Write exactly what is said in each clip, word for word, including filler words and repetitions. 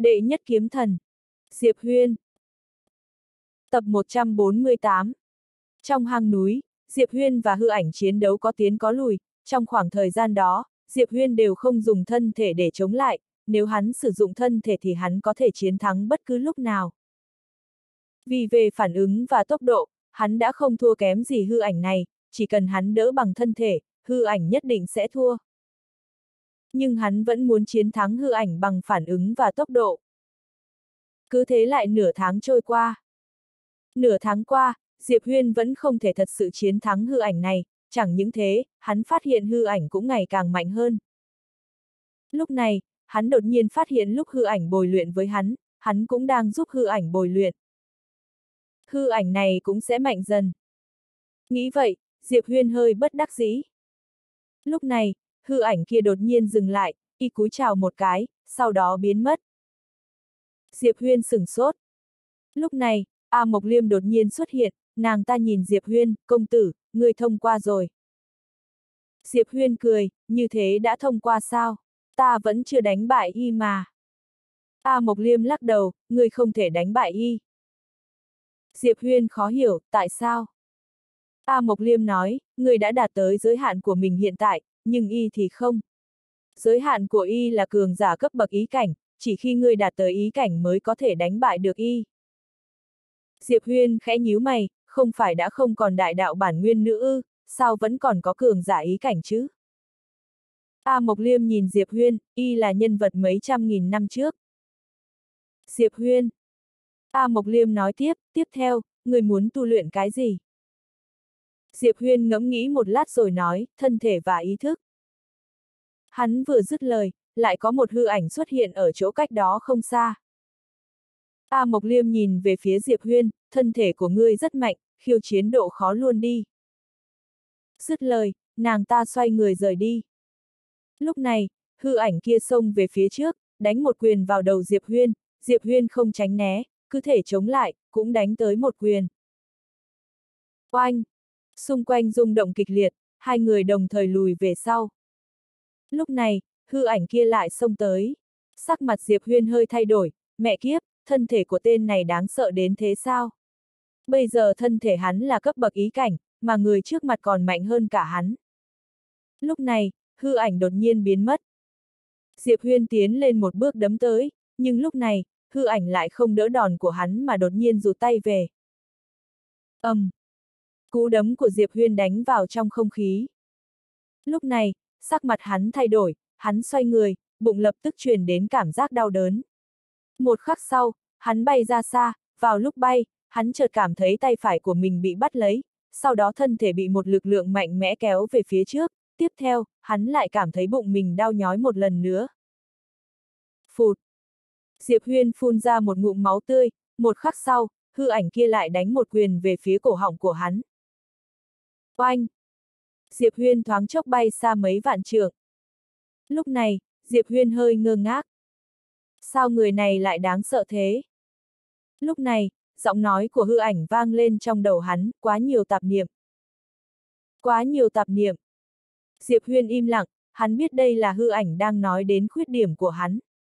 Đệ nhất kiếm thần. Diệp Huyên. Tập một trăm bốn mươi tám. Trong hang núi, Diệp Huyên và hư ảnh chiến đấu có tiến có lùi, trong khoảng thời gian đó, Diệp Huyên đều không dùng thân thể để chống lại, nếu hắn sử dụng thân thể thì hắn có thể chiến thắng bất cứ lúc nào. Vì về phản ứng và tốc độ, hắn đã không thua kém gì hư ảnh này, chỉ cần hắn đỡ bằng thân thể, hư ảnh nhất định sẽ thua. Nhưng hắn vẫn muốn chiến thắng hư ảnh bằng phản ứng và tốc độ. Cứ thế lại nửa tháng trôi qua. Nửa tháng qua, Diệp Huyên vẫn không thể thật sự chiến thắng hư ảnh này, chẳng những thế, hắn phát hiện hư ảnh cũng ngày càng mạnh hơn. Lúc này, hắn đột nhiên phát hiện lúc hư ảnh bồi luyện với hắn, hắn cũng đang giúp hư ảnh bồi luyện. Hư ảnh này cũng sẽ mạnh dần. Nghĩ vậy, Diệp Huyên hơi bất đắc dĩ. Lúc này, hư ảnh kia đột nhiên dừng lại, y cúi chào một cái, sau đó biến mất. Diệp Huyên sửng sốt. Lúc này, A Mộc Liêm đột nhiên xuất hiện, nàng ta nhìn Diệp Huyên, công tử, người thông qua rồi. Diệp Huyên cười, như thế đã thông qua sao? Ta vẫn chưa đánh bại y mà. A Mộc Liêm lắc đầu, người không thể đánh bại y. Diệp Huyên khó hiểu, tại sao? A Mộc Liêm nói, người đã đạt tới giới hạn của mình hiện tại, nhưng y thì không. Giới hạn của y là cường giả cấp bậc ý cảnh, chỉ khi ngươi đạt tới ý cảnh mới có thể đánh bại được y. Diệp Huyên khẽ nhíu mày, không phải đã không còn đại đạo bản nguyên nữa ư, sao vẫn còn có cường giả ý cảnh chứ? A Mộc Liêm nhìn Diệp Huyên, y là nhân vật mấy trăm nghìn năm trước. Diệp Huyên. A Mộc Liêm nói tiếp, tiếp theo, người muốn tu luyện cái gì? Diệp Huyên ngẫm nghĩ một lát rồi nói, thân thể và ý thức. Hắn vừa dứt lời, lại có một hư ảnh xuất hiện ở chỗ cách đó không xa. A Mộc Liêm nhìn về phía Diệp Huyên, thân thể của ngươi rất mạnh, khiêu chiến độ khó luôn đi. Dứt lời, nàng ta xoay người rời đi. Lúc này, hư ảnh kia xông về phía trước, đánh một quyền vào đầu Diệp Huyên, Diệp Huyên không tránh né, cứ thể chống lại, cũng đánh tới một quyền. Oanh! Xung quanh rung động kịch liệt, hai người đồng thời lùi về sau. Lúc này, hư ảnh kia lại xông tới. Sắc mặt Diệp Huyên hơi thay đổi, mẹ kiếp, thân thể của tên này đáng sợ đến thế sao? Bây giờ thân thể hắn là cấp bậc ý cảnh, mà người trước mặt còn mạnh hơn cả hắn. Lúc này, hư ảnh đột nhiên biến mất. Diệp Huyên tiến lên một bước đấm tới, nhưng lúc này, hư ảnh lại không đỡ đòn của hắn mà đột nhiên rụt tay về. Ầm! Um, cú đấm của Diệp Huyên đánh vào trong không khí. Lúc này, sắc mặt hắn thay đổi, hắn xoay người, bụng lập tức truyền đến cảm giác đau đớn. Một khắc sau, hắn bay ra xa, vào lúc bay, hắn chợt cảm thấy tay phải của mình bị bắt lấy, sau đó thân thể bị một lực lượng mạnh mẽ kéo về phía trước, tiếp theo, hắn lại cảm thấy bụng mình đau nhói một lần nữa. Phụt! Diệp Huyên phun ra một ngụm máu tươi, một khắc sau, hư ảnh kia lại đánh một quyền về phía cổ họng của hắn. Oanh! Diệp Huyên thoáng chốc bay xa mấy vạn trượng. Lúc này, Diệp Huyên hơi ngơ ngác. Sao người này lại đáng sợ thế? Lúc này, giọng nói của hư ảnh vang lên trong đầu hắn, quá nhiều tạp niệm. Quá nhiều tạp niệm. Diệp Huyên im lặng, hắn biết đây là hư ảnh đang nói đến khuyết điểm của hắn.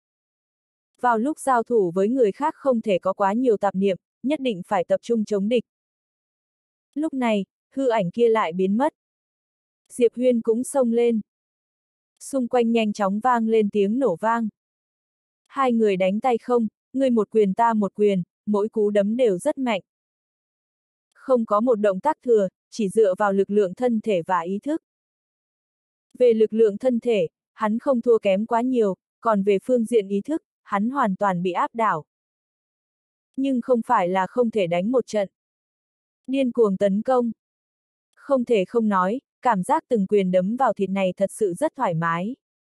Vào lúc giao thủ với người khác không thể có quá nhiều tạp niệm, nhất định phải tập trung chống địch. Lúc này, hư ảnh kia lại biến mất. Diệp Huyên cũng xông lên. Xung quanh nhanh chóng vang lên tiếng nổ vang. Hai người đánh tay không, ngươi một quyền ta một quyền, mỗi cú đấm đều rất mạnh. Không có một động tác thừa, chỉ dựa vào lực lượng thân thể và ý thức. Về lực lượng thân thể, hắn không thua kém quá nhiều, còn về phương diện ý thức, hắn hoàn toàn bị áp đảo. Nhưng không phải là không thể đánh một trận. Điên cuồng tấn công. Không thể không nói, cảm giác từng quyền đấm vào thịt này thật sự rất thoải mái.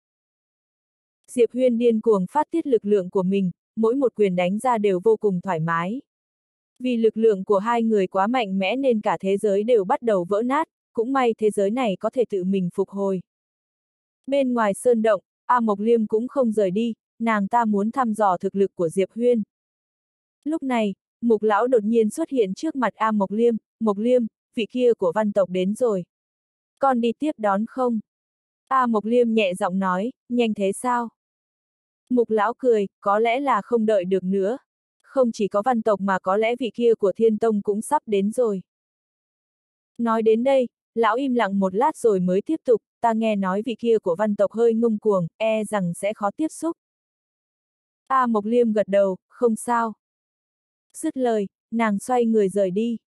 Diệp Huyên điên cuồng phát tiết lực lượng của mình, mỗi một quyền đánh ra đều vô cùng thoải mái. Vì lực lượng của hai người quá mạnh mẽ nên cả thế giới đều bắt đầu vỡ nát, cũng may thế giới này có thể tự mình phục hồi. Bên ngoài sơn động, A Mộc Liêm cũng không rời đi, nàng ta muốn thăm dò thực lực của Diệp Huyên. Lúc này, Mục Lão đột nhiên xuất hiện trước mặt A Mộc Liêm, Mộc Liêm, vị kia của văn tộc đến rồi. Con đi tiếp đón không? A Mộc Liêm nhẹ giọng nói, nhanh thế sao? Mục lão cười, có lẽ là không đợi được nữa. Không chỉ có văn tộc mà có lẽ vị kia của thiên tông cũng sắp đến rồi. Nói đến đây, lão im lặng một lát rồi mới tiếp tục, ta nghe nói vị kia của văn tộc hơi ngông cuồng, e rằng sẽ khó tiếp xúc. A Mộc Liêm gật đầu, không sao. Dứt lời, nàng xoay người rời đi.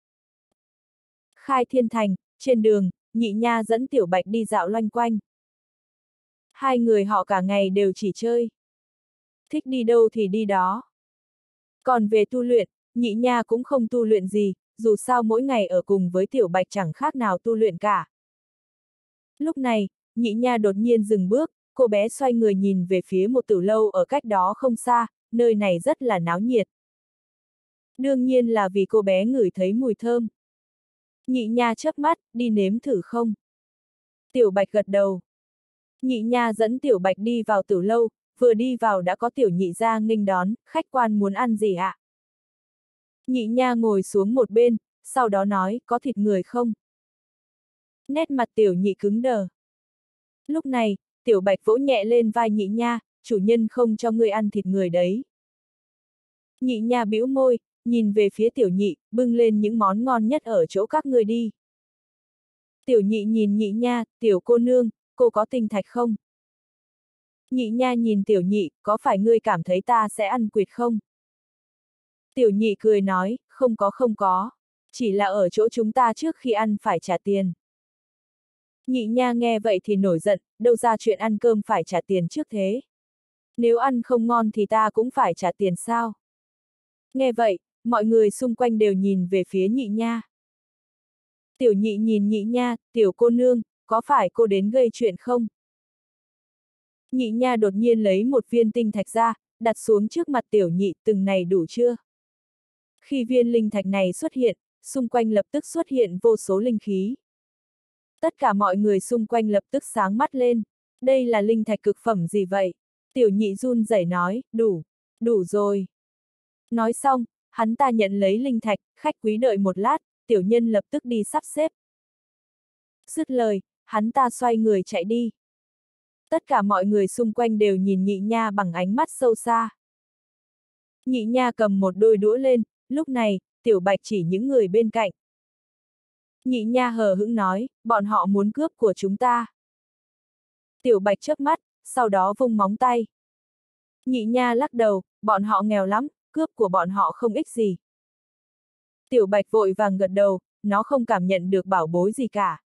Khai Thiên Thành, trên đường, Nhị Nha dẫn Tiểu Bạch đi dạo loanh quanh. Hai người họ cả ngày đều chỉ chơi. Thích đi đâu thì đi đó. Còn về tu luyện, Nhị Nha cũng không tu luyện gì, dù sao mỗi ngày ở cùng với Tiểu Bạch chẳng khác nào tu luyện cả. Lúc này, Nhị Nha đột nhiên dừng bước, cô bé xoay người nhìn về phía một tử lâu ở cách đó không xa, nơi này rất là náo nhiệt. Đương nhiên là vì cô bé ngửi thấy mùi thơm. Nhị Nha chớp mắt, đi nếm thử không? Tiểu Bạch gật đầu. Nhị Nha dẫn Tiểu Bạch đi vào tử lâu, vừa đi vào đã có Tiểu Nhị ra nghênh đón, khách quan muốn ăn gì ạ? Nhị Nha ngồi xuống một bên, sau đó nói, có thịt người không? Nét mặt Tiểu Nhị cứng đờ. Lúc này, Tiểu Bạch vỗ nhẹ lên vai Nhị Nha, chủ nhân không cho ngươi ăn thịt người đấy. Nhị Nha bĩu môi, nhìn về phía Tiểu Nhị, bưng lên những món ngon nhất ở chỗ các ngươi đi. Tiểu Nhị nhìn Nhị Nha, tiểu cô nương, cô có tinh thạch không? Nhị Nha nhìn Tiểu Nhị, có phải ngươi cảm thấy ta sẽ ăn quỵt không? Tiểu Nhị cười nói, không có không có, chỉ là ở chỗ chúng ta trước khi ăn phải trả tiền. Nhị Nha nghe vậy thì nổi giận, đâu ra chuyện ăn cơm phải trả tiền trước thế. Nếu ăn không ngon thì ta cũng phải trả tiền sao? Nghe vậy, mọi người xung quanh đều nhìn về phía Nhị Nha. Tiểu Nhị nhìn Nhị Nha, tiểu cô nương, có phải cô đến gây chuyện không? Nhị Nha đột nhiên lấy một viên tinh thạch ra, đặt xuống trước mặt Tiểu Nhị, từng này đủ chưa? Khi viên linh thạch này xuất hiện, xung quanh lập tức xuất hiện vô số linh khí. Tất cả mọi người xung quanh lập tức sáng mắt lên. Đây là linh thạch cực phẩm gì vậy? Tiểu Nhị run rẩy nói, đủ, đủ rồi. Nói xong, hắn ta nhận lấy linh thạch, khách quý đợi một lát, tiểu nhân lập tức đi sắp xếp. Dứt lời, hắn ta xoay người chạy đi. Tất cả mọi người xung quanh đều nhìn Nhị Nha bằng ánh mắt sâu xa. Nhị Nha cầm một đôi đũa lên, lúc này, Tiểu Bạch chỉ những người bên cạnh. Nhị Nha hờ hững nói, bọn họ muốn cướp của chúng ta. Tiểu Bạch chớp mắt, sau đó vung móng tay. Nhị Nha lắc đầu, bọn họ nghèo lắm, cướp của bọn họ không ích gì. Tiểu Bạch vội vàng gật đầu, nó không cảm nhận được bảo bối gì cả.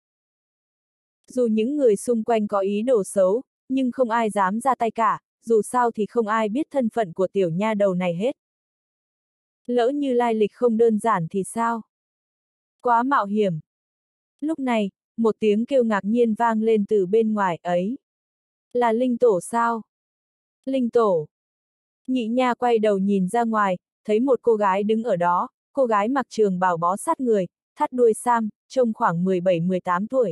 Dù những người xung quanh có ý đồ xấu, nhưng không ai dám ra tay cả, dù sao thì không ai biết thân phận của tiểu nha đầu này hết. Lỡ như lai lịch không đơn giản thì sao? Quá mạo hiểm. Lúc này, một tiếng kêu ngạc nhiên vang lên từ bên ngoài ấy. Là Linh Tổ sao? Linh Tổ. Nhị Nha quay đầu nhìn ra ngoài, thấy một cô gái đứng ở đó, cô gái mặc trường bào bó sát người, thắt đuôi sam, trông khoảng mười bảy mười tám tuổi.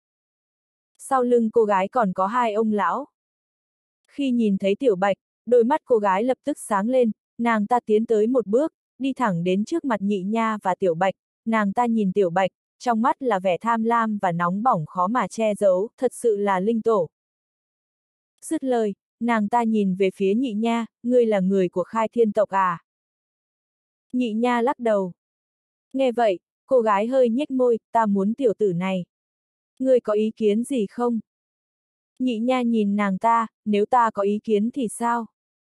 Sau lưng cô gái còn có hai ông lão. Khi nhìn thấy Tiểu Bạch, đôi mắt cô gái lập tức sáng lên, nàng ta tiến tới một bước, đi thẳng đến trước mặt Nhị Nha và Tiểu Bạch, nàng ta nhìn Tiểu Bạch, trong mắt là vẻ tham lam và nóng bỏng khó mà che giấu, thật sự là Linh Tổ. Dứt lời, nàng ta nhìn về phía Nhị Nha, ngươi là người của Khai Thiên tộc à? Nhị Nha lắc đầu. Nghe vậy, cô gái hơi nhếch môi, ta muốn tiểu tử này. Ngươi có ý kiến gì không? Nhị Nha nhìn nàng ta, nếu ta có ý kiến thì sao?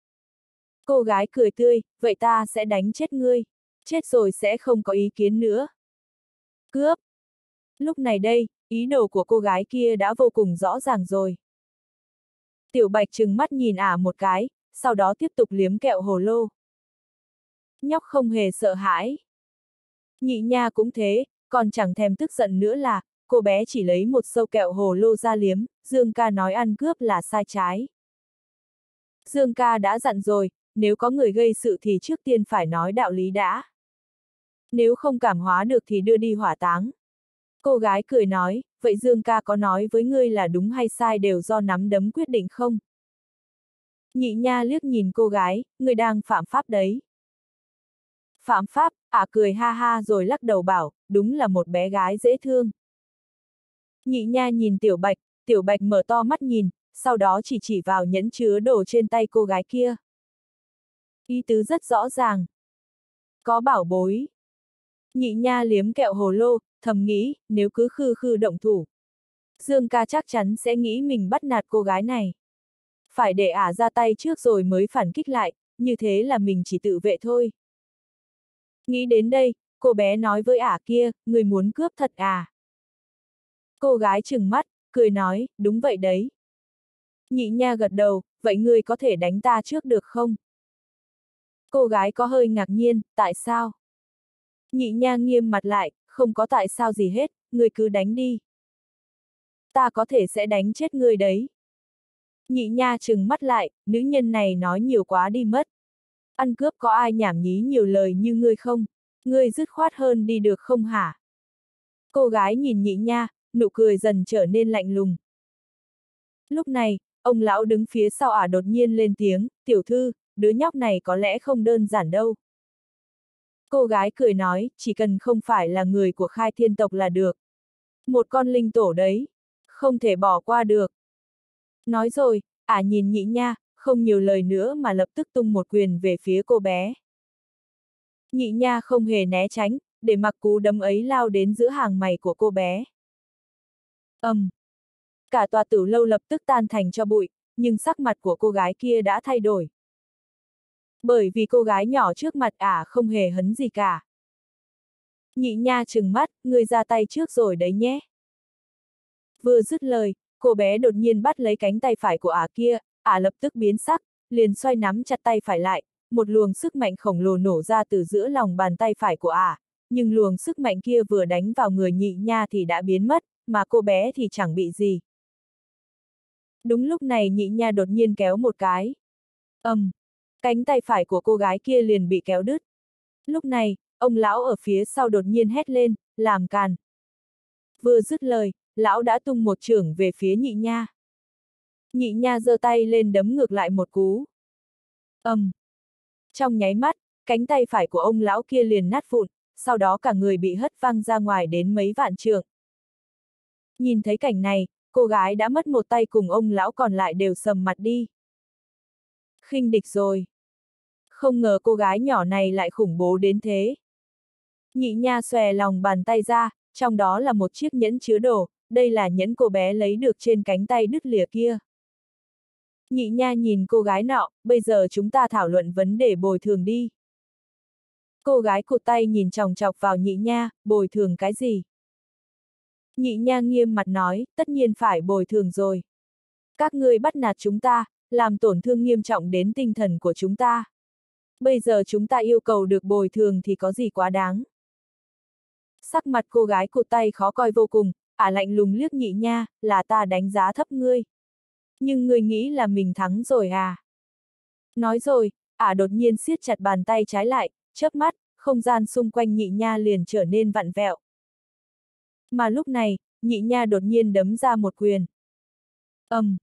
Cô gái cười tươi, vậy ta sẽ đánh chết ngươi. Chết rồi sẽ không có ý kiến nữa. Cướp. Lúc này đây, ý đồ của cô gái kia đã vô cùng rõ ràng rồi. Tiểu Bạch trừng mắt nhìn ả một cái, sau đó tiếp tục liếm kẹo hồ lô. Nhóc không hề sợ hãi. Nhị Nha cũng thế, còn chẳng thèm tức giận nữa là, cô bé chỉ lấy một sâu kẹo hồ lô ra liếm, Dương ca nói ăn cướp là sai trái. Dương ca đã dặn rồi, nếu có người gây sự thì trước tiên phải nói đạo lý đã. Nếu không cảm hóa được thì đưa đi hỏa táng. Cô gái cười nói, vậy Dương ca có nói với ngươi là đúng hay sai đều do nắm đấm quyết định không? Nhị Nha liếc nhìn cô gái, ngươi đang phạm pháp đấy. Phạm pháp, ả à cười ha ha rồi lắc đầu bảo, đúng là một bé gái dễ thương. Nhị Nha nhìn Tiểu Bạch, Tiểu Bạch mở to mắt nhìn, sau đó chỉ chỉ vào nhẫn chứa đồ trên tay cô gái kia. Ý tứ rất rõ ràng. Có bảo bối. Nhị nha liếm kẹo hồ lô, thầm nghĩ, nếu cứ khư khư động thủ, Dương ca chắc chắn sẽ nghĩ mình bắt nạt cô gái này. Phải để ả ra tay trước rồi mới phản kích lại, như thế là mình chỉ tự vệ thôi. Nghĩ đến đây, cô bé nói với ả kia, người muốn cướp thật à? Cô gái trừng mắt, cười nói, đúng vậy đấy. Nhị nha gật đầu, vậy ngươi có thể đánh ta trước được không? Cô gái có hơi ngạc nhiên, tại sao? Nhị nha nghiêm mặt lại, không có tại sao gì hết, ngươi cứ đánh đi. Ta có thể sẽ đánh chết ngươi đấy. Nhị nha trừng mắt lại, nữ nhân này nói nhiều quá đi mất. Ăn cướp có ai nhảm nhí nhiều lời như ngươi không? Ngươi dứt khoát hơn đi được không hả? Cô gái nhìn nhị nha, nụ cười dần trở nên lạnh lùng. Lúc này, ông lão đứng phía sau ả đột nhiên lên tiếng, tiểu thư, đứa nhóc này có lẽ không đơn giản đâu. Cô gái cười nói, chỉ cần không phải là người của Khai Thiên tộc là được. Một con linh tổ đấy, không thể bỏ qua được. Nói rồi, ả nhìn nhị nha, không nhiều lời nữa mà lập tức tung một quyền về phía cô bé. Nhị nha không hề né tránh, để mặc cú đấm ấy lao đến giữa hàng mày của cô bé. ầm, um, cả tòa tử lâu lập tức tan thành cho bụi, nhưng sắc mặt của cô gái kia đã thay đổi. Bởi vì cô gái nhỏ trước mặt ả không hề hấn gì cả. Nhị nha trừng mắt, ngươi ra tay trước rồi đấy nhé. Vừa dứt lời, cô bé đột nhiên bắt lấy cánh tay phải của ả kia, ả lập tức biến sắc, liền xoay nắm chặt tay phải lại, một luồng sức mạnh khổng lồ nổ ra từ giữa lòng bàn tay phải của ả, nhưng luồng sức mạnh kia vừa đánh vào người nhị nha thì đã biến mất, mà cô bé thì chẳng bị gì. Đúng lúc này nhị nha đột nhiên kéo một cái. ầm, um, cánh tay phải của cô gái kia liền bị kéo đứt. Lúc này, ông lão ở phía sau đột nhiên hét lên, làm càn. Vừa dứt lời, lão đã tung một chưởng về phía nhị nha. Nhị nha giơ tay lên đấm ngược lại một cú. ầm, um, trong nháy mắt, cánh tay phải của ông lão kia liền nát vụn, sau đó cả người bị hất văng ra ngoài đến mấy vạn trượng. Nhìn thấy cảnh này, cô gái đã mất một tay cùng ông lão còn lại đều sầm mặt đi. Khinh địch rồi. Không ngờ cô gái nhỏ này lại khủng bố đến thế. Nhị nha xòe lòng bàn tay ra, trong đó là một chiếc nhẫn chứa đồ, đây là nhẫn cô bé lấy được trên cánh tay đứt lìa kia. Nhị nha nhìn cô gái nọ, bây giờ chúng ta thảo luận vấn đề bồi thường đi. Cô gái cụt tay nhìn chòng chọc vào nhị nha, bồi thường cái gì? Nhị nha nghiêm mặt nói, tất nhiên phải bồi thường rồi. Các ngươi bắt nạt chúng ta, làm tổn thương nghiêm trọng đến tinh thần của chúng ta. Bây giờ chúng ta yêu cầu được bồi thường thì có gì quá đáng. Sắc mặt cô gái cụt tay khó coi vô cùng, ả lạnh lùng liếc nhị nha, là ta đánh giá thấp ngươi. Nhưng ngươi nghĩ là mình thắng rồi à? Nói rồi, ả đột nhiên siết chặt bàn tay trái lại, chớp mắt, không gian xung quanh nhị nha liền trở nên vặn vẹo. Mà lúc này, nhị nha đột nhiên đấm ra một quyền. ầm. Um.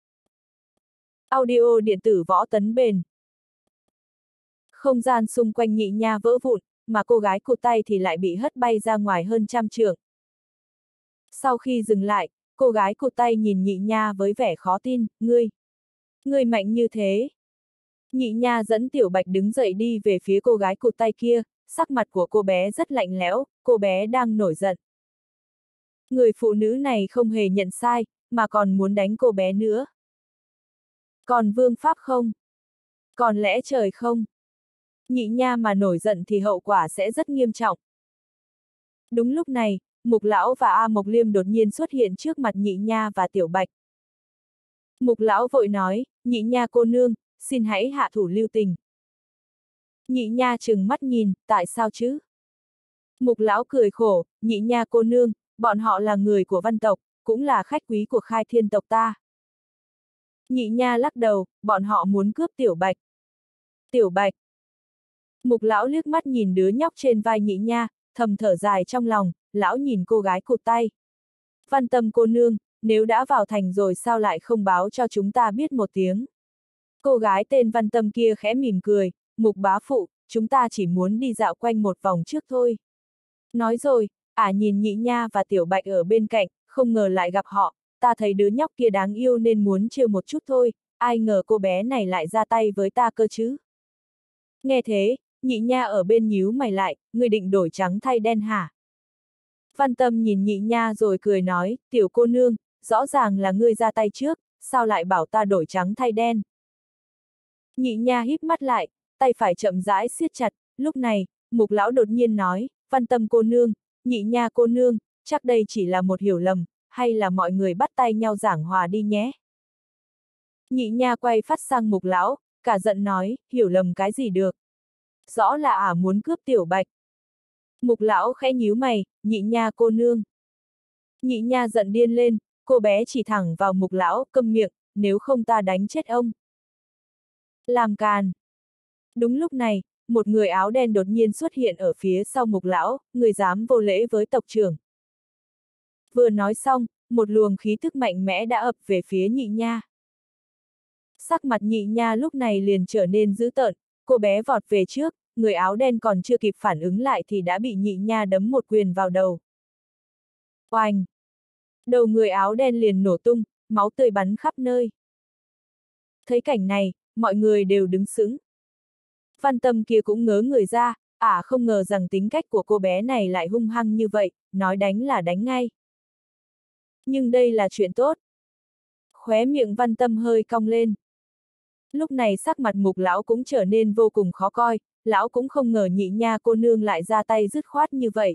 Audio điện tử võ tấn bền. Không gian xung quanh nhị nha vỡ vụn, mà cô gái cụt tay thì lại bị hất bay ra ngoài hơn trăm trượng. Sau khi dừng lại, cô gái cụt tay nhìn nhị nha với vẻ khó tin, ngươi, ngươi mạnh như thế. Nhị nha dẫn Tiểu Bạch đứng dậy đi về phía cô gái cụt tay kia, sắc mặt của cô bé rất lạnh lẽo, cô bé đang nổi giận. Người phụ nữ này không hề nhận sai, mà còn muốn đánh cô bé nữa. Còn vương pháp không? Còn lẽ trời không? Nhị nha mà nổi giận thì hậu quả sẽ rất nghiêm trọng. Đúng lúc này, Mục Lão và A Mộc Liêm đột nhiên xuất hiện trước mặt nhị nha và Tiểu Bạch. Mục Lão vội nói, nhị nha cô nương, xin hãy hạ thủ lưu tình. Nhị nha trừng mắt nhìn, tại sao chứ? Mục Lão cười khổ, nhị nha cô nương, bọn họ là người của văn tộc, cũng là khách quý của Khai Thiên tộc ta. Nhị nha lắc đầu, bọn họ muốn cướp Tiểu Bạch. Tiểu Bạch. Mục Lão liếc mắt nhìn đứa nhóc trên vai nhị nha, thầm thở dài trong lòng, lão nhìn cô gái cụt tay. Văn Tâm cô nương, nếu đã vào thành rồi sao lại không báo cho chúng ta biết một tiếng. Cô gái tên Văn Tâm kia khẽ mỉm cười, Mục bá phụ, chúng ta chỉ muốn đi dạo quanh một vòng trước thôi. Nói rồi, ả nhìn nhị nha và Tiểu Bạch ở bên cạnh, không ngờ lại gặp họ, ta thấy đứa nhóc kia đáng yêu nên muốn trêu một chút thôi, ai ngờ cô bé này lại ra tay với ta cơ chứ. Nghe thế, Nhị Nha ở bên nhíu mày lại, ngươi định đổi trắng thay đen hả? Văn Tâm nhìn Nhị Nha rồi cười nói, tiểu cô nương, rõ ràng là ngươi ra tay trước, sao lại bảo ta đổi trắng thay đen? Nhị Nha híp mắt lại, tay phải chậm rãi siết chặt, lúc này, Mục Lão đột nhiên nói, Văn Tâm cô nương, Nhị Nha cô nương, chắc đây chỉ là một hiểu lầm, hay là mọi người bắt tay nhau giảng hòa đi nhé. Nhị Nha quay phát sang Mục Lão, cả giận nói, hiểu lầm cái gì được. Rõ là ả muốn cướp Tiểu Bạch. Mục Lão khẽ nhíu mày, Nhị Nha cô nương. Nhị Nha giận điên lên, cô bé chỉ thẳng vào Mục Lão, câm miệng, nếu không ta đánh chết ông. Làm càn. Đúng lúc này, một người áo đen đột nhiên xuất hiện ở phía sau Mục Lão, người dám vô lễ với tộc trưởng. Vừa nói xong, một luồng khí thức mạnh mẽ đã ập về phía Nhị Nha. Sắc mặt Nhị Nha lúc này liền trở nên dữ tợn, cô bé vọt về trước, người áo đen còn chưa kịp phản ứng lại thì đã bị Nhị Nha đấm một quyền vào đầu. Oanh! Đầu người áo đen liền nổ tung, máu tươi bắn khắp nơi. Thấy cảnh này, mọi người đều đứng sững. Văn Tâm kia cũng ngớ người ra, ả à không ngờ rằng tính cách của cô bé này lại hung hăng như vậy, nói đánh là đánh ngay. Nhưng đây là chuyện tốt. Khóe miệng Văn Tâm hơi cong lên. Lúc này sắc mặt Mục Lão cũng trở nên vô cùng khó coi, lão cũng không ngờ Nhị Nha cô nương lại ra tay dứt khoát như vậy.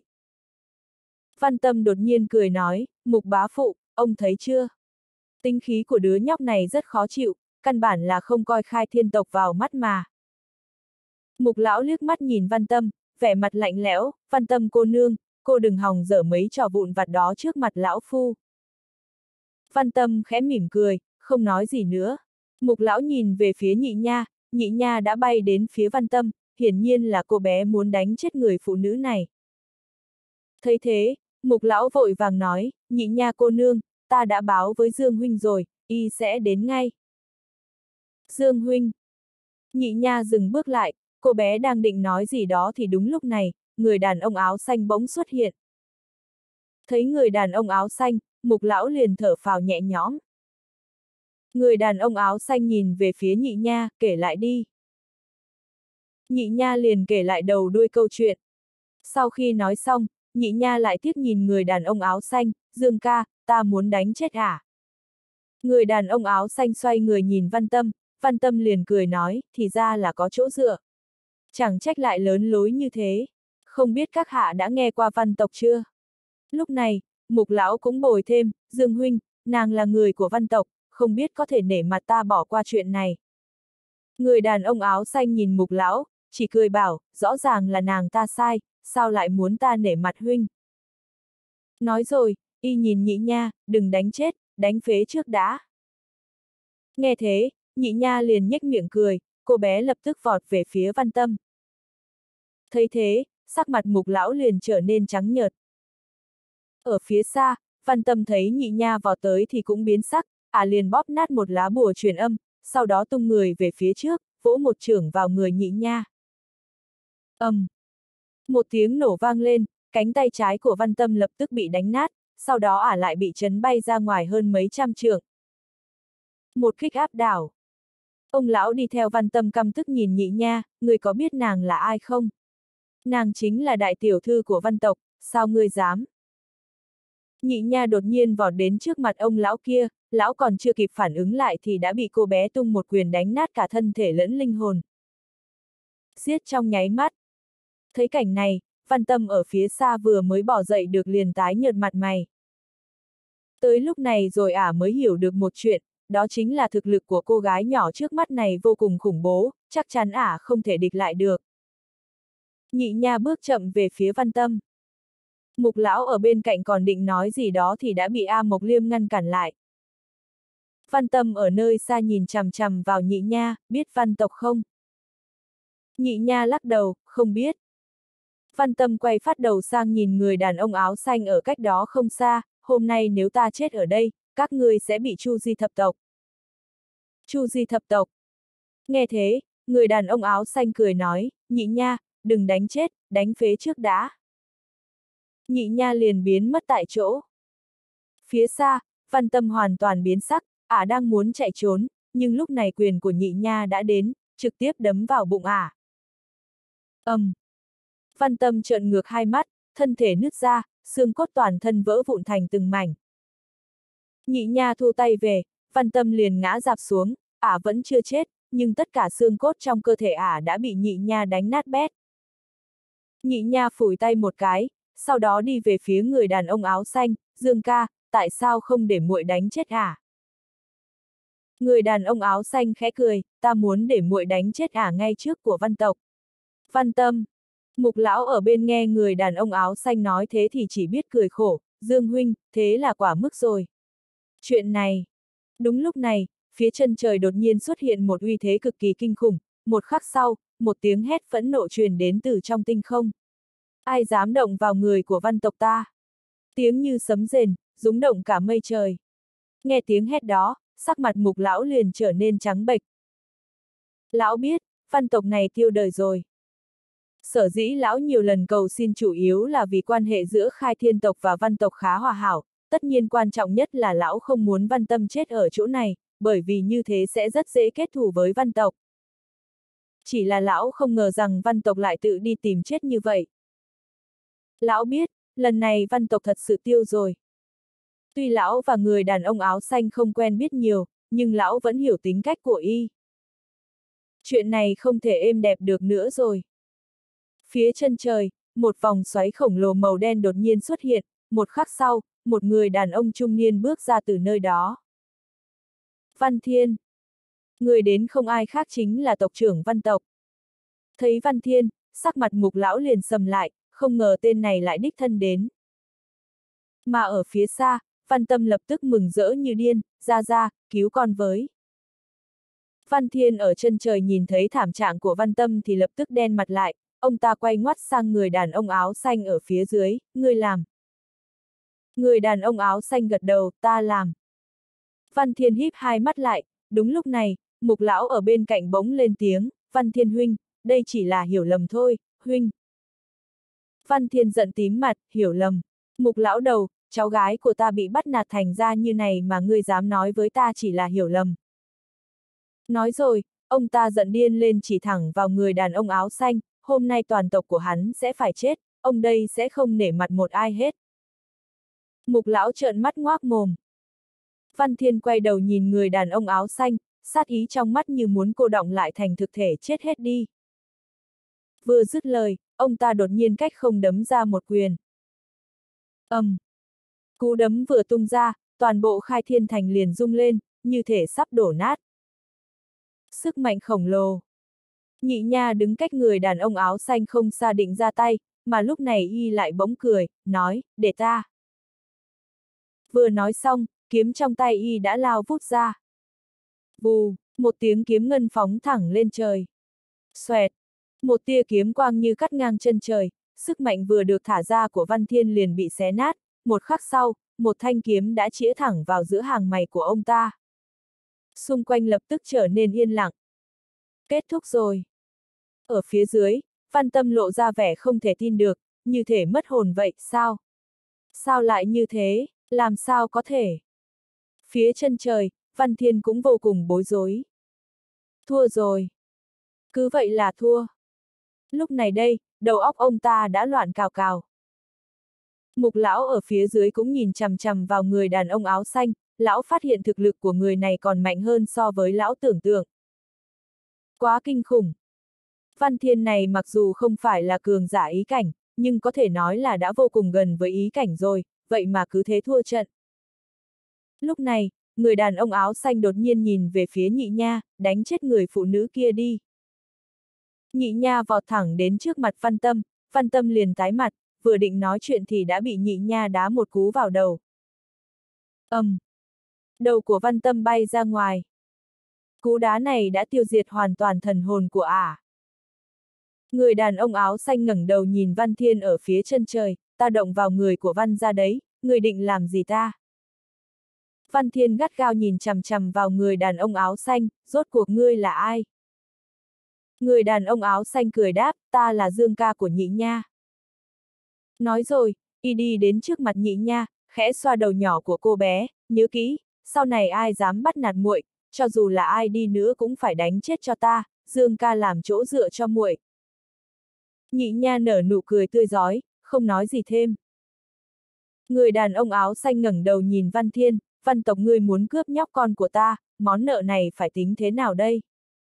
Văn Tâm đột nhiên cười nói, Mục bá phụ, ông thấy chưa? Tính khí của đứa nhóc này rất khó chịu, căn bản là không coi Khai Thiên tộc vào mắt mà. Mục Lão liếc mắt nhìn Văn Tâm, vẻ mặt lạnh lẽo, Văn Tâm cô nương, cô đừng hòng dở mấy trò vụn vặt đó trước mặt lão phu. Văn Tâm khẽ mỉm cười, không nói gì nữa. Mục Lão nhìn về phía Nhị Nha, Nhị Nha đã bay đến phía Văn Tâm, hiển nhiên là cô bé muốn đánh chết người phụ nữ này. Thấy thế, Mục Lão vội vàng nói, Nhị Nha cô nương, ta đã báo với Dương huynh rồi, y sẽ đến ngay. Dương huynh. Nhị Nha dừng bước lại, cô bé đang định nói gì đó thì đúng lúc này, người đàn ông áo xanh bỗng xuất hiện. Thấy người đàn ông áo xanh, Mục Lão liền thở phào nhẹ nhõm. Người đàn ông áo xanh nhìn về phía Nhị Nha, kể lại đi. Nhị Nha liền kể lại đầu đuôi câu chuyện. Sau khi nói xong, Nhị Nha lại tiếp nhìn người đàn ông áo xanh, Dương ca, ta muốn đánh chết ả. Người đàn ông áo xanh xoay người nhìn Văn Tâm, Văn Tâm liền cười nói, thì ra là có chỗ dựa. Chẳng trách lại lớn lối như thế. Không biết các hạ đã nghe qua Văn tộc chưa? Lúc này, Mục Lão cũng bồi thêm, Dương huynh, nàng là người của Văn tộc, không biết có thể nể mặt ta bỏ qua chuyện này. Người đàn ông áo xanh nhìn Mục Lão, chỉ cười bảo, rõ ràng là nàng ta sai, sao lại muốn ta nể mặt huynh? Nói rồi, y nhìn Nhị Nha, đừng đánh chết, đánh phế trước đã. Nghe thế, Nhị Nha liền nhếch miệng cười, cô bé lập tức vọt về phía Văn Tâm. Thấy thế, sắc mặt Mục Lão liền trở nên trắng nhợt. Ở phía xa, Văn Tâm thấy Nhị Nha vọt tới thì cũng biến sắc, ả à liền bóp nát một lá bùa truyền âm, sau đó tung người về phía trước, vỗ một chưởng vào người Nhị Nha. Ầm! Um. Một tiếng nổ vang lên, cánh tay trái của Văn Tâm lập tức bị đánh nát, sau đó ả à lại bị chấn bay ra ngoài hơn mấy trăm trượng. Một kích áp đảo. Ông lão đi theo Văn Tâm căm tức nhìn Nhị Nha, người có biết nàng là ai không? Nàng chính là đại tiểu thư của Văn tộc, sao ngươi dám? Nhị Nha đột nhiên vọt đến trước mặt ông lão kia, lão còn chưa kịp phản ứng lại thì đã bị cô bé tung một quyền đánh nát cả thân thể lẫn linh hồn. Giết trong nháy mắt. Thấy cảnh này, Văn Tâm ở phía xa vừa mới bỏ dậy được liền tái nhợt mặt mày. Tới lúc này rồi ả mới hiểu được một chuyện, đó chính là thực lực của cô gái nhỏ trước mắt này vô cùng khủng bố, chắc chắn ả không thể địch lại được. Nhị Nha bước chậm về phía Văn Tâm. Mục Lão ở bên cạnh còn định nói gì đó thì đã bị A Mộc Liêm ngăn cản lại. Văn Tâm ở nơi xa nhìn chằm chằm vào Nhị Nha, biết Văn tộc không? Nhị Nha lắc đầu, không biết. Văn Tâm quay phát đầu sang nhìn người đàn ông áo xanh ở cách đó không xa, hôm nay nếu ta chết ở đây, các ngươi sẽ bị Chu Di thập tộc. Chu Di thập tộc. Nghe thế, người đàn ông áo xanh cười nói, Nhị Nha, đừng đánh chết, đánh phế trước đã. Nhị Nha liền biến mất tại chỗ. Phía xa, Văn Tâm hoàn toàn biến sắc, ả đang muốn chạy trốn, nhưng lúc này quyền của nhị nha đã đến, trực tiếp đấm vào bụng ả. ầm, um. Văn Tâm trợn ngược hai mắt, thân thể nứt ra, xương cốt toàn thân vỡ vụn thành từng mảnh. Nhị nha thu tay về, Văn Tâm liền ngã rạp xuống, ả vẫn chưa chết, nhưng tất cả xương cốt trong cơ thể ả đã bị nhị nha đánh nát bét. Nhị nha phủi tay một cái, sau đó đi về phía người đàn ông áo xanh, Dương ca, tại sao không để muội đánh chết ả? Người đàn ông áo xanh khẽ cười, ta muốn để muội đánh chết ả ngay trước của Văn tộc. Văn Tâm. Mục lão ở bên nghe người đàn ông áo xanh nói thế thì chỉ biết cười khổ, Dương huynh, thế là quả mức rồi. Chuyện này. Đúng lúc này, phía chân trời đột nhiên xuất hiện một uy thế cực kỳ kinh khủng, một khắc sau, một tiếng hét phẫn nộ truyền đến từ trong tinh không. Ai dám động vào người của Văn tộc ta? Tiếng như sấm rền, rúng động cả mây trời. Nghe tiếng hét đó, sắc mặt mục lão liền trở nên trắng bệch. Lão biết, Văn tộc này tiêu đời rồi. Sở dĩ lão nhiều lần cầu xin chủ yếu là vì quan hệ giữa Khai Thiên tộc và Văn tộc khá hòa hảo, tất nhiên quan trọng nhất là lão không muốn Văn Tâm chết ở chỗ này, bởi vì như thế sẽ rất dễ kết thù với Văn tộc. Chỉ là lão không ngờ rằng Văn tộc lại tự đi tìm chết như vậy. Lão biết, lần này Văn tộc thật sự tiêu rồi. Tuy lão và người đàn ông áo xanh không quen biết nhiều, nhưng lão vẫn hiểu tính cách của y. Chuyện này không thể êm đẹp được nữa rồi. Phía chân trời, một vòng xoáy khổng lồ màu đen đột nhiên xuất hiện, một khắc sau, một người đàn ông trung niên bước ra từ nơi đó. Văn Thiên. Người đến không ai khác chính là tộc trưởng Văn tộc. Thấy Văn Thiên, sắc mặt mục lão liền sầm lại, không ngờ tên này lại đích thân đến. Mà ở phía xa, Văn Tâm lập tức mừng rỡ như điên, ra ra, cứu con với. Văn Thiên ở chân trời nhìn thấy thảm trạng của Văn Tâm thì lập tức đen mặt lại, ông ta quay ngoắt sang người đàn ông áo xanh ở phía dưới, ngươi làm. Người đàn ông áo xanh gật đầu, ta làm. Văn Thiên híp hai mắt lại, đúng lúc này, mục lão ở bên cạnh bỗng lên tiếng, Văn Thiên huynh, đây chỉ là hiểu lầm thôi, huynh. Văn Thiên giận tím mặt, hiểu lầm. Mục lão đầu, cháu gái của ta bị bắt nạt thành ra như này mà ngươi dám nói với ta chỉ là hiểu lầm. Nói rồi, ông ta giận điên lên chỉ thẳng vào người đàn ông áo xanh, hôm nay toàn tộc của hắn sẽ phải chết, ông đây sẽ không nể mặt một ai hết. Mục lão trợn mắt ngoác mồm. Văn Thiên quay đầu nhìn người đàn ông áo xanh, sát ý trong mắt như muốn cô đọng lại thành thực thể chết hết đi. Vừa dứt lời, ông ta đột nhiên cách không đấm ra một quyền. ầm, um. Cú đấm vừa tung ra, toàn bộ Khai Thiên thành liền rung lên, như thể sắp đổ nát. Sức mạnh khổng lồ. Nhị nha đứng cách người đàn ông áo xanh không xa định ra tay, mà lúc này y lại bỗng cười, nói, để ta. Vừa nói xong, kiếm trong tay y đã lao vút ra. Vù, một tiếng kiếm ngân phóng thẳng lên trời. Xoẹt, một tia kiếm quang như cắt ngang chân trời, sức mạnh vừa được thả ra của Văn Thiên liền bị xé nát, một khắc sau, một thanh kiếm đã chĩa thẳng vào giữa hàng mày của ông ta. Xung quanh lập tức trở nên yên lặng. Kết thúc rồi. Ở phía dưới, Văn Tâm lộ ra vẻ không thể tin được, như thể mất hồn vậy, sao? Sao lại như thế, làm sao có thể? Phía chân trời, Văn Thiên cũng vô cùng bối rối. Thua rồi. Cứ vậy là thua. Lúc này đây, đầu óc ông ta đã loạn cào cào. Mục lão ở phía dưới cũng nhìn chằm chằm vào người đàn ông áo xanh, lão phát hiện thực lực của người này còn mạnh hơn so với lão tưởng tượng. Quá kinh khủng. Văn Thiên này mặc dù không phải là cường giả ý cảnh, nhưng có thể nói là đã vô cùng gần với ý cảnh rồi, vậy mà cứ thế thua trận. Lúc này, người đàn ông áo xanh đột nhiên nhìn về phía nhị nha, đánh chết người phụ nữ kia đi. Nhị nha vọt thẳng đến trước mặt Văn Tâm, Văn Tâm liền tái mặt, vừa định nói chuyện thì đã bị nhị nha đá một cú vào đầu. ầm, um. Đầu của Văn Tâm bay ra ngoài. Cú đá này đã tiêu diệt hoàn toàn thần hồn của ả. Người đàn ông áo xanh ngẩng đầu nhìn Văn Thiên ở phía chân trời, ta động vào người của Văn ra đấy, người định làm gì ta? Văn Thiên gắt gao nhìn chằm chằm vào người đàn ông áo xanh, rốt cuộc ngươi là ai? Người đàn ông áo xanh cười đáp, ta là Dương ca của nhị nha. Nói rồi, y đi đến trước mặt nhị nha, khẽ xoa đầu nhỏ của cô bé, nhớ kỹ, sau này ai dám bắt nạt muội, cho dù là ai đi nữa cũng phải đánh chết cho ta, Dương ca làm chỗ dựa cho muội. Nhị nha nở nụ cười tươi rói, không nói gì thêm. Người đàn ông áo xanh ngẩng đầu nhìn Văn Thiên, Văn tộc ngươi muốn cướp nhóc con của ta, món nợ này phải tính thế nào đây?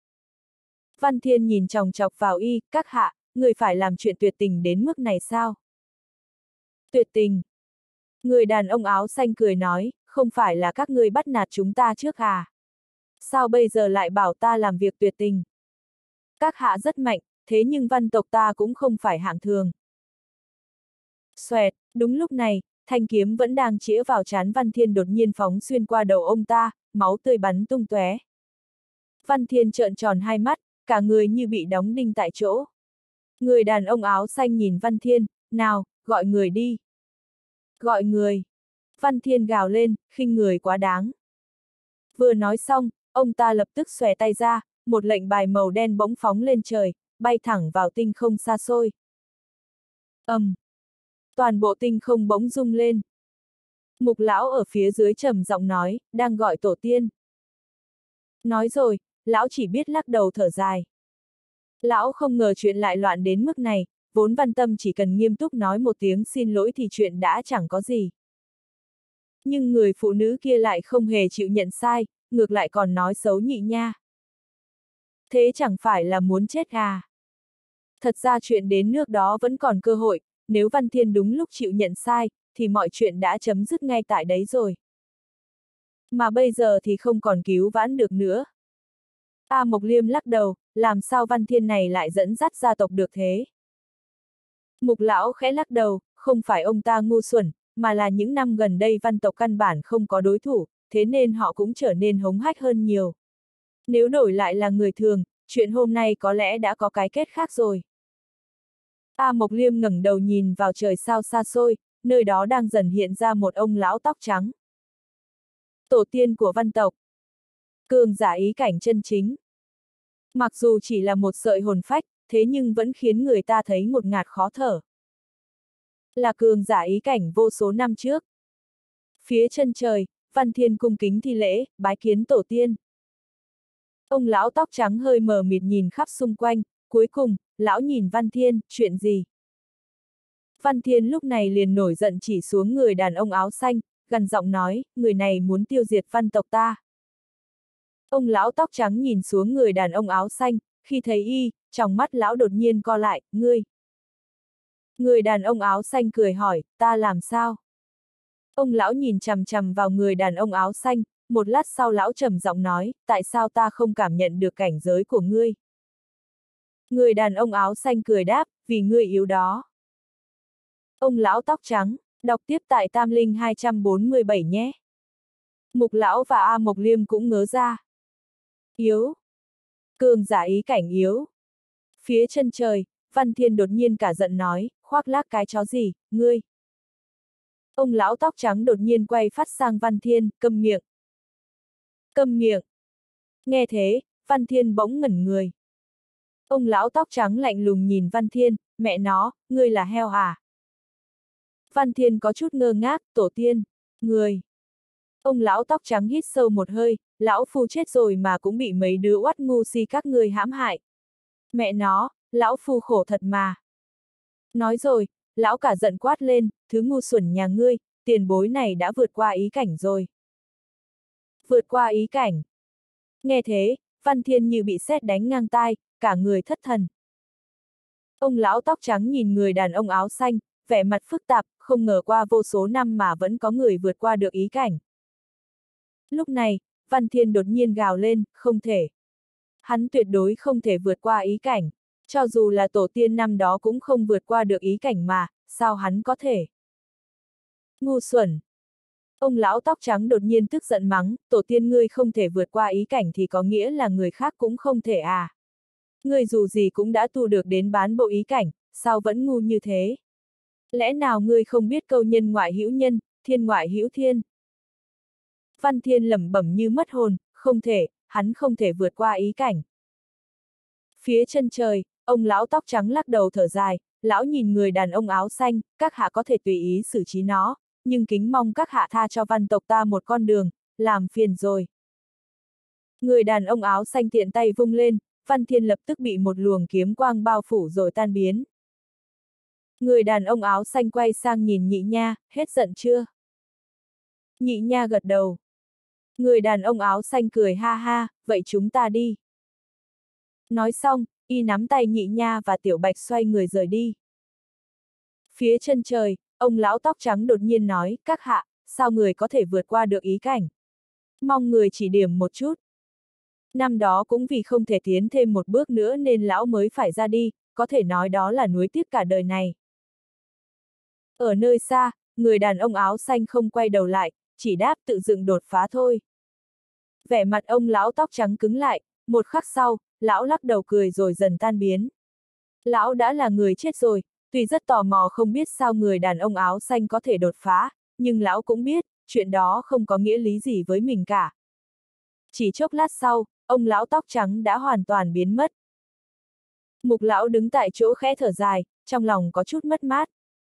Văn Thiên nhìn chòng chọc vào y, các hạ, người phải làm chuyện tuyệt tình đến mức này sao? Tuyệt tình. Người đàn ông áo xanh cười nói, không phải là các ngươi bắt nạt chúng ta trước à? Sao bây giờ lại bảo ta làm việc tuyệt tình? Các hạ rất mạnh, thế nhưng văn tộc ta cũng không phải hạng thường. Xoẹt, đúng lúc này, thanh kiếm vẫn đang chĩa vào trán Văn Thiên đột nhiên phóng xuyên qua đầu ông ta, máu tươi bắn tung tóe. Văn Thiên trợn tròn hai mắt, cả người như bị đóng đinh tại chỗ. Người đàn ông áo xanh nhìn Văn Thiên, nào, gọi người đi. Gọi người. Văn Thiên gào lên, khinh người quá đáng. Vừa nói xong, ông ta lập tức xòe tay ra, một lệnh bài màu đen bỗng phóng lên trời, bay thẳng vào tinh không xa xôi. ầm, um, toàn bộ tinh không bỗng rung lên. Mục lão ở phía dưới trầm giọng nói, đang gọi tổ tiên. Nói rồi, lão chỉ biết lắc đầu thở dài. Lão không ngờ chuyện lại loạn đến mức này, vốn Văn Tâm chỉ cần nghiêm túc nói một tiếng xin lỗi thì chuyện đã chẳng có gì. Nhưng người phụ nữ kia lại không hề chịu nhận sai, ngược lại còn nói xấu nhị nha. Thế chẳng phải là muốn chết à? Thật ra chuyện đến nước đó vẫn còn cơ hội, nếu Văn Thiên đúng lúc chịu nhận sai, thì mọi chuyện đã chấm dứt ngay tại đấy rồi. Mà bây giờ thì không còn cứu vãn được nữa. A Mộc Liêm lắc đầu, làm sao Văn Thiên này lại dẫn dắt gia tộc được thế? Mục lão khẽ lắc đầu, không phải ông ta ngu xuẩn, mà là những năm gần đây văn tộc căn bản không có đối thủ, thế nên họ cũng trở nên hống hách hơn nhiều. Nếu đổi lại là người thường, chuyện hôm nay có lẽ đã có cái kết khác rồi. A Mộc Liêm ngẩng đầu nhìn vào trời sao xa xôi, nơi đó đang dần hiện ra một ông lão tóc trắng. Tổ tiên của văn tộc. Cường giả ý cảnh chân chính. Mặc dù chỉ là một sợi hồn phách, thế nhưng vẫn khiến người ta thấy ngột ngạt khó thở. Là cường giả ý cảnh vô số năm trước. Phía chân trời, Văn Thiên cung kính thi lễ, bái kiến tổ tiên. Ông lão tóc trắng hơi mờ mịt nhìn khắp xung quanh, cuối cùng, lão nhìn Văn Thiên, chuyện gì? Văn Thiên lúc này liền nổi giận chỉ xuống người đàn ông áo xanh, gằn giọng nói, người này muốn tiêu diệt văn tộc ta. Ông lão tóc trắng nhìn xuống người đàn ông áo xanh, khi thấy y, trong mắt lão đột nhiên co lại, ngươi. Người đàn ông áo xanh cười hỏi, ta làm sao? Ông lão nhìn chằm chằm vào người đàn ông áo xanh, một lát sau lão trầm giọng nói, tại sao ta không cảm nhận được cảnh giới của ngươi? Người đàn ông áo xanh cười đáp, vì ngươi yếu đó. Ông lão tóc trắng, đọc tiếp tại Tam Linh hai trăm bốn mươi bảy nhé. Mục lão và A Mộc Liêm cũng ngớ ra. Yếu. Cường giả ý cảnh yếu. Phía chân trời, Văn Thiên đột nhiên cả giận nói, khoác lác cái chó gì, ngươi. Ông lão tóc trắng đột nhiên quay phát sang Văn Thiên, câm miệng. Câm miệng. Nghe thế, Văn Thiên bỗng ngẩn người. Ông lão tóc trắng lạnh lùng nhìn Văn Thiên, mẹ nó, ngươi là heo à? Văn Thiên có chút ngơ ngác, tổ tiên, người. Ông lão tóc trắng hít sâu một hơi, lão phu chết rồi mà cũng bị mấy đứa oắt ngu si các ngươi hãm hại. Mẹ nó, lão phu khổ thật mà. Nói rồi, lão cả giận quát lên, thứ ngu xuẩn nhà ngươi, tiền bối này đã vượt qua ý cảnh rồi. Vượt qua ý cảnh. Nghe thế, Văn Thiên như bị sét đánh ngang tai, cả người thất thần. Ông lão tóc trắng nhìn người đàn ông áo xanh, vẻ mặt phức tạp, không ngờ qua vô số năm mà vẫn có người vượt qua được ý cảnh. Lúc này, Văn Thiên đột nhiên gào lên, không thể. Hắn tuyệt đối không thể vượt qua ý cảnh. Cho dù là tổ tiên năm đó cũng không vượt qua được ý cảnh mà, sao hắn có thể? Ngu xuẩn! Ông lão tóc trắng đột nhiên tức giận mắng, tổ tiên ngươi không thể vượt qua ý cảnh thì có nghĩa là người khác cũng không thể à? Ngươi dù gì cũng đã tu được đến bán bộ ý cảnh, sao vẫn ngu như thế? Lẽ nào ngươi không biết câu nhân ngoại hữu nhân, thiên ngoại hữu thiên? Văn Thiên lẩm bẩm như mất hồn, không thể, hắn không thể vượt qua ý cảnh. Phía chân trời, ông lão tóc trắng lắc đầu thở dài, lão nhìn người đàn ông áo xanh, các hạ có thể tùy ý xử trí nó, nhưng kính mong các hạ tha cho văn tộc ta một con đường, làm phiền rồi. Người đàn ông áo xanh tiện tay vung lên, Văn Thiên lập tức bị một luồng kiếm quang bao phủ rồi tan biến. Người đàn ông áo xanh quay sang nhìn Nhị Nha, hết giận chưa? Nhị Nha gật đầu. Người đàn ông áo xanh cười ha ha, vậy chúng ta đi. Nói xong, y nắm tay Nhị Nha và Tiểu Bạch xoay người rời đi. Phía chân trời, ông lão tóc trắng đột nhiên nói, các hạ, sao người có thể vượt qua được ý cảnh? Mong người chỉ điểm một chút. Năm đó cũng vì không thể tiến thêm một bước nữa nên lão mới phải ra đi, có thể nói đó là nuối tiếc cả đời này. Ở nơi xa, người đàn ông áo xanh không quay đầu lại, chỉ đáp tự dựng đột phá thôi. Vẻ mặt ông lão tóc trắng cứng lại, một khắc sau, lão lắc đầu cười rồi dần tan biến. Lão đã là người chết rồi, tuy rất tò mò không biết sao người đàn ông áo xanh có thể đột phá, nhưng lão cũng biết, chuyện đó không có nghĩa lý gì với mình cả. Chỉ chốc lát sau, ông lão tóc trắng đã hoàn toàn biến mất. Mục lão đứng tại chỗ khẽ thở dài, trong lòng có chút mất mát.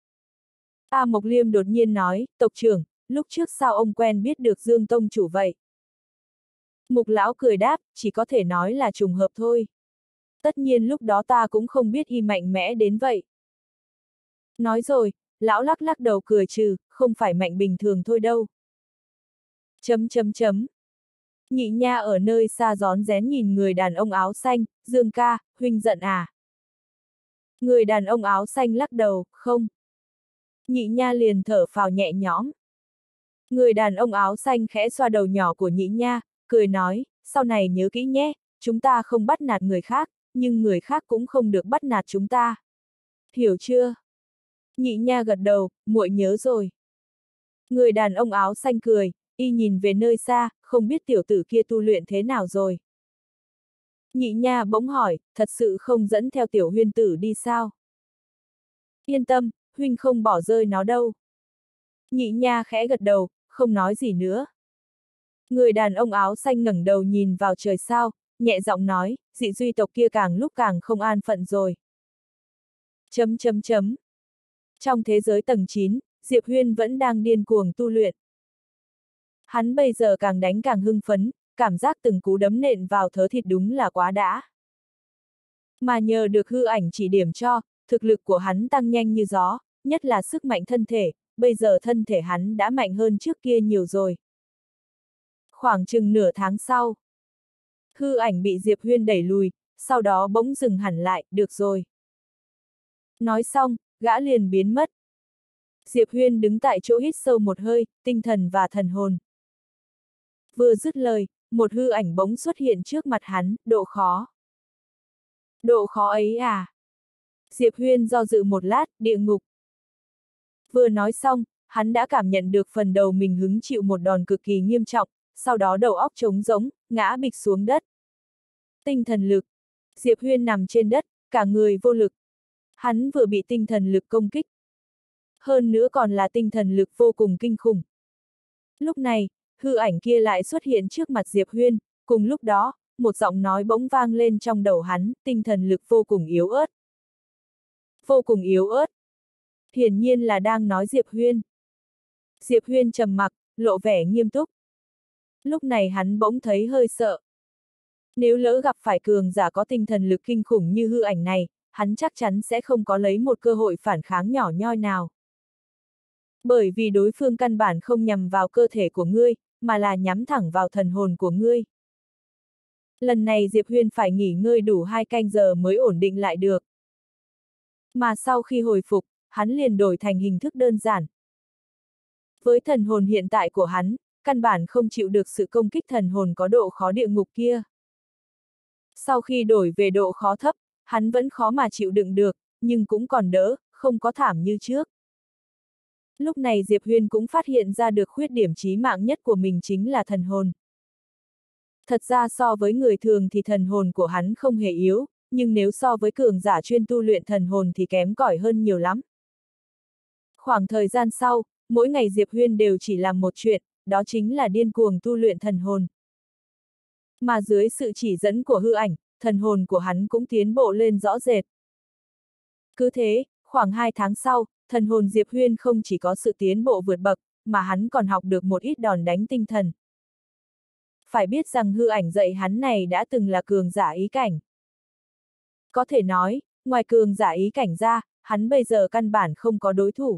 A Mộc Liêm đột nhiên nói, tộc trưởng, lúc trước sao ông quen biết được Dương Tông chủ vậy? Mục lão cười đáp, chỉ có thể nói là trùng hợp thôi. Tất nhiên lúc đó ta cũng không biết y mạnh mẽ đến vậy. Nói rồi, lão lắc lắc đầu cười trừ, không phải mạnh bình thường thôi đâu. Chấm chấm chấm. Nhị Nha ở nơi xa rón rén nhìn người đàn ông áo xanh, Dương ca, huynh giận à? Người đàn ông áo xanh lắc đầu, không. Nhị Nha liền thở phào nhẹ nhõm. Người đàn ông áo xanh khẽ xoa đầu nhỏ của Nhị Nha, cười nói, sau này nhớ kỹ nhé, chúng ta không bắt nạt người khác, nhưng người khác cũng không được bắt nạt chúng ta. Hiểu chưa? Nhị Nha gật đầu, muội nhớ rồi. Người đàn ông áo xanh cười, y nhìn về nơi xa, không biết tiểu tử kia tu luyện thế nào rồi. Nhị Nha bỗng hỏi, thật sự không dẫn theo tiểu huyên tử đi sao? Yên tâm, huynh không bỏ rơi nó đâu. Nhị Nha khẽ gật đầu, không nói gì nữa. Người đàn ông áo xanh ngẩng đầu nhìn vào trời sao, nhẹ giọng nói, dị duy tộc kia càng lúc càng không an phận rồi. Chấm chấm chấm. Trong thế giới tầng chín, Diệp Huyên vẫn đang điên cuồng tu luyện. Hắn bây giờ càng đánh càng hưng phấn, cảm giác từng cú đấm nện vào thớ thịt đúng là quá đã. Mà nhờ được hư ảnh chỉ điểm cho, thực lực của hắn tăng nhanh như gió, nhất là sức mạnh thân thể, bây giờ thân thể hắn đã mạnh hơn trước kia nhiều rồi. Khoảng chừng nửa tháng sau, hư ảnh bị Diệp Huyên đẩy lùi, sau đó bỗng dừng hẳn lại, được rồi. Nói xong, gã liền biến mất. Diệp Huyên đứng tại chỗ hít sâu một hơi, tinh thần và thần hồn. Vừa dứt lời, một hư ảnh bỗng xuất hiện trước mặt hắn, độ khó. Độ khó ấy à? Diệp Huyên do dự một lát, địa ngục. Vừa nói xong, hắn đã cảm nhận được phần đầu mình hứng chịu một đòn cực kỳ nghiêm trọng, sau đó đầu óc trống rỗng, ngã bịch xuống đất. Tinh thần lực. Diệp Huyên nằm trên đất, cả người vô lực. Hắn vừa bị tinh thần lực công kích. Hơn nữa còn là tinh thần lực vô cùng kinh khủng. Lúc này, hư ảnh kia lại xuất hiện trước mặt Diệp Huyên, cùng lúc đó, một giọng nói bỗng vang lên trong đầu hắn, tinh thần lực vô cùng yếu ớt. Vô cùng yếu ớt. Hiển nhiên là đang nói Diệp Huyên. Diệp Huyên trầm mặc, lộ vẻ nghiêm túc. Lúc này hắn bỗng thấy hơi sợ. Nếu lỡ gặp phải cường giả có tinh thần lực kinh khủng như hư ảnh này, hắn chắc chắn sẽ không có lấy một cơ hội phản kháng nhỏ nhoi nào. Bởi vì đối phương căn bản không nhằm vào cơ thể của ngươi, mà là nhắm thẳng vào thần hồn của ngươi. Lần này Diệp Huyên phải nghỉ ngơi đủ hai canh giờ mới ổn định lại được. Mà sau khi hồi phục, hắn liền đổi thành hình thức đơn giản. Với thần hồn hiện tại của hắn, căn bản không chịu được sự công kích thần hồn có độ khó địa ngục kia. Sau khi đổi về độ khó thấp, hắn vẫn khó mà chịu đựng được, nhưng cũng còn đỡ, không có thảm như trước. Lúc này Diệp Huyên cũng phát hiện ra được khuyết điểm chí mạng nhất của mình chính là thần hồn. Thật ra so với người thường thì thần hồn của hắn không hề yếu, nhưng nếu so với cường giả chuyên tu luyện thần hồn thì kém cỏi hơn nhiều lắm. Khoảng thời gian sau, mỗi ngày Diệp Huyên đều chỉ làm một chuyện, đó chính là điên cuồng tu luyện thần hồn. Mà dưới sự chỉ dẫn của hư ảnh, thần hồn của hắn cũng tiến bộ lên rõ rệt. Cứ thế, khoảng hai tháng sau, thần hồn Diệp Huyên không chỉ có sự tiến bộ vượt bậc, mà hắn còn học được một ít đòn đánh tinh thần. Phải biết rằng hư ảnh dạy hắn này đã từng là cường giả ý cảnh. Có thể nói, ngoài cường giả ý cảnh ra, hắn bây giờ căn bản không có đối thủ.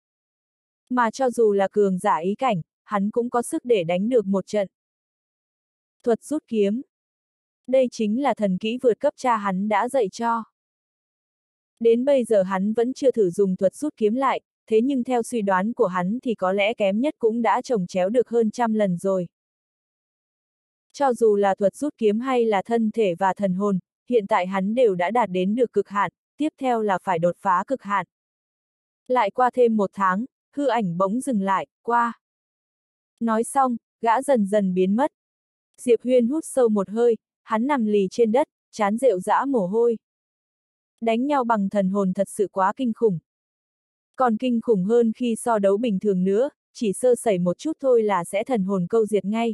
Mà cho dù là cường giả ý cảnh, hắn cũng có sức để đánh được một trận. Thuật rút kiếm. Đây chính là thần kỹ vượt cấp cha hắn đã dạy cho. Đến bây giờ hắn vẫn chưa thử dùng thuật rút kiếm lại, thế nhưng theo suy đoán của hắn thì có lẽ kém nhất cũng đã chồng chéo được hơn trăm lần rồi. Cho dù là thuật rút kiếm hay là thân thể và thần hồn, hiện tại hắn đều đã đạt đến được cực hạn, tiếp theo là phải đột phá cực hạn. Lại qua thêm một tháng, hư ảnh bỗng dừng lại, qua. Nói xong, gã dần dần biến mất. Diệp Huyên hút sâu một hơi, hắn nằm lì trên đất, trán rệu rã mồ hôi. Đánh nhau bằng thần hồn thật sự quá kinh khủng. Còn kinh khủng hơn khi so đấu bình thường nữa, chỉ sơ sẩy một chút thôi là sẽ thần hồn câu diệt ngay.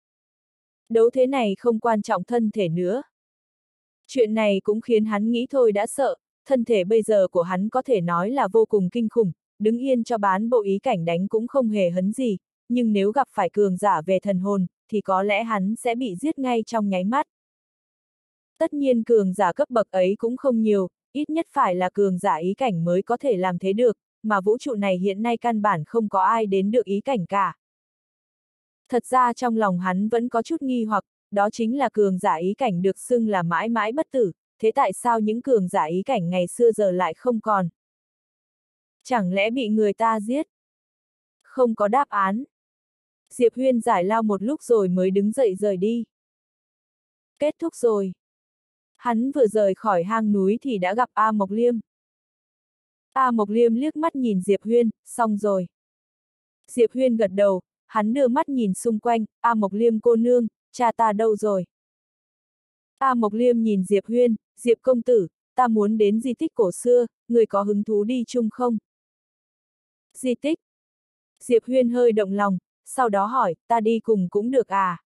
Đấu thế này không quan trọng thân thể nữa. Chuyện này cũng khiến hắn nghĩ thôi đã sợ, thân thể bây giờ của hắn có thể nói là vô cùng kinh khủng, đứng yên cho bán bộ ý cảnh đánh cũng không hề hấn gì, nhưng nếu gặp phải cường giả về thần hồn, thì có lẽ hắn sẽ bị giết ngay trong nháy mắt. Tất nhiên cường giả cấp bậc ấy cũng không nhiều, ít nhất phải là cường giả ý cảnh mới có thể làm thế được, mà vũ trụ này hiện nay căn bản không có ai đến được ý cảnh cả. Thật ra trong lòng hắn vẫn có chút nghi hoặc, đó chính là cường giả ý cảnh được xưng là mãi mãi bất tử, thế tại sao những cường giả ý cảnh ngày xưa giờ lại không còn? Chẳng lẽ bị người ta giết? Không có đáp án. Diệp Huyên giải lao một lúc rồi mới đứng dậy rời đi. Kết thúc rồi. Hắn vừa rời khỏi hang núi thì đã gặp A Mộc Liêm. A Mộc Liêm liếc mắt nhìn Diệp Huyên, xong rồi. Diệp Huyên gật đầu, hắn đưa mắt nhìn xung quanh, A Mộc Liêm cô nương, cha ta đâu rồi? A Mộc Liêm nhìn Diệp Huyên, Diệp công tử, ta muốn đến di tích cổ xưa, người có hứng thú đi chung không? Di tích. Diệp Huyên hơi động lòng, sau đó hỏi, ta đi cùng cũng được à?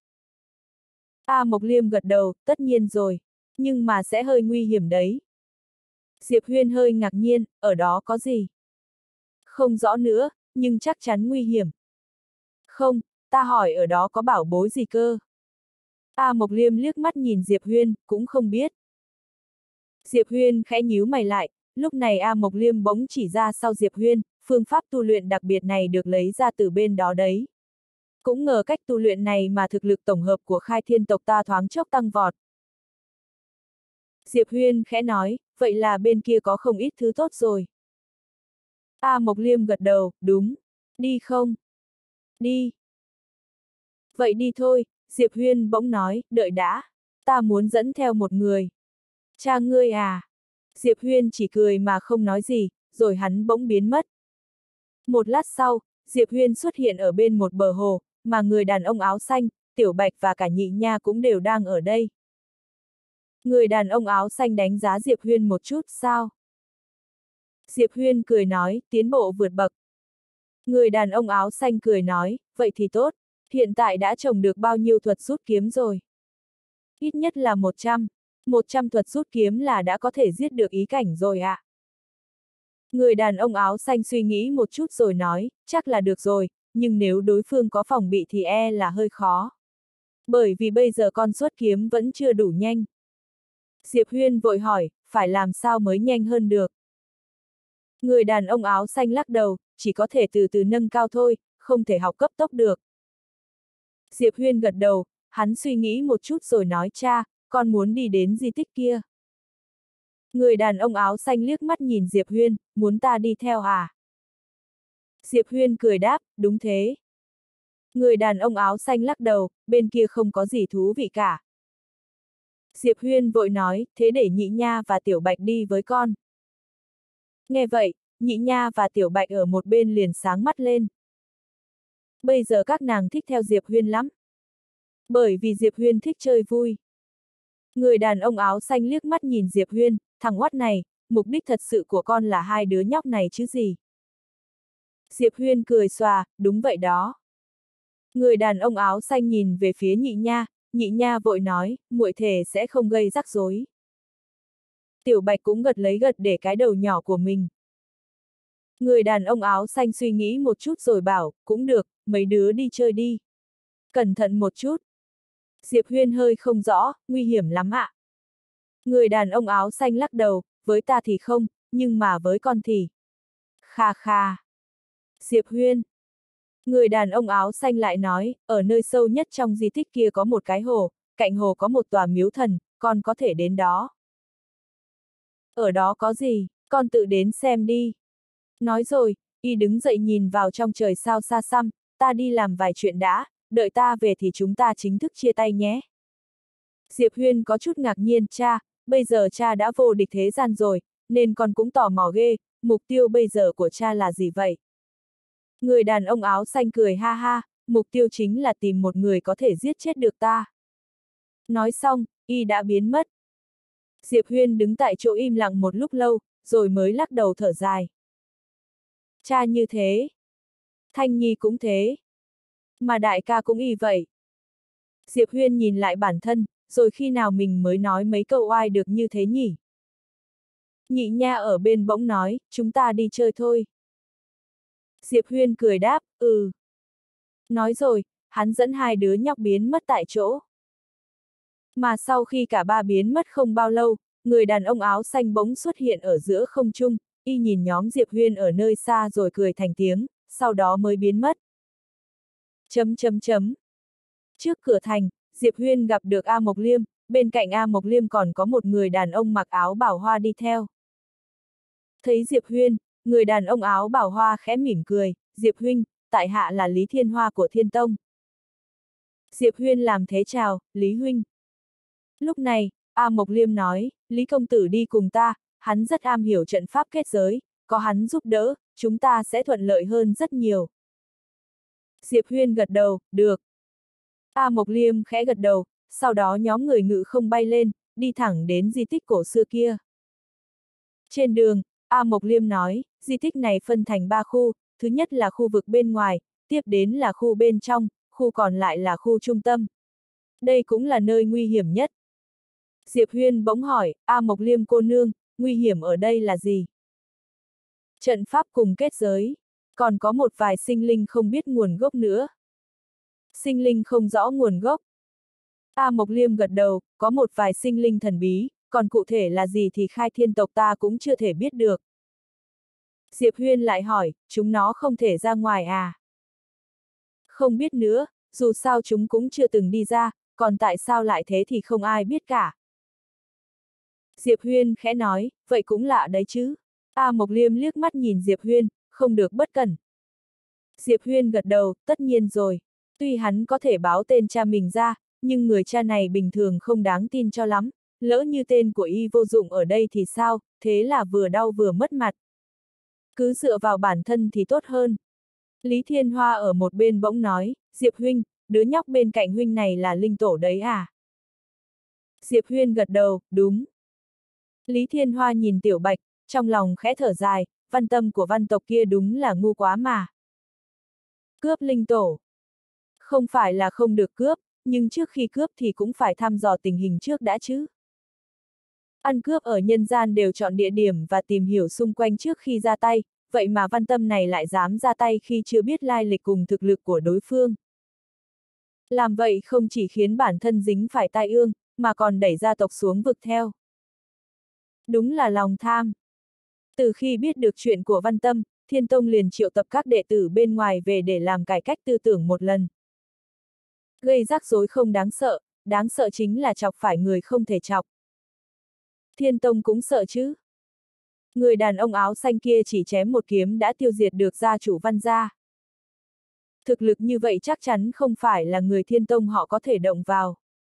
A Mộc Liêm gật đầu, tất nhiên rồi, nhưng mà sẽ hơi nguy hiểm đấy. Diệp Huyên hơi ngạc nhiên, ở đó có gì? Không rõ nữa, nhưng chắc chắn nguy hiểm. Không, ta hỏi ở đó có bảo bối gì cơ? A Mộc Liêm liếc mắt nhìn Diệp Huyên, cũng không biết. Diệp Huyên khẽ nhíu mày lại, lúc này A Mộc Liêm bỗng chỉ ra sau Diệp Huyên, phương pháp tu luyện đặc biệt này được lấy ra từ bên đó đấy. Cũng ngờ cách tu luyện này mà thực lực tổng hợp của Khai Thiên tộc ta thoáng chốc tăng vọt. Diệp Huyên khẽ nói, vậy là bên kia có không ít thứ tốt rồi. A Mộc Liêm gật đầu, đúng. Đi không? Đi. Vậy đi thôi, Diệp Huyên bỗng nói, đợi đã. Ta muốn dẫn theo một người. Cha ngươi à? Diệp Huyên chỉ cười mà không nói gì, rồi hắn bỗng biến mất. Một lát sau, Diệp Huyên xuất hiện ở bên một bờ hồ, mà người đàn ông áo xanh, Tiểu Bạch và cả Nhị Nha cũng đều đang ở đây. Người đàn ông áo xanh đánh giá Diệp Huyên một chút, sao? Diệp Huyên cười nói, tiến bộ vượt bậc. Người đàn ông áo xanh cười nói, vậy thì tốt, hiện tại đã trồng được bao nhiêu thuật rút kiếm rồi? Ít nhất là một trăm. một trăm thuật rút kiếm là đã có thể giết được ý cảnh rồi ạ. À. Người đàn ông áo xanh suy nghĩ một chút rồi nói, chắc là được rồi, nhưng nếu đối phương có phòng bị thì e là hơi khó. Bởi vì bây giờ con xuất kiếm vẫn chưa đủ nhanh. Diệp Huyên vội hỏi, phải làm sao mới nhanh hơn được? Người đàn ông áo xanh lắc đầu, chỉ có thể từ từ nâng cao thôi, không thể học cấp tốc được. Diệp Huyên gật đầu, hắn suy nghĩ một chút rồi nói, cha, con muốn đi đến di tích kia. Người đàn ông áo xanh liếc mắt nhìn Diệp Huyên, muốn ta đi theo à? Diệp Huyên cười đáp, đúng thế. Người đàn ông áo xanh lắc đầu, bên kia không có gì thú vị cả. Diệp Huyên vội nói, thế để Nhị Nha và Tiểu Bạch đi với con. Nghe vậy, Nhị Nha và Tiểu Bạch ở một bên liền sáng mắt lên. Bây giờ các nàng thích theo Diệp Huyên lắm. Bởi vì Diệp Huyên thích chơi vui. Người đàn ông áo xanh liếc mắt nhìn Diệp Huyên, thằng oắt này, mục đích thật sự của con là hai đứa nhóc này chứ gì. Diệp Huyên cười xòa, đúng vậy đó. Người đàn ông áo xanh nhìn về phía Nhị Nha, Nhị Nha vội nói, muội thề sẽ không gây rắc rối. Tiểu Bạch cũng gật lấy gật để cái đầu nhỏ của mình. Người đàn ông áo xanh suy nghĩ một chút rồi bảo, cũng được, mấy đứa đi chơi đi. Cẩn thận một chút. Diệp Huyên hơi không rõ, nguy hiểm lắm ạ. Người đàn ông áo xanh lắc đầu, với ta thì không, nhưng mà với con thì. Kha kha. Diệp Huyên. Người đàn ông áo xanh lại nói, ở nơi sâu nhất trong di tích kia có một cái hồ, cạnh hồ có một tòa miếu thần, con có thể đến đó. Ở đó có gì, con tự đến xem đi. Nói rồi, y đứng dậy nhìn vào trong trời sao xa xăm, ta đi làm vài chuyện đã, đợi ta về thì chúng ta chính thức chia tay nhé. Diệp Huyên có chút ngạc nhiên, cha, bây giờ cha đã vô địch thế gian rồi, nên con cũng tò mò ghê, mục tiêu bây giờ của cha là gì vậy? Người đàn ông áo xanh cười ha ha, mục tiêu chính là tìm một người có thể giết chết được ta. Nói xong, y đã biến mất. Diệp Huyên đứng tại chỗ im lặng một lúc lâu, rồi mới lắc đầu thở dài. Cha như thế. Thanh Nhi cũng thế. Mà đại ca cũng y vậy. Diệp Huyên nhìn lại bản thân, rồi khi nào mình mới nói mấy câu oai được như thế nhỉ? Nhị nha ở bên bỗng nói, chúng ta đi chơi thôi. Diệp Huyên cười đáp, ừ. Nói rồi, hắn dẫn hai đứa nhóc biến mất tại chỗ. Mà sau khi cả ba biến mất không bao lâu, người đàn ông áo xanh bỗng xuất hiện ở giữa không trung, y nhìn nhóm Diệp Huyên ở nơi xa rồi cười thành tiếng, sau đó mới biến mất. Chấm chấm chấm. Trước cửa thành, Diệp Huyên gặp được A Mộc Liêm, bên cạnh A Mộc Liêm còn có một người đàn ông mặc áo bảo hoa đi theo. Thấy Diệp Huyên, người đàn ông áo bảo hoa khẽ mỉm cười, Diệp huynh, tại hạ là Lý Thiên Hoa của Thiên Tông. Diệp Huyên làm thế chào, Lý huynh. Lúc này, A Mộc Liêm nói, Lý công tử đi cùng ta, hắn rất am hiểu trận pháp kết giới, có hắn giúp đỡ, chúng ta sẽ thuận lợi hơn rất nhiều. Diệp Huyên gật đầu, được. A Mộc Liêm khẽ gật đầu, sau đó nhóm người ngự không bay lên, đi thẳng đến di tích cổ xưa kia. Trên đường, A Mộc Liêm nói, di tích này phân thành ba khu, thứ nhất là khu vực bên ngoài, tiếp đến là khu bên trong, khu còn lại là khu trung tâm. Đây cũng là nơi nguy hiểm nhất. Diệp Huyên bỗng hỏi, A Mộc Liêm cô nương, nguy hiểm ở đây là gì? Trận pháp cùng kết giới, còn có một vài sinh linh không biết nguồn gốc nữa. Sinh linh không rõ nguồn gốc. A Mộc Liêm gật đầu, có một vài sinh linh thần bí, còn cụ thể là gì thì Khai Thiên tộc ta cũng chưa thể biết được. Diệp Huyên lại hỏi, chúng nó không thể ra ngoài à? Không biết nữa, dù sao chúng cũng chưa từng đi ra, còn tại sao lại thế thì không ai biết cả. Diệp Huyên khẽ nói, vậy cũng lạ đấy chứ. A Mộc Liêm liếc mắt nhìn Diệp Huyên, không được bất cẩn. Diệp Huyên gật đầu, tất nhiên rồi. Tuy hắn có thể báo tên cha mình ra, nhưng người cha này bình thường không đáng tin cho lắm, lỡ như tên của y vô dụng ở đây thì sao, thế là vừa đau vừa mất mặt. Cứ dựa vào bản thân thì tốt hơn. Lý Thiên Hoa ở một bên bỗng nói, Diệp huynh, đứa nhóc bên cạnh huynh này là linh tổ đấy à? Diệp Huyên gật đầu, đúng. Lý Thiên Hoa nhìn Tiểu Bạch, trong lòng khẽ thở dài, văn tâm của văn tộc kia đúng là ngu quá mà. Cướp linh tổ. Không phải là không được cướp, nhưng trước khi cướp thì cũng phải thăm dò tình hình trước đã chứ. Ăn cướp ở nhân gian đều chọn địa điểm và tìm hiểu xung quanh trước khi ra tay, vậy mà văn tâm này lại dám ra tay khi chưa biết lai lịch cùng thực lực của đối phương. Làm vậy không chỉ khiến bản thân dính phải tai ương, mà còn đẩy gia tộc xuống vực theo. Đúng là lòng tham. Từ khi biết được chuyện của Văn Tâm, Thiên Tông liền triệu tập các đệ tử bên ngoài về để làm cải cách tư tưởng một lần. Gây rắc rối không đáng sợ, đáng sợ chính là chọc phải người không thể chọc. Thiên Tông cũng sợ chứ. Người đàn ông áo xanh kia chỉ chém một kiếm đã tiêu diệt được gia chủ Văn gia. Thực lực như vậy chắc chắn không phải là người Thiên Tông họ có thể động vào.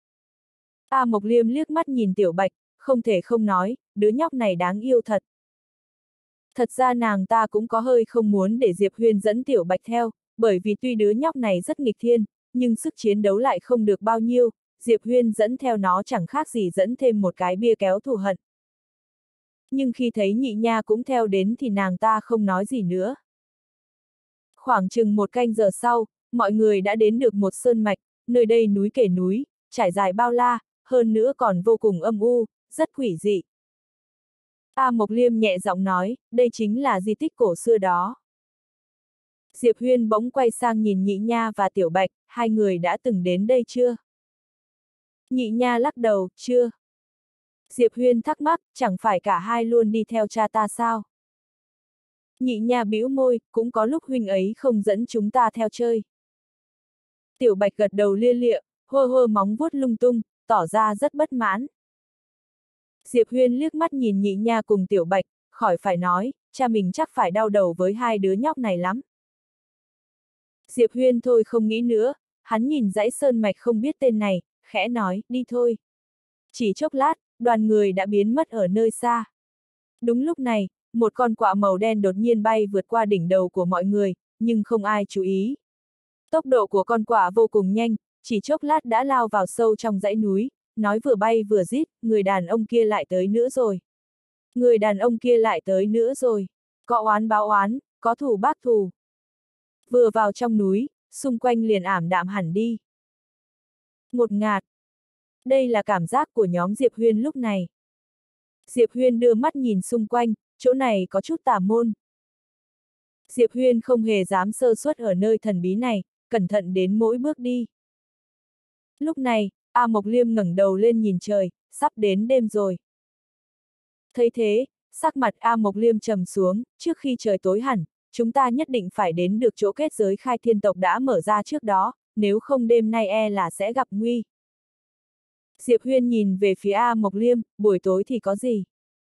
A Mộc Liêm liếc mắt nhìn Tiểu Bạch, không thể không nói, đứa nhóc này đáng yêu thật. Thật ra nàng ta cũng có hơi không muốn để Diệp Huyên dẫn Tiểu Bạch theo, bởi vì tuy đứa nhóc này rất nghịch thiên, nhưng sức chiến đấu lại không được bao nhiêu, Diệp Huyên dẫn theo nó chẳng khác gì dẫn thêm một cái bia kéo thù hận. Nhưng khi thấy nhị nha cũng theo đến thì nàng ta không nói gì nữa. Khoảng chừng một canh giờ sau, mọi người đã đến được một sơn mạch, nơi đây núi kể núi, trải dài bao la, hơn nữa còn vô cùng âm u, rất quỷ dị. A Mộc Liêm nhẹ giọng nói, đây chính là di tích cổ xưa đó. Diệp Huyên bỗng quay sang nhìn Nhị Nha và Tiểu Bạch, hai người đã từng đến đây chưa? Nhị Nha lắc đầu, chưa. Diệp Huyên thắc mắc, chẳng phải cả hai luôn đi theo cha ta sao? Nhị Nha bĩu môi, cũng có lúc huynh ấy không dẫn chúng ta theo chơi. Tiểu Bạch gật đầu lia lịa, hơ hơ móng vuốt lung tung, tỏ ra rất bất mãn. Diệp Huyên liếc mắt nhìn Nhị Nha cùng Tiểu Bạch, khỏi phải nói, cha mình chắc phải đau đầu với hai đứa nhóc này lắm. Diệp Huyên thôi không nghĩ nữa, hắn nhìn dãy sơn mạch không biết tên này, khẽ nói, đi thôi. Chỉ chốc lát, đoàn người đã biến mất ở nơi xa. Đúng lúc này, một con quạ màu đen đột nhiên bay vượt qua đỉnh đầu của mọi người, nhưng không ai chú ý. Tốc độ của con quạ vô cùng nhanh, chỉ chốc lát đã lao vào sâu trong dãy núi, nói vừa bay vừa rít, người đàn ông kia lại tới nữa rồi. Người đàn ông kia lại tới nữa rồi. Có oán báo oán, có thù báo thù. Vừa vào trong núi, xung quanh liền ảm đạm hẳn đi. Ngột ngạt. Đây là cảm giác của nhóm Diệp Huyên lúc này. Diệp Huyên đưa mắt nhìn xung quanh, chỗ này có chút tà môn. Diệp Huyên không hề dám sơ suất ở nơi thần bí này, cẩn thận đến mỗi bước đi. Lúc này, A Mộc Liêm ngẩng đầu lên nhìn trời, sắp đến đêm rồi. Thấy thế, sắc mặt A Mộc Liêm trầm xuống, trước khi trời tối hẳn, chúng ta nhất định phải đến được chỗ kết giới khai thiên tộc đã mở ra trước đó, nếu không đêm nay e là sẽ gặp nguy. Diệp Huyên nhìn về phía A Mộc Liêm, buổi tối thì có gì?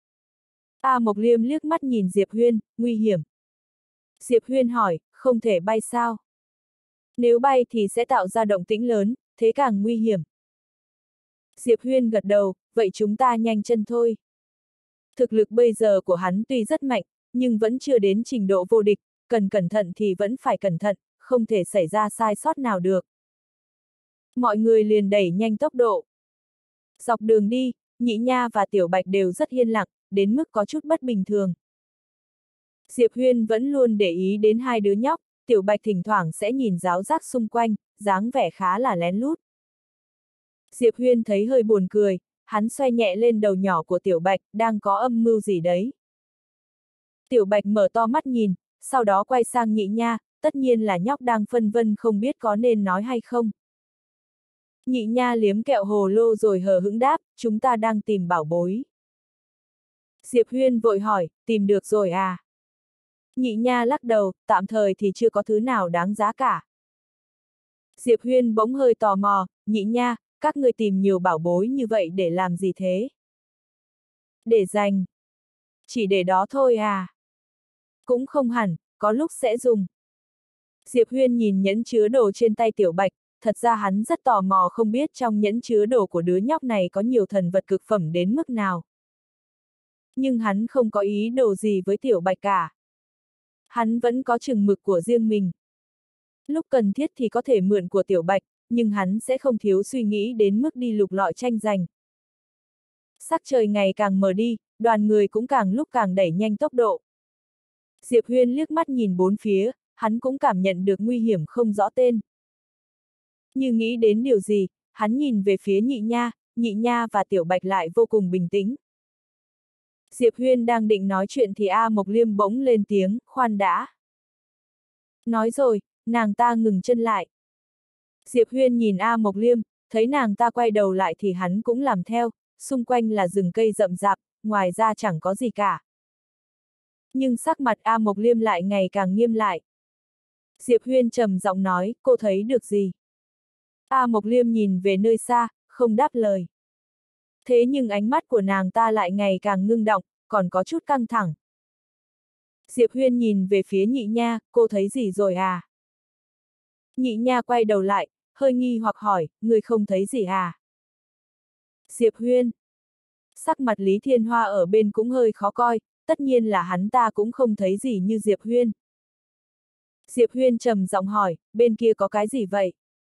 A Mộc Liêm liếc mắt nhìn Diệp Huyên, nguy hiểm. Diệp Huyên hỏi, không thể bay sao? Nếu bay thì sẽ tạo ra động tĩnh lớn, thế càng nguy hiểm. Diệp Huyên gật đầu, vậy chúng ta nhanh chân thôi. Thực lực bây giờ của hắn tuy rất mạnh, nhưng vẫn chưa đến trình độ vô địch, cần cẩn thận thì vẫn phải cẩn thận, không thể xảy ra sai sót nào được. Mọi người liền đẩy nhanh tốc độ. Dọc đường đi, Nhị Nha và Tiểu Bạch đều rất yên lặng, đến mức có chút bất bình thường. Diệp Huyên vẫn luôn để ý đến hai đứa nhóc, Tiểu Bạch thỉnh thoảng sẽ nhìn ráo rác xung quanh, dáng vẻ khá là lén lút. Diệp Huyên thấy hơi buồn cười, hắn xoay nhẹ lên đầu nhỏ của Tiểu Bạch, đang có âm mưu gì đấy. Tiểu Bạch mở to mắt nhìn, sau đó quay sang Nhị Nha, tất nhiên là nhóc đang phân vân không biết có nên nói hay không. Nhị Nha liếm kẹo hồ lô rồi hờ hững đáp, chúng ta đang tìm bảo bối. Diệp Huyên vội hỏi, tìm được rồi à? Nhị Nha lắc đầu, tạm thời thì chưa có thứ nào đáng giá cả. Diệp Huyên bỗng hơi tò mò, Nhị Nha, các người tìm nhiều bảo bối như vậy để làm gì thế? Để dành. Chỉ để đó thôi à? Cũng không hẳn, có lúc sẽ dùng. Diệp Huyên nhìn nhẫn chứa đồ trên tay Tiểu Bạch, thật ra hắn rất tò mò không biết trong nhẫn chứa đồ của đứa nhóc này có nhiều thần vật cực phẩm đến mức nào. Nhưng hắn không có ý đồ gì với Tiểu Bạch cả. Hắn vẫn có chừng mực của riêng mình. Lúc cần thiết thì có thể mượn của Tiểu Bạch, nhưng hắn sẽ không thiếu suy nghĩ đến mức đi lục lọi tranh giành. Sắc trời ngày càng mờ đi, đoàn người cũng càng lúc càng đẩy nhanh tốc độ. Diệp Huyên liếc mắt nhìn bốn phía, hắn cũng cảm nhận được nguy hiểm không rõ tên. Như nghĩ đến điều gì, hắn nhìn về phía Nhị Nha, Nhị Nha và Tiểu Bạch lại vô cùng bình tĩnh. Diệp Huyên đang định nói chuyện thì A Mộc Liêm bỗng lên tiếng, khoan đã. Nói rồi, nàng ta ngừng chân lại. Diệp Huyên nhìn A Mộc Liêm, thấy nàng ta quay đầu lại thì hắn cũng làm theo, xung quanh là rừng cây rậm rạp, ngoài ra chẳng có gì cả. Nhưng sắc mặt A Mộc Liêm lại ngày càng nghiêm lại. Diệp Huyên trầm giọng nói, cô thấy được gì? A Mộc Liêm nhìn về nơi xa, không đáp lời. Thế nhưng ánh mắt của nàng ta lại ngày càng ngưng động, còn có chút căng thẳng. Diệp Huyên nhìn về phía Nhị Nha, cô thấy gì rồi à? Nhị Nha quay đầu lại, hơi nghi hoặc hỏi, người không thấy gì à? Diệp Huyên. Sắc mặt Lý Thiên Hoa ở bên cũng hơi khó coi, tất nhiên là hắn ta cũng không thấy gì như Diệp Huyên. Diệp Huyên trầm giọng hỏi, bên kia có cái gì vậy?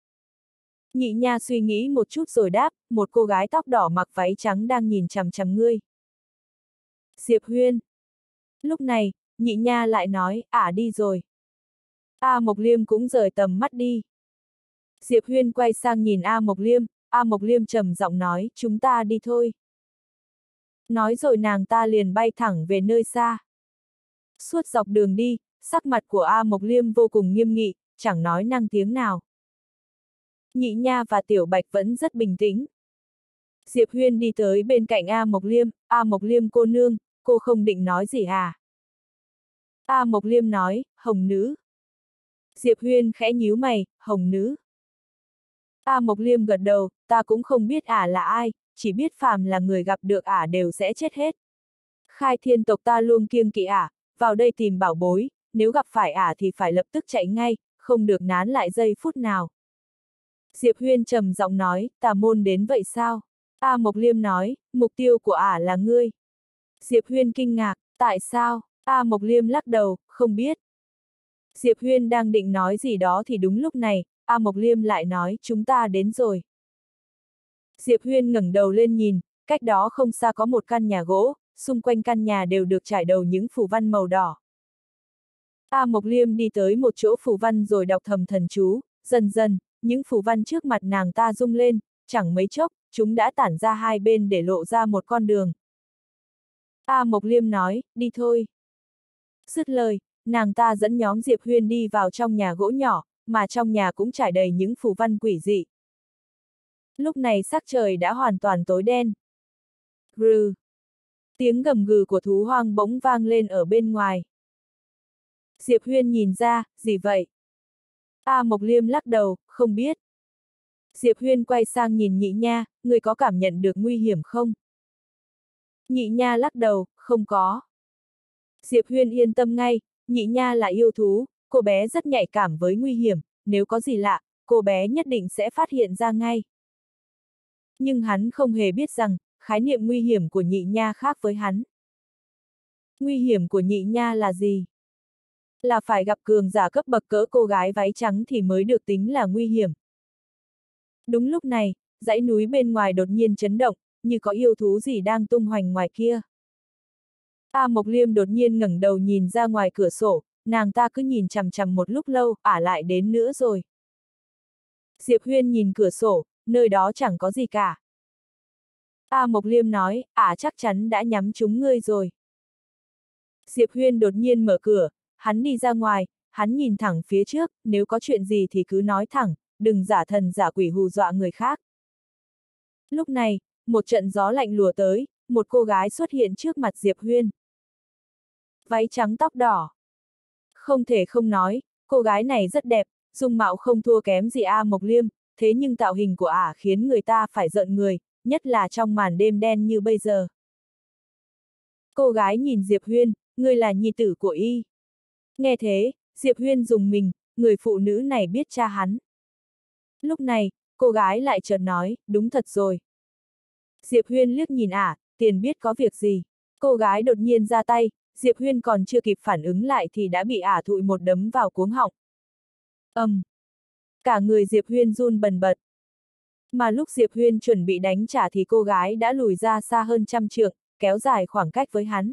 Nhị Nha suy nghĩ một chút rồi đáp, một cô gái tóc đỏ mặc váy trắng đang nhìn chằm chằm ngươi. Diệp Huyên. Lúc này, Nhị Nha lại nói, ả đi rồi. A Mộc Liêm cũng rời tầm mắt đi. Diệp Huyên quay sang nhìn A Mộc Liêm, A Mộc Liêm trầm giọng nói, chúng ta đi thôi. Nói rồi nàng ta liền bay thẳng về nơi xa. Suốt dọc đường đi, sắc mặt của A Mộc Liêm vô cùng nghiêm nghị, chẳng nói năng tiếng nào. Nhị Nha và Tiểu Bạch vẫn rất bình tĩnh. Diệp Huyên đi tới bên cạnh A Mộc Liêm, A Mộc Liêm cô nương, cô không định nói gì à? A Mộc Liêm nói, Hồng Nữ. Diệp Huyên khẽ nhíu mày, Hồng Nữ. A Mộc Liêm gật đầu, ta cũng không biết ả là ai, chỉ biết phàm là người gặp được ả đều sẽ chết hết. Khai Thiên tộc ta luôn kiêng kỵ ả, vào đây tìm bảo bối, nếu gặp phải ả thì phải lập tức chạy ngay, không được nán lại giây phút nào. Diệp Huyên trầm giọng nói, tà môn đến vậy sao? A Mộc Liêm nói, mục tiêu của ả là ngươi. Diệp Huyên kinh ngạc, tại sao? A Mộc Liêm lắc đầu, không biết. Diệp Huyên đang định nói gì đó thì đúng lúc này, A Mộc Liêm lại nói, chúng ta đến rồi. Diệp Huyên ngẩng đầu lên nhìn, cách đó không xa có một căn nhà gỗ, xung quanh căn nhà đều được trải đầu những phù văn màu đỏ. A Mộc Liêm đi tới một chỗ phù văn rồi đọc thầm thần chú, dần dần, những phù văn trước mặt nàng ta rung lên, chẳng mấy chốc, chúng đã tản ra hai bên để lộ ra một con đường. A Mộc Liêm nói, đi thôi. Dứt lời, nàng ta dẫn nhóm Diệp Huyên đi vào trong nhà gỗ nhỏ, mà trong nhà cũng trải đầy những phù văn quỷ dị. Lúc này sắc trời đã hoàn toàn tối đen. Rừ. Tiếng gầm gừ của thú hoang bỗng vang lên ở bên ngoài. Diệp Huyên nhìn ra, gì vậy? A Mộc Liêm lắc đầu, không biết. Diệp Huyên quay sang nhìn Nhị Nha, người có cảm nhận được nguy hiểm không? Nhị Nha lắc đầu, không có. Diệp Huyên yên tâm ngay, Nhị Nha là yêu thú, cô bé rất nhạy cảm với nguy hiểm, nếu có gì lạ, cô bé nhất định sẽ phát hiện ra ngay. Nhưng hắn không hề biết rằng, khái niệm nguy hiểm của Nhị Nha khác với hắn. Nguy hiểm của Nhị Nha là gì? Là phải gặp cường giả cấp bậc cỡ cô gái váy trắng thì mới được tính là nguy hiểm. Đúng lúc này, dãy núi bên ngoài đột nhiên chấn động, như có yêu thú gì đang tung hoành ngoài kia. A Mộc Liêm đột nhiên ngẩng đầu nhìn ra ngoài cửa sổ, nàng ta cứ nhìn chằm chằm một lúc lâu, ả lại đến nữa rồi. Diệp Huyên nhìn cửa sổ, nơi đó chẳng có gì cả. A Mộc Liêm nói, ả chắc chắn đã nhắm trúng ngươi rồi. Diệp Huyên đột nhiên mở cửa, hắn đi ra ngoài, hắn nhìn thẳng phía trước, nếu có chuyện gì thì cứ nói thẳng, đừng giả thần giả quỷ hù dọa người khác. Lúc này, một trận gió lạnh lùa tới, một cô gái xuất hiện trước mặt Diệp Huyên. Váy trắng tóc đỏ. Không thể không nói, cô gái này rất đẹp, dung mạo không thua kém gì A Mộc Liêm, thế nhưng tạo hình của ả khiến người ta phải giận người, nhất là trong màn đêm đen như bây giờ. Cô gái nhìn Diệp Huyên, ngươi là nhi tử của y. Nghe thế, Diệp Huyên rùng mình, người phụ nữ này biết cha hắn. Lúc này, cô gái lại chợt nói, đúng thật rồi. Diệp Huyên liếc nhìn ả, tiền biết có việc gì. Cô gái đột nhiên ra tay, Diệp Huyên còn chưa kịp phản ứng lại thì đã bị ả thụi một đấm vào cuống họng. Ầm. Um. Cả người Diệp Huyên run bần bật. Mà lúc Diệp Huyên chuẩn bị đánh trả thì cô gái đã lùi ra xa hơn trăm trượng, kéo dài khoảng cách với hắn.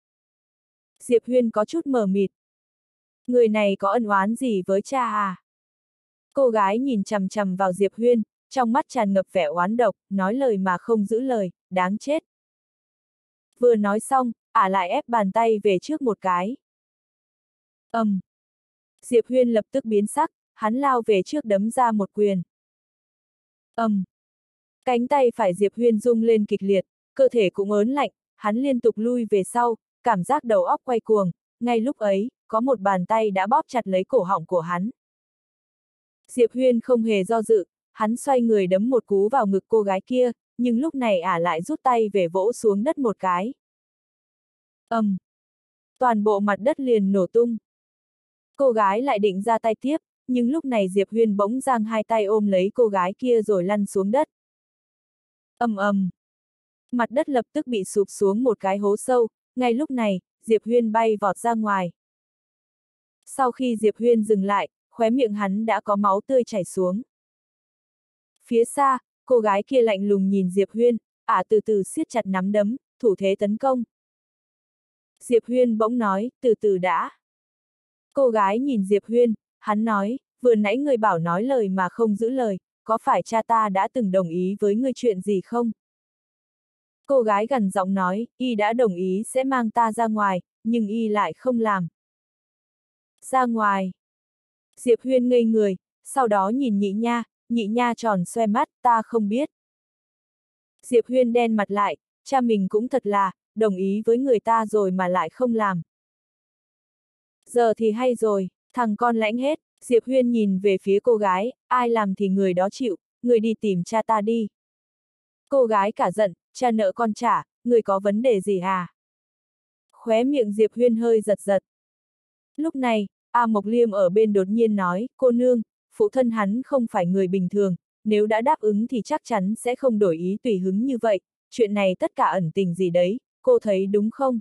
Diệp Huyên có chút mờ mịt. Người này có ân oán gì với cha à? Cô gái nhìn chằm chằm vào Diệp Huyên, trong mắt tràn ngập vẻ oán độc, nói lời mà không giữ lời, đáng chết. Vừa nói xong, ả lại ép bàn tay về trước một cái. Ầm. Um. Diệp Huyên lập tức biến sắc, hắn lao về trước đấm ra một quyền. Ầm. Um. Cánh tay phải Diệp Huyên rung lên kịch liệt, cơ thể cũng ớn lạnh, hắn liên tục lui về sau, cảm giác đầu óc quay cuồng, ngay lúc ấy, có một bàn tay đã bóp chặt lấy cổ họng của hắn. Diệp Huyên không hề do dự, hắn xoay người đấm một cú vào ngực cô gái kia, nhưng lúc này ả lại rút tay về vỗ xuống đất một cái. Ầm. Um. Toàn bộ mặt đất liền nổ tung. Cô gái lại định ra tay tiếp, nhưng lúc này Diệp Huyên bỗng giang hai tay ôm lấy cô gái kia rồi lăn xuống đất. Ầm ầm. Mặt đất lập tức bị sụp xuống một cái hố sâu, ngay lúc này, Diệp Huyên bay vọt ra ngoài. Sau khi Diệp Huyên dừng lại, khóe miệng hắn đã có máu tươi chảy xuống. Phía xa, cô gái kia lạnh lùng nhìn Diệp Huyên, ả từ từ siết chặt nắm đấm, thủ thế tấn công. Diệp Huyên bỗng nói, từ từ đã. Cô gái nhìn Diệp Huyên, hắn nói, vừa nãy người bảo nói lời mà không giữ lời, có phải cha ta đã từng đồng ý với ngươi chuyện gì không? Cô gái gần giọng nói, y đã đồng ý sẽ mang ta ra ngoài, nhưng y lại không làm. Ra ngoài. Diệp Huyên ngây người, sau đó nhìn Nhị Nha, Nhị Nha tròn xoe mắt, ta không biết. Diệp Huyên đen mặt lại, cha mình cũng thật là, đồng ý với người ta rồi mà lại không làm. Giờ thì hay rồi, thằng con lãnh hết, Diệp Huyên nhìn về phía cô gái, ai làm thì người đó chịu, người đi tìm cha ta đi. Cô gái cả giận, cha nợ con trả, người có vấn đề gì à? Khóe miệng Diệp Huyên hơi giật giật. Lúc này, A Mộc Liêm ở bên đột nhiên nói, cô nương, phụ thân hắn không phải người bình thường, nếu đã đáp ứng thì chắc chắn sẽ không đổi ý tùy hứng như vậy, chuyện này tất cả ẩn tình gì đấy, cô thấy đúng không?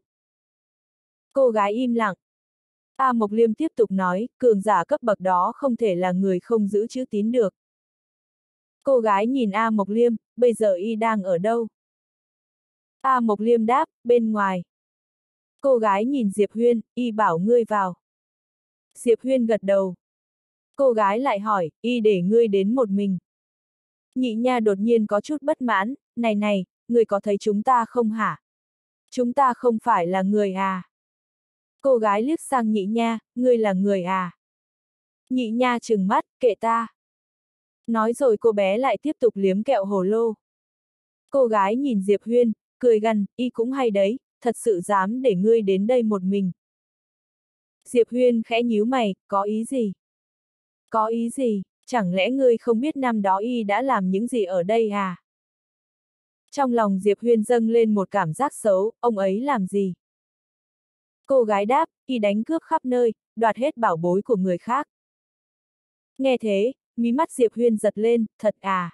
Cô gái im lặng. A Mộc Liêm tiếp tục nói, cường giả cấp bậc đó không thể là người không giữ chữ tín được. Cô gái nhìn A Mộc Liêm, bây giờ y đang ở đâu? A Mộc Liêm đáp, bên ngoài. Cô gái nhìn Diệp Huyên, y bảo ngươi vào. Diệp Huyên gật đầu. Cô gái lại hỏi, y để ngươi đến một mình. Nhị Nha đột nhiên có chút bất mãn, này này, ngươi có thấy chúng ta không hả? Chúng ta không phải là người à? Cô gái liếc sang Nhị Nha, ngươi là người à? Nhị Nha trừng mắt, kệ ta. Nói rồi cô bé lại tiếp tục liếm kẹo hồ lô. Cô gái nhìn Diệp Huyên, cười gằn, y cũng hay đấy, thật sự dám để ngươi đến đây một mình. Diệp Huyên khẽ nhíu mày, có ý gì? Có ý gì, chẳng lẽ ngươi không biết năm đó y đã làm những gì ở đây à? Trong lòng Diệp Huyên dâng lên một cảm giác xấu, ông ấy làm gì? Cô gái đáp, y đánh cướp khắp nơi, đoạt hết bảo bối của người khác. Nghe thế, mí mắt Diệp Huyên giật lên, thật à?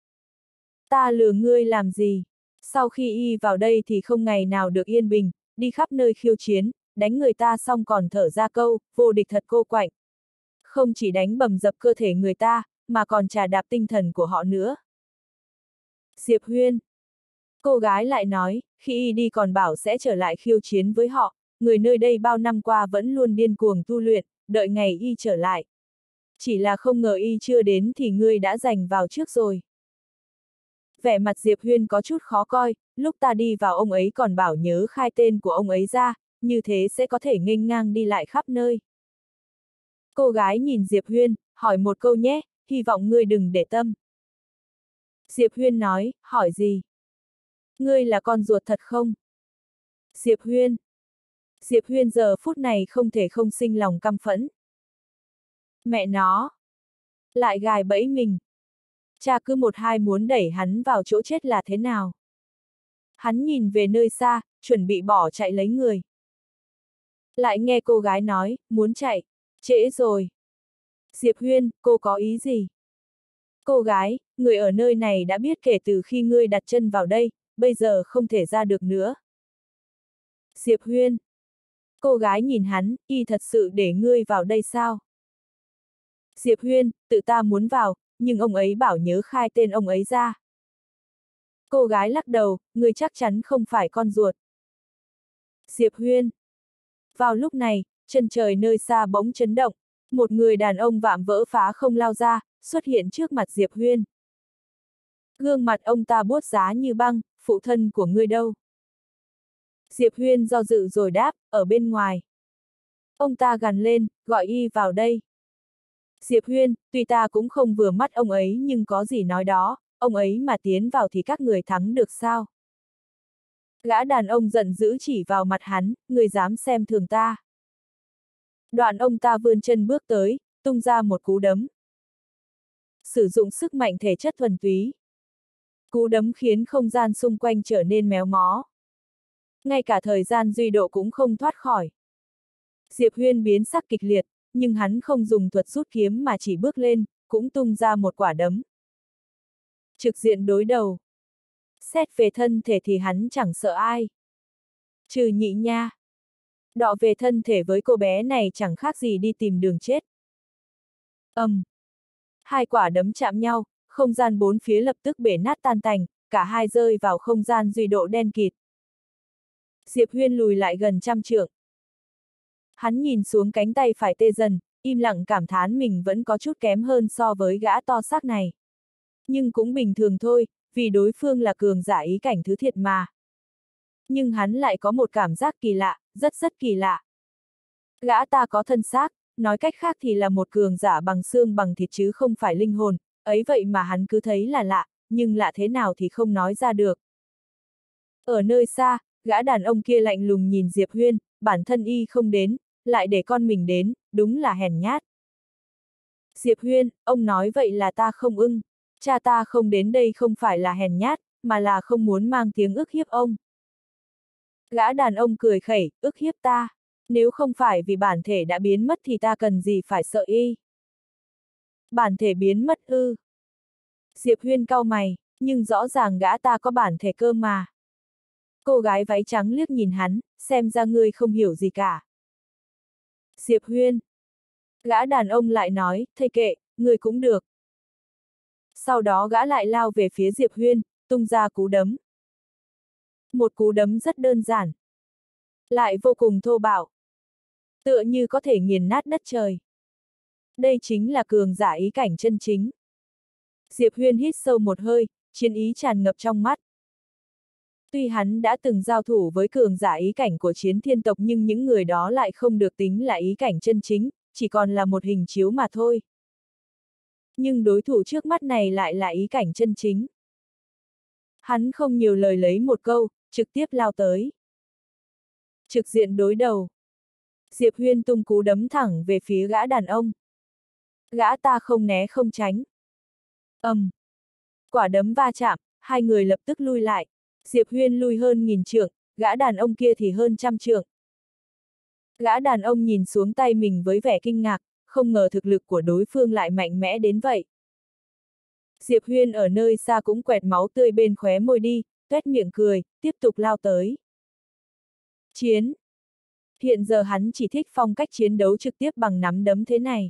Ta lừa ngươi làm gì? Sau khi y vào đây thì không ngày nào được yên bình, đi khắp nơi khiêu chiến, đánh người ta xong còn thở ra câu, vô địch thật cô quạnh. Không chỉ đánh bầm dập cơ thể người ta, mà còn trà đạp tinh thần của họ nữa. Diệp Huyên. Cô gái lại nói, khi y đi còn bảo sẽ trở lại khiêu chiến với họ, người nơi đây bao năm qua vẫn luôn điên cuồng tu luyện, đợi ngày y trở lại. Chỉ là không ngờ y chưa đến thì ngươi đã giành vào trước rồi. Vẻ mặt Diệp Huyên có chút khó coi, lúc ta đi vào ông ấy còn bảo nhớ khai tên của ông ấy ra, như thế sẽ có thể nghênh ngang đi lại khắp nơi. Cô gái nhìn Diệp Huyên, hỏi một câu nhé, hy vọng ngươi đừng để tâm. Diệp Huyên nói, hỏi gì? Ngươi là con ruột thật không? Diệp Huyên. Diệp Huyên giờ phút này không thể không sinh lòng căm phẫn. Mẹ nó. Lại gài bẫy mình. Cha cứ một hai muốn đẩy hắn vào chỗ chết là thế nào? Hắn nhìn về nơi xa, chuẩn bị bỏ chạy lấy người. Lại nghe cô gái nói, muốn chạy, trễ rồi. Diệp Huyên, cô có ý gì? Cô gái, người ở nơi này đã biết kể từ khi ngươi đặt chân vào đây, bây giờ không thể ra được nữa. Diệp Huyên. Cô gái nhìn hắn, y thật sự để ngươi vào đây sao? Diệp Huyên, tự ta muốn vào, nhưng ông ấy bảo nhớ khai tên ông ấy ra. Cô gái lắc đầu, ngươi chắc chắn không phải con ruột. Diệp Huyên. Vào lúc này, chân trời nơi xa bỗng chấn động, một người đàn ông vạm vỡ phá không lao ra, xuất hiện trước mặt Diệp Huyên. Gương mặt ông ta buốt giá như băng, phụ thân của ngươi đâu? Diệp Huyên do dự rồi đáp, ở bên ngoài. Ông ta gằn lên, gọi y vào đây. Diệp Huyên, tuy ta cũng không vừa mắt ông ấy nhưng có gì nói đó, ông ấy mà tiến vào thì các người thắng được sao? Gã đàn ông giận dữ chỉ vào mặt hắn, người dám xem thường ta. Đoạn ông ta vươn chân bước tới, tung ra một cú đấm. Sử dụng sức mạnh thể chất thuần túy. Cú đấm khiến không gian xung quanh trở nên méo mó. Ngay cả thời gian duy độ cũng không thoát khỏi. Diệp Huyên biến sắc kịch liệt, nhưng hắn không dùng thuật rút kiếm mà chỉ bước lên, cũng tung ra một quả đấm. Trực diện đối đầu. Xét về thân thể thì hắn chẳng sợ ai. Trừ Nhị Nha. Đọ về thân thể với cô bé này chẳng khác gì đi tìm đường chết. Ầm. Um. Hai quả đấm chạm nhau, không gian bốn phía lập tức bể nát tan tành, cả hai rơi vào không gian duy độ đen kịt. Diệp Huyên lùi lại gần trăm trượng. Hắn nhìn xuống cánh tay phải tê dần, im lặng cảm thán mình vẫn có chút kém hơn so với gã to xác này. Nhưng cũng bình thường thôi, vì đối phương là cường giả ý cảnh thứ thiệt mà. Nhưng hắn lại có một cảm giác kỳ lạ, rất rất kỳ lạ. Gã ta có thân xác, nói cách khác thì là một cường giả bằng xương bằng thịt chứ không phải linh hồn, ấy vậy mà hắn cứ thấy là lạ, nhưng lạ thế nào thì không nói ra được. Ở nơi xa, gã đàn ông kia lạnh lùng nhìn Diệp Huyên, bản thân y không đến, lại để con mình đến, đúng là hèn nhát. Diệp Huyên, ông nói vậy là ta không ưng, cha ta không đến đây không phải là hèn nhát, mà là không muốn mang tiếng ức hiếp ông. Gã đàn ông cười khẩy, ức hiếp ta, nếu không phải vì bản thể đã biến mất thì ta cần gì phải sợ y. Bản thể biến mất ư. Diệp Huyên cau mày, nhưng rõ ràng gã ta có bản thể cơ mà. Cô gái váy trắng liếc nhìn hắn, xem ra ngươi không hiểu gì cả. Diệp Huyên. Gã đàn ông lại nói, thầy kệ, ngươi cũng được. Sau đó gã lại lao về phía Diệp Huyên, tung ra cú đấm. Một cú đấm rất đơn giản. Lại vô cùng thô bạo. Tựa như có thể nghiền nát đất trời. Đây chính là cường giả ý cảnh chân chính. Diệp Huyên hít sâu một hơi, chiến ý tràn ngập trong mắt. Tuy hắn đã từng giao thủ với cường giả ý cảnh của chiến thiên tộc nhưng những người đó lại không được tính là ý cảnh chân chính, chỉ còn là một hình chiếu mà thôi. Nhưng đối thủ trước mắt này lại là ý cảnh chân chính. Hắn không nhiều lời lấy một câu, trực tiếp lao tới. Trực diện đối đầu. Diệp Huyên tung cú đấm thẳng về phía gã đàn ông. Gã ta không né không tránh. ầm, um. Quả đấm va chạm, hai người lập tức lui lại. Diệp Huyên lui hơn nghìn trượng, gã đàn ông kia thì hơn trăm trượng. Gã đàn ông nhìn xuống tay mình với vẻ kinh ngạc, không ngờ thực lực của đối phương lại mạnh mẽ đến vậy. Diệp Huyên ở nơi xa cũng quẹt máu tươi bên khóe môi đi, tuét miệng cười, tiếp tục lao tới. Chiến. Hiện giờ hắn chỉ thích phong cách chiến đấu trực tiếp bằng nắm đấm thế này.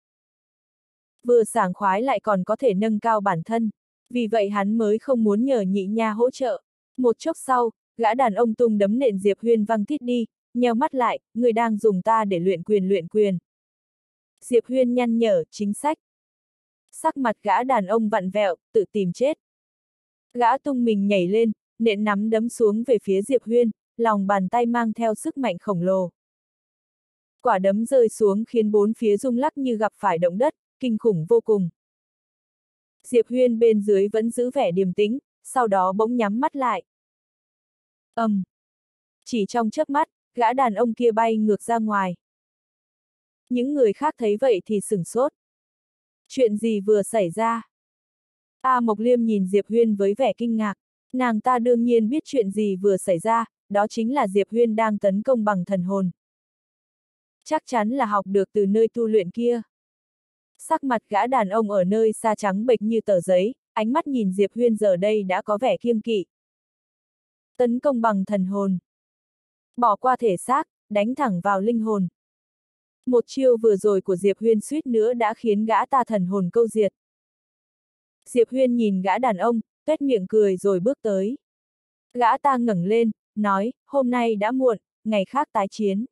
Vừa sảng khoái lại còn có thể nâng cao bản thân, vì vậy hắn mới không muốn nhờ nhị nha hỗ trợ. Một chốc sau, gã đàn ông tung đấm nện Diệp Huyên văng tít đi, nheo mắt lại, người đang dùng ta để luyện quyền luyện quyền. Diệp Huyên nhăn nhở, chính sách. Sắc mặt gã đàn ông vặn vẹo, tự tìm chết. Gã tung mình nhảy lên, nện nắm đấm xuống về phía Diệp Huyên, lòng bàn tay mang theo sức mạnh khổng lồ. Quả đấm rơi xuống khiến bốn phía rung lắc như gặp phải động đất, kinh khủng vô cùng. Diệp Huyên bên dưới vẫn giữ vẻ điềm tĩnh, sau đó bỗng nhắm mắt lại. ầm, um. Chỉ trong chớp mắt, gã đàn ông kia bay ngược ra ngoài. Những người khác thấy vậy thì sửng sốt. Chuyện gì vừa xảy ra? A Mộc Liêm nhìn Diệp Huyên với vẻ kinh ngạc. Nàng ta đương nhiên biết chuyện gì vừa xảy ra, đó chính là Diệp Huyên đang tấn công bằng thần hồn. Chắc chắn là học được từ nơi tu luyện kia. Sắc mặt gã đàn ông ở nơi xa trắng bệch như tờ giấy, ánh mắt nhìn Diệp Huyên giờ đây đã có vẻ kiêng kỵ. Tấn công bằng thần hồn. Bỏ qua thể xác, đánh thẳng vào linh hồn. Một chiêu vừa rồi của Diệp Huyên suýt nữa đã khiến gã ta thần hồn câu diệt. Diệp Huyên nhìn gã đàn ông, tuét miệng cười rồi bước tới. Gã ta ngẩng lên, nói, hôm nay đã muộn, ngày khác tái chiến.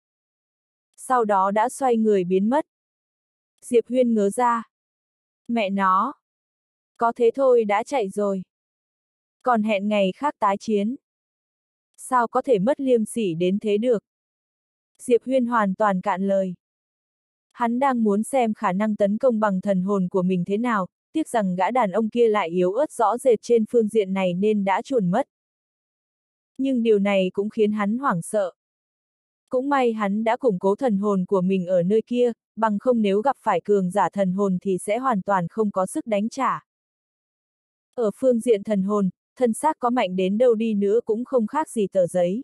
Sau đó đã xoay người biến mất. Diệp Huyên ngớ ra. Mẹ nó. Có thế thôi đã chạy rồi. Còn hẹn ngày khác tái chiến. Sao có thể mất liêm sỉ đến thế được? Diệp Huyên hoàn toàn cạn lời. Hắn đang muốn xem khả năng tấn công bằng thần hồn của mình thế nào, tiếc rằng gã đàn ông kia lại yếu ớt rõ rệt trên phương diện này nên đã chuồn mất. Nhưng điều này cũng khiến hắn hoảng sợ. Cũng may hắn đã củng cố thần hồn của mình ở nơi kia, bằng không nếu gặp phải cường giả thần hồn thì sẽ hoàn toàn không có sức đánh trả. Ở phương diện thần hồn, thân xác có mạnh đến đâu đi nữa cũng không khác gì tờ giấy.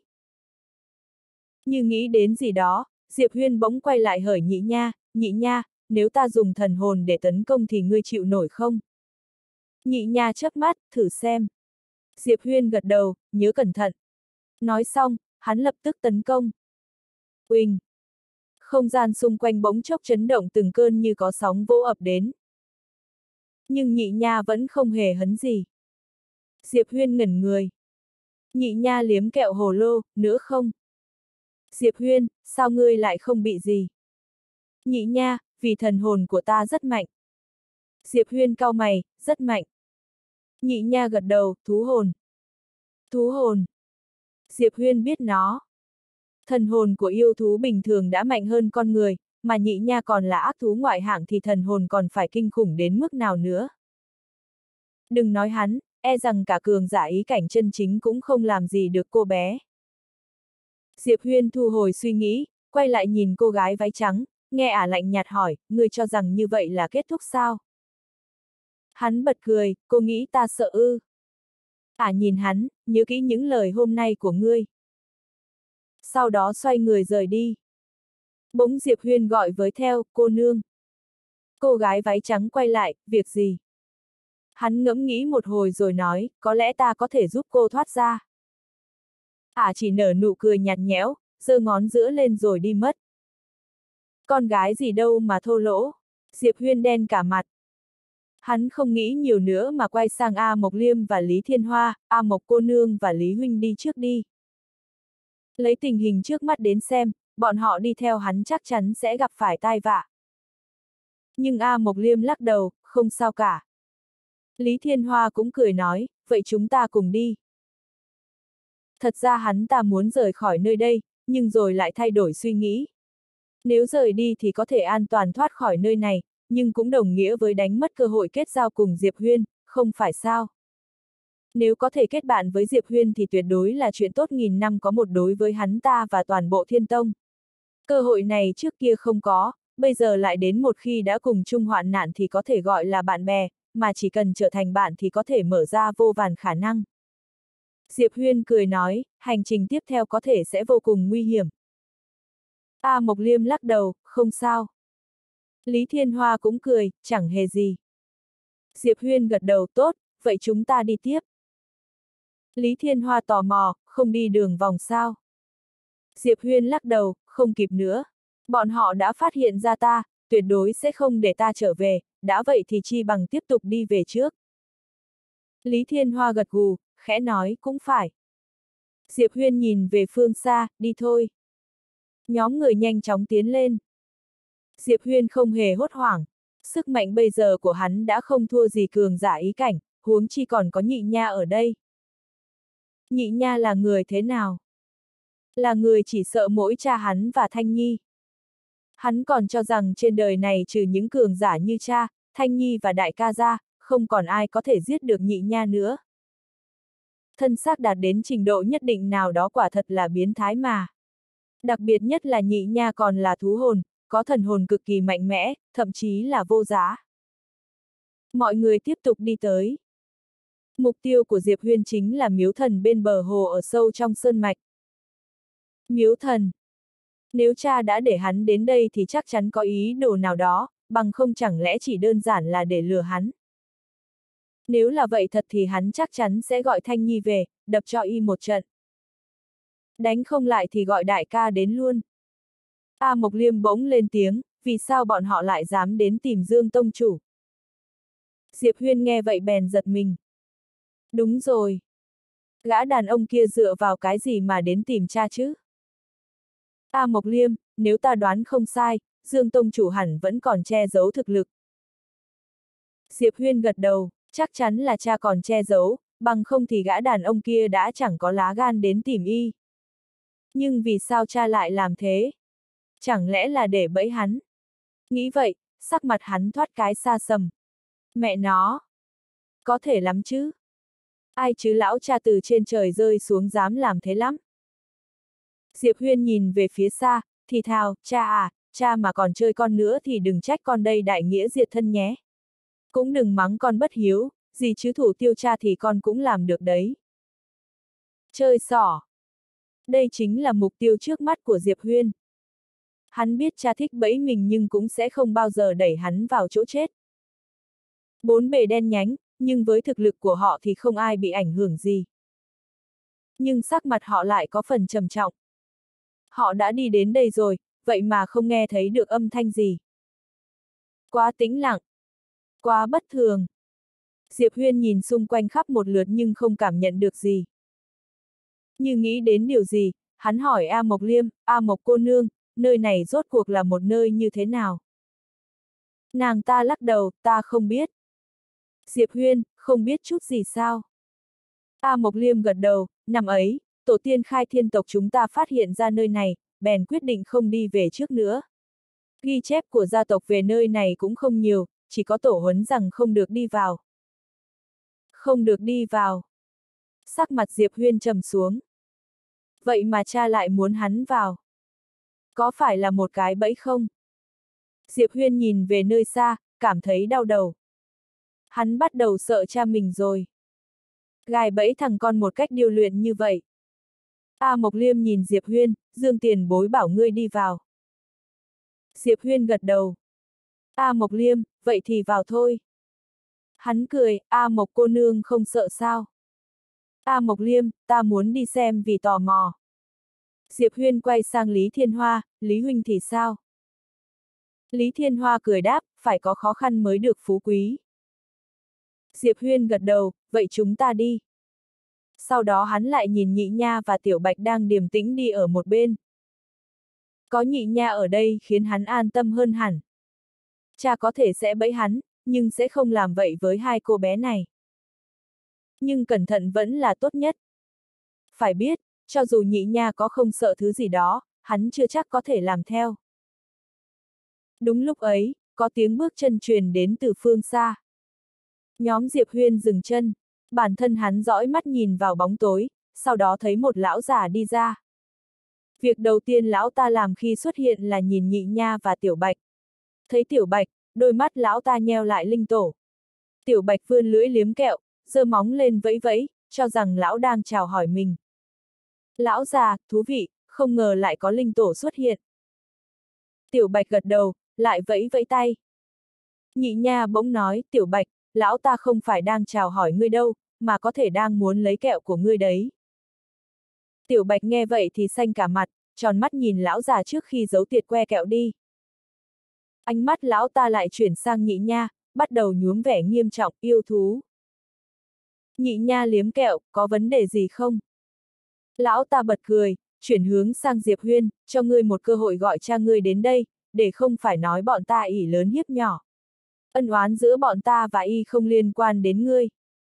Như nghĩ đến gì đó, Diệp Huyên bỗng quay lại hỏi nhị nha, nhị nha, nếu ta dùng thần hồn để tấn công thì ngươi chịu nổi không? Nhị nha chớp mắt, thử xem. Diệp Huyên gật đầu, nhớ cẩn thận. Nói xong, hắn lập tức tấn công. Uỳnh! Không gian xung quanh bỗng chốc chấn động từng cơn như có sóng vỗ ập đến. Nhưng nhị nha vẫn không hề hấn gì. Diệp Huyên ngẩn người. Nhị nha liếm kẹo hồ lô, nữa không? Diệp Huyên, sao ngươi lại không bị gì? Nhị nha, vì thần hồn của ta rất mạnh. Diệp Huyên cau mày, rất mạnh. Nhị nha gật đầu, thú hồn. Thú hồn. Diệp Huyên biết nó. Thần hồn của yêu thú bình thường đã mạnh hơn con người, mà nhị nha còn là ác thú ngoại hạng thì thần hồn còn phải kinh khủng đến mức nào nữa. Đừng nói hắn, e rằng cả cường giả ý cảnh chân chính cũng không làm gì được cô bé. Diệp Huyên thu hồi suy nghĩ, quay lại nhìn cô gái váy trắng, nghe ả lạnh nhạt hỏi, ngươi cho rằng như vậy là kết thúc sao? Hắn bật cười, cô nghĩ ta sợ ư? Ả nhìn hắn, nhớ kỹ những lời hôm nay của ngươi. Sau đó xoay người rời đi. Bỗng Diệp Huyên gọi với theo, cô nương. Cô gái váy trắng quay lại, việc gì? Hắn ngẫm nghĩ một hồi rồi nói, có lẽ ta có thể giúp cô thoát ra. Ả chỉ nở nụ cười nhạt nhẽo, giơ ngón giữa lên rồi đi mất. Con gái gì đâu mà thô lỗ. Diệp Huyên đen cả mặt. Hắn không nghĩ nhiều nữa mà quay sang A Mộc Liêm và Lý Thiên Hoa, A Mộc cô nương và Lý Huynh đi trước đi. Lấy tình hình trước mắt đến xem, bọn họ đi theo hắn chắc chắn sẽ gặp phải tai vạ. Nhưng A Mộc Liêm lắc đầu, không sao cả. Lý Thiên Hoa cũng cười nói, vậy chúng ta cùng đi. Thật ra hắn ta muốn rời khỏi nơi đây, nhưng rồi lại thay đổi suy nghĩ. Nếu rời đi thì có thể an toàn thoát khỏi nơi này, nhưng cũng đồng nghĩa với đánh mất cơ hội kết giao cùng Diệp Huyên, không phải sao? Nếu có thể kết bạn với Diệp Huyên thì tuyệt đối là chuyện tốt nghìn năm có một đối với hắn ta và toàn bộ Thiên Tông. Cơ hội này trước kia không có, bây giờ lại đến một khi đã cùng chung hoạn nạn thì có thể gọi là bạn bè, mà chỉ cần trở thành bạn thì có thể mở ra vô vàn khả năng. Diệp Huyên cười nói, hành trình tiếp theo có thể sẽ vô cùng nguy hiểm. A Mộc Liêm lắc đầu, không sao. Lý Thiên Hoa cũng cười, chẳng hề gì. Diệp Huyên gật đầu, tốt, vậy chúng ta đi tiếp. Lý Thiên Hoa tò mò, không đi đường vòng sao? Diệp Huyên lắc đầu, không kịp nữa. Bọn họ đã phát hiện ra ta, tuyệt đối sẽ không để ta trở về, đã vậy thì chi bằng tiếp tục đi về trước. Lý Thiên Hoa gật gù, khẽ nói, cũng phải. Diệp Huyên nhìn về phương xa, đi thôi. Nhóm người nhanh chóng tiến lên. Diệp Huyên không hề hốt hoảng. Sức mạnh bây giờ của hắn đã không thua gì cường giả ý cảnh, huống chi còn có nhị nha ở đây. Nhị nha là người thế nào? Là người chỉ sợ mỗi cha hắn và Thanh Nhi. Hắn còn cho rằng trên đời này trừ những cường giả như cha, Thanh Nhi và đại ca ra, không còn ai có thể giết được nhị nha nữa. Thân xác đạt đến trình độ nhất định nào đó quả thật là biến thái mà. Đặc biệt nhất là nhị nha còn là thú hồn, có thần hồn cực kỳ mạnh mẽ, thậm chí là vô giá. Mọi người tiếp tục đi tới. Mục tiêu của Diệp Huyên chính là miếu thần bên bờ hồ ở sâu trong sơn mạch. Miếu thần. Nếu cha đã để hắn đến đây thì chắc chắn có ý đồ nào đó, bằng không chẳng lẽ chỉ đơn giản là để lừa hắn. Nếu là vậy thật thì hắn chắc chắn sẽ gọi Thanh Nhi về, đập cho y một trận. Đánh không lại thì gọi đại ca đến luôn. A Mộc Liêm bỗng lên tiếng, vì sao bọn họ lại dám đến tìm Dương Tông Chủ? Diệp Huyên nghe vậy bèn giật mình. Đúng rồi. Gã đàn ông kia dựa vào cái gì mà đến tìm cha chứ? A Mộc Liêm, nếu ta đoán không sai, Dương Tông Chủ hẳn vẫn còn che giấu thực lực. Diệp Huyên gật đầu, chắc chắn là cha còn che giấu, bằng không thì gã đàn ông kia đã chẳng có lá gan đến tìm y. Nhưng vì sao cha lại làm thế? Chẳng lẽ là để bẫy hắn? Nghĩ vậy, sắc mặt hắn thoát cái xa sầm. Mẹ nó! Có thể lắm chứ? Ai chứ lão cha từ trên trời rơi xuống dám làm thế lắm? Diệp Huyên nhìn về phía xa, thì thào, cha à, cha mà còn chơi con nữa thì đừng trách con đây đại nghĩa diệt thân nhé. Cũng đừng mắng con bất hiếu, gì chứ thủ tiêu cha thì con cũng làm được đấy. Chơi xỏ. Đây chính là mục tiêu trước mắt của Diệp Huyên. Hắn biết cha thích bẫy mình nhưng cũng sẽ không bao giờ đẩy hắn vào chỗ chết. Bốn bề đen nhánh, nhưng với thực lực của họ thì không ai bị ảnh hưởng gì. Nhưng sắc mặt họ lại có phần trầm trọng. Họ đã đi đến đây rồi, vậy mà không nghe thấy được âm thanh gì. Quá tĩnh lặng. Quá bất thường. Diệp Huyên nhìn xung quanh khắp một lượt nhưng không cảm nhận được gì. Như nghĩ đến điều gì, hắn hỏi A Mộc Liêm, A Mộc cô nương, nơi này rốt cuộc là một nơi như thế nào? Nàng ta lắc đầu, ta không biết. Diệp Huyên, không biết chút gì sao? A Mộc Liêm gật đầu, năm ấy, tổ tiên khai thiên tộc chúng ta phát hiện ra nơi này, bèn quyết định không đi về trước nữa. Ghi chép của gia tộc về nơi này cũng không nhiều, chỉ có tổ huấn rằng không được đi vào. Không được đi vào. Sắc mặt Diệp Huyên trầm xuống. Vậy mà cha lại muốn hắn vào. Có phải là một cái bẫy không? Diệp Huyên nhìn về nơi xa, cảm thấy đau đầu. Hắn bắt đầu sợ cha mình rồi. Gài bẫy thằng con một cách điêu luyện như vậy. A Mộc Liêm nhìn Diệp Huyên, Dương tiền bối bảo ngươi đi vào. Diệp Huyên gật đầu. A Mộc Liêm, vậy thì vào thôi. Hắn cười, A Mộc cô nương không sợ sao? A Mộc Liêm, ta muốn đi xem vì tò mò. Diệp Huyên quay sang Lý Thiên Hoa, Lý huynh thì sao? Lý Thiên Hoa cười đáp, phải có khó khăn mới được phú quý. Diệp Huyên gật đầu, vậy chúng ta đi. Sau đó hắn lại nhìn Nhị Nha và Tiểu Bạch đang điềm tĩnh đi ở một bên. Có Nhị Nha ở đây khiến hắn an tâm hơn hẳn. Cha có thể sẽ bẫy hắn, nhưng sẽ không làm vậy với hai cô bé này. Nhưng cẩn thận vẫn là tốt nhất. Phải biết, cho dù Nhị Nha có không sợ thứ gì đó, hắn chưa chắc có thể làm theo. Đúng lúc ấy, có tiếng bước chân truyền đến từ phương xa. Nhóm Diệp Huyên dừng chân, bản thân hắn dõi mắt nhìn vào bóng tối, sau đó thấy một lão già đi ra. Việc đầu tiên lão ta làm khi xuất hiện là nhìn Nhị Nha và Tiểu Bạch. Thấy Tiểu Bạch, đôi mắt lão ta nheo lại linh tổ. Tiểu Bạch vươn lưỡi liếm kẹo, giơ móng lên vẫy vẫy, cho rằng lão đang chào hỏi mình. Lão già, thú vị, không ngờ lại có linh tổ xuất hiện. Tiểu Bạch gật đầu, lại vẫy vẫy tay. Nhị Nha bỗng nói, Tiểu Bạch, lão ta không phải đang chào hỏi ngươi đâu, mà có thể đang muốn lấy kẹo của ngươi đấy. Tiểu Bạch nghe vậy thì xanh cả mặt, tròn mắt nhìn lão già trước khi giấu tiệt que kẹo đi. Ánh mắt lão ta lại chuyển sang Nhị Nha, bắt đầu nhuốm vẻ nghiêm trọng, yêu thú. Nhị Nha liếm kẹo, có vấn đề gì không? Lão ta bật cười, chuyển hướng sang Diệp Huyên, cho ngươi một cơ hội gọi cha ngươi đến đây, để không phải nói bọn ta ỷ lớn hiếp nhỏ. Ân oán giữa bọn ta và y không liên quan đến ngươi.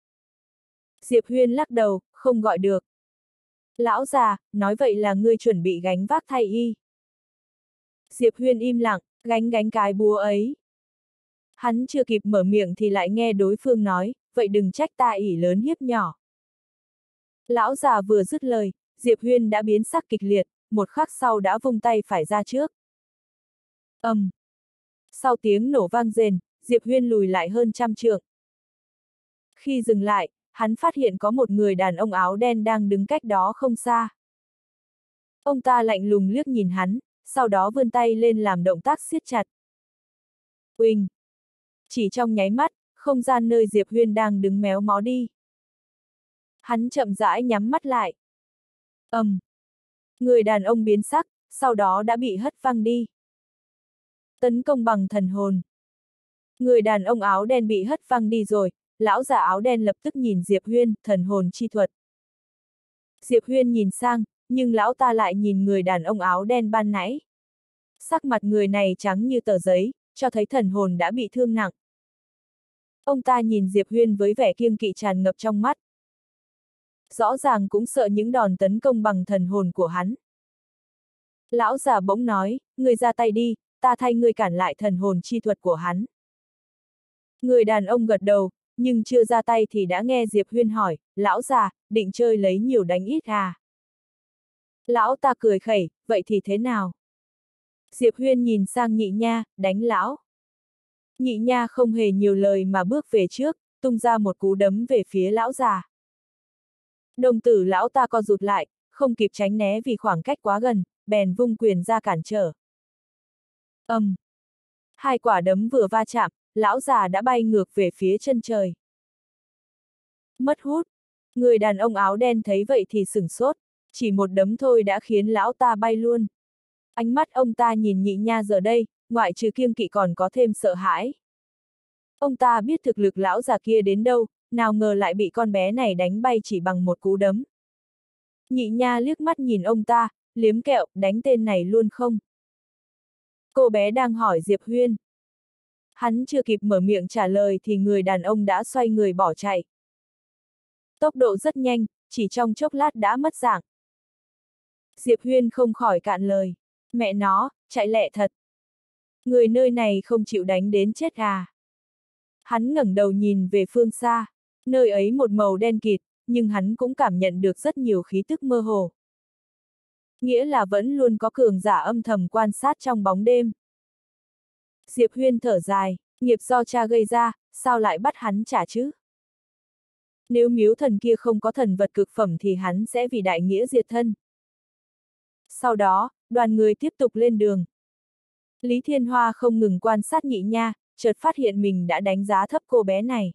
Diệp Huyên lắc đầu, không gọi được. Lão già, nói vậy là ngươi chuẩn bị gánh vác thay y. Diệp Huyên im lặng, gánh gánh cái búa ấy. Hắn chưa kịp mở miệng thì lại nghe đối phương nói, vậy đừng trách ta ỷ lớn hiếp nhỏ. Lão già vừa dứt lời, Diệp Huyên đã biến sắc kịch liệt, một khắc sau đã vung tay phải ra trước. ầm. Um. Sau tiếng nổ vang rền, Diệp Huyên lùi lại hơn trăm trượng. Khi dừng lại, hắn phát hiện có một người đàn ông áo đen đang đứng cách đó không xa. Ông ta lạnh lùng liếc nhìn hắn, sau đó vươn tay lên làm động tác siết chặt. Uỳnh! Chỉ trong nháy mắt, không gian nơi Diệp Huyên đang đứng méo mó đi. Hắn chậm rãi nhắm mắt lại. ầm. Um. Người đàn ông biến sắc, sau đó đã bị hất văng đi. Tấn công bằng thần hồn. Người đàn ông áo đen bị hất văng đi rồi, lão già áo đen lập tức nhìn Diệp Huyên, thần hồn chi thuật. Diệp Huyên nhìn sang, nhưng lão ta lại nhìn người đàn ông áo đen ban nãy. Sắc mặt người này trắng như tờ giấy, cho thấy thần hồn đã bị thương nặng. Ông ta nhìn Diệp Huyên với vẻ kiêng kỵ tràn ngập trong mắt. Rõ ràng cũng sợ những đòn tấn công bằng thần hồn của hắn. Lão già bỗng nói, ngươi ra tay đi, ta thay ngươi cản lại thần hồn chi thuật của hắn. Người đàn ông gật đầu, nhưng chưa ra tay thì đã nghe Diệp Huyên hỏi, lão già, định chơi lấy nhiều đánh ít à? Lão ta cười khẩy, vậy thì thế nào? Diệp Huyên nhìn sang Nhị Nha, đánh lão. Nhị Nha không hề nhiều lời mà bước về trước, tung ra một cú đấm về phía lão già. Đồng tử lão ta co rụt lại, không kịp tránh né vì khoảng cách quá gần, bèn vung quyền ra cản trở. ầm. Um. Hai quả đấm vừa va chạm, lão già đã bay ngược về phía chân trời. Mất hút. Người đàn ông áo đen thấy vậy thì sửng sốt, chỉ một đấm thôi đã khiến lão ta bay luôn. Ánh mắt ông ta nhìn Nhị Nha giờ đây, ngoại trừ kiêng kỵ còn có thêm sợ hãi. Ông ta biết thực lực lão già kia đến đâu, nào ngờ lại bị con bé này đánh bay chỉ bằng một cú đấm. Nhị Nha liếc mắt nhìn ông ta, liếm kẹo, đánh tên này luôn không? Cô bé đang hỏi Diệp Huyên. Hắn chưa kịp mở miệng trả lời thì người đàn ông đã xoay người bỏ chạy. Tốc độ rất nhanh, chỉ trong chốc lát đã mất dạng. Diệp Huyên không khỏi cạn lời. Mẹ nó, chạy lẹ thật. Người nơi này không chịu đánh đến chết à. Hắn ngẩng đầu nhìn về phương xa. Nơi ấy một màu đen kịt, nhưng hắn cũng cảm nhận được rất nhiều khí tức mơ hồ. Nghĩa là vẫn luôn có cường giả âm thầm quan sát trong bóng đêm. Diệp Huyên thở dài, nghiệp do cha gây ra, sao lại bắt hắn trả chứ? Nếu miếu thần kia không có thần vật cực phẩm thì hắn sẽ vì đại nghĩa diệt thân. Sau đó, đoàn người tiếp tục lên đường. Lý Thiên Hoa không ngừng quan sát Nhị Nha, chợt phát hiện mình đã đánh giá thấp cô bé này.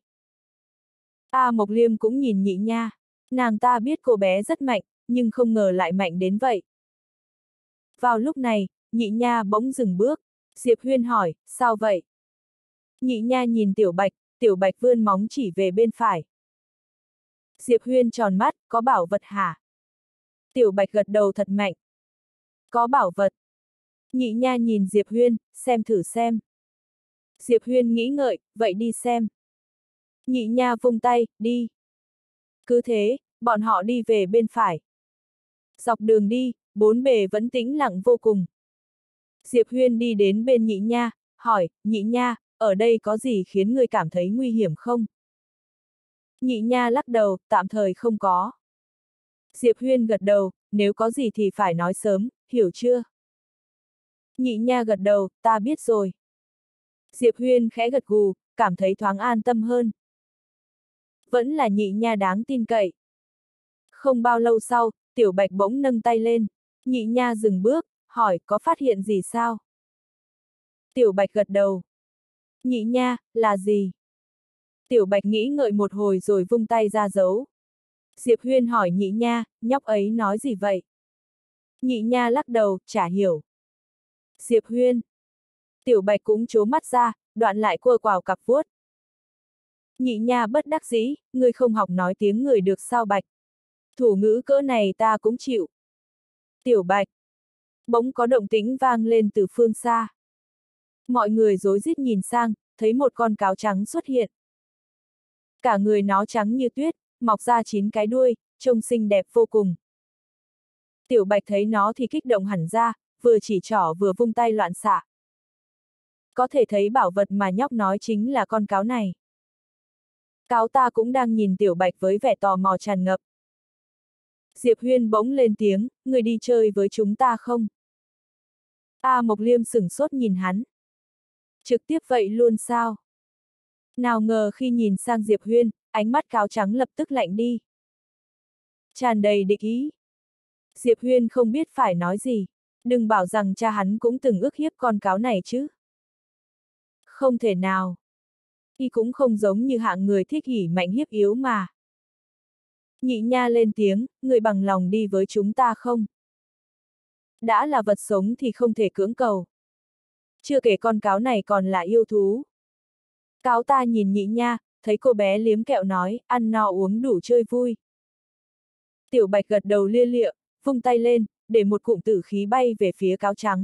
A Mộc Liêm cũng nhìn Nhị Nha, nàng ta biết cô bé rất mạnh, nhưng không ngờ lại mạnh đến vậy. Vào lúc này, Nhị Nha bỗng dừng bước. Diệp Huyên hỏi, sao vậy? Nhị Nha nhìn Tiểu Bạch, Tiểu Bạch vươn móng chỉ về bên phải. Diệp Huyên tròn mắt, có bảo vật hả? Tiểu Bạch gật đầu thật mạnh. Có bảo vật. Nhị Nha nhìn Diệp Huyên, xem thử xem. Diệp Huyên nghĩ ngợi, vậy đi xem. Nhị Nha vung tay, đi. Cứ thế, bọn họ đi về bên phải. Dọc đường đi, bốn bề vẫn tĩnh lặng vô cùng. Diệp Huyên đi đến bên Nhị Nha, hỏi, Nhị Nha, ở đây có gì khiến người cảm thấy nguy hiểm không? Nhị Nha lắc đầu, tạm thời không có. Diệp Huyên gật đầu, nếu có gì thì phải nói sớm, hiểu chưa? Nhị Nha gật đầu, ta biết rồi. Diệp Huyên khẽ gật gù, cảm thấy thoáng an tâm hơn. Vẫn là Nhị Nha đáng tin cậy. Không bao lâu sau, Tiểu Bạch bỗng nâng tay lên. Nhị Nha dừng bước, hỏi, có phát hiện gì sao? Tiểu Bạch gật đầu. Nhị Nha, là gì? Tiểu Bạch nghĩ ngợi một hồi rồi vung tay ra giấu. Diệp Huyên hỏi Nhị Nha, nhóc ấy nói gì vậy? Nhị Nha lắc đầu, chả hiểu. Diệp Huyên. Tiểu Bạch cũng trố mắt ra, đoạn lại cua quào cặp vuốt. Nhị Nha bất đắc dĩ, ngươi không học nói tiếng người được sao Bạch? Thủ ngữ cỡ này ta cũng chịu. Tiểu Bạch. Bỗng có động tĩnh vang lên từ phương xa. Mọi người rối rít nhìn sang, thấy một con cáo trắng xuất hiện. Cả người nó trắng như tuyết, mọc ra chín cái đuôi, trông xinh đẹp vô cùng. Tiểu Bạch thấy nó thì kích động hẳn ra, vừa chỉ trỏ vừa vung tay loạn xạ. Có thể thấy bảo vật mà nhóc nói chính là con cáo này. Cáo ta cũng đang nhìn Tiểu Bạch với vẻ tò mò tràn ngập. Diệp Huyên bỗng lên tiếng, người đi chơi với chúng ta không? A Mộc Liêm sửng sốt nhìn hắn. Trực tiếp vậy luôn sao? Nào ngờ khi nhìn sang Diệp Huyên, ánh mắt cáo trắng lập tức lạnh đi. Tràn đầy địch ý. Diệp Huyên không biết phải nói gì. Đừng bảo rằng cha hắn cũng từng ức hiếp con cáo này chứ. Không thể nào. Y cũng không giống như hạng người thích hỉ mạnh hiếp yếu mà. Nhị Nha lên tiếng, người bằng lòng đi với chúng ta không? Đã là vật sống thì không thể cưỡng cầu. Chưa kể con cáo này còn là yêu thú. Cáo ta nhìn Nhị Nha, thấy cô bé liếm kẹo nói, ăn no uống đủ chơi vui. Tiểu Bạch gật đầu lia lịa, vung tay lên, để một cụm tử khí bay về phía cáo trắng.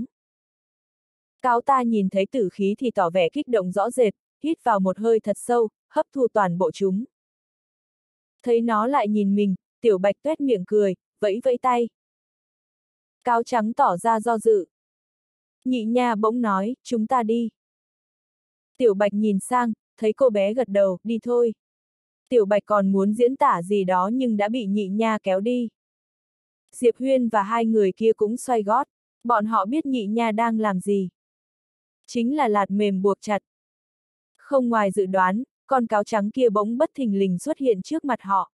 Cáo ta nhìn thấy tử khí thì tỏ vẻ kích động rõ rệt, hít vào một hơi thật sâu, hấp thu toàn bộ chúng. Thấy nó lại nhìn mình, Tiểu Bạch tuét miệng cười, vẫy vẫy tay. Cáo trắng tỏ ra do dự. Nhị Nha bỗng nói, chúng ta đi. Tiểu Bạch nhìn sang, thấy cô bé gật đầu, đi thôi. Tiểu Bạch còn muốn diễn tả gì đó nhưng đã bị Nhị Nha kéo đi. Diệp Huyên và hai người kia cũng xoay gót, bọn họ biết Nhị Nha đang làm gì. Chính là lạt mềm buộc chặt. Không ngoài dự đoán, con cáo trắng kia bỗng bất thình lình xuất hiện trước mặt họ.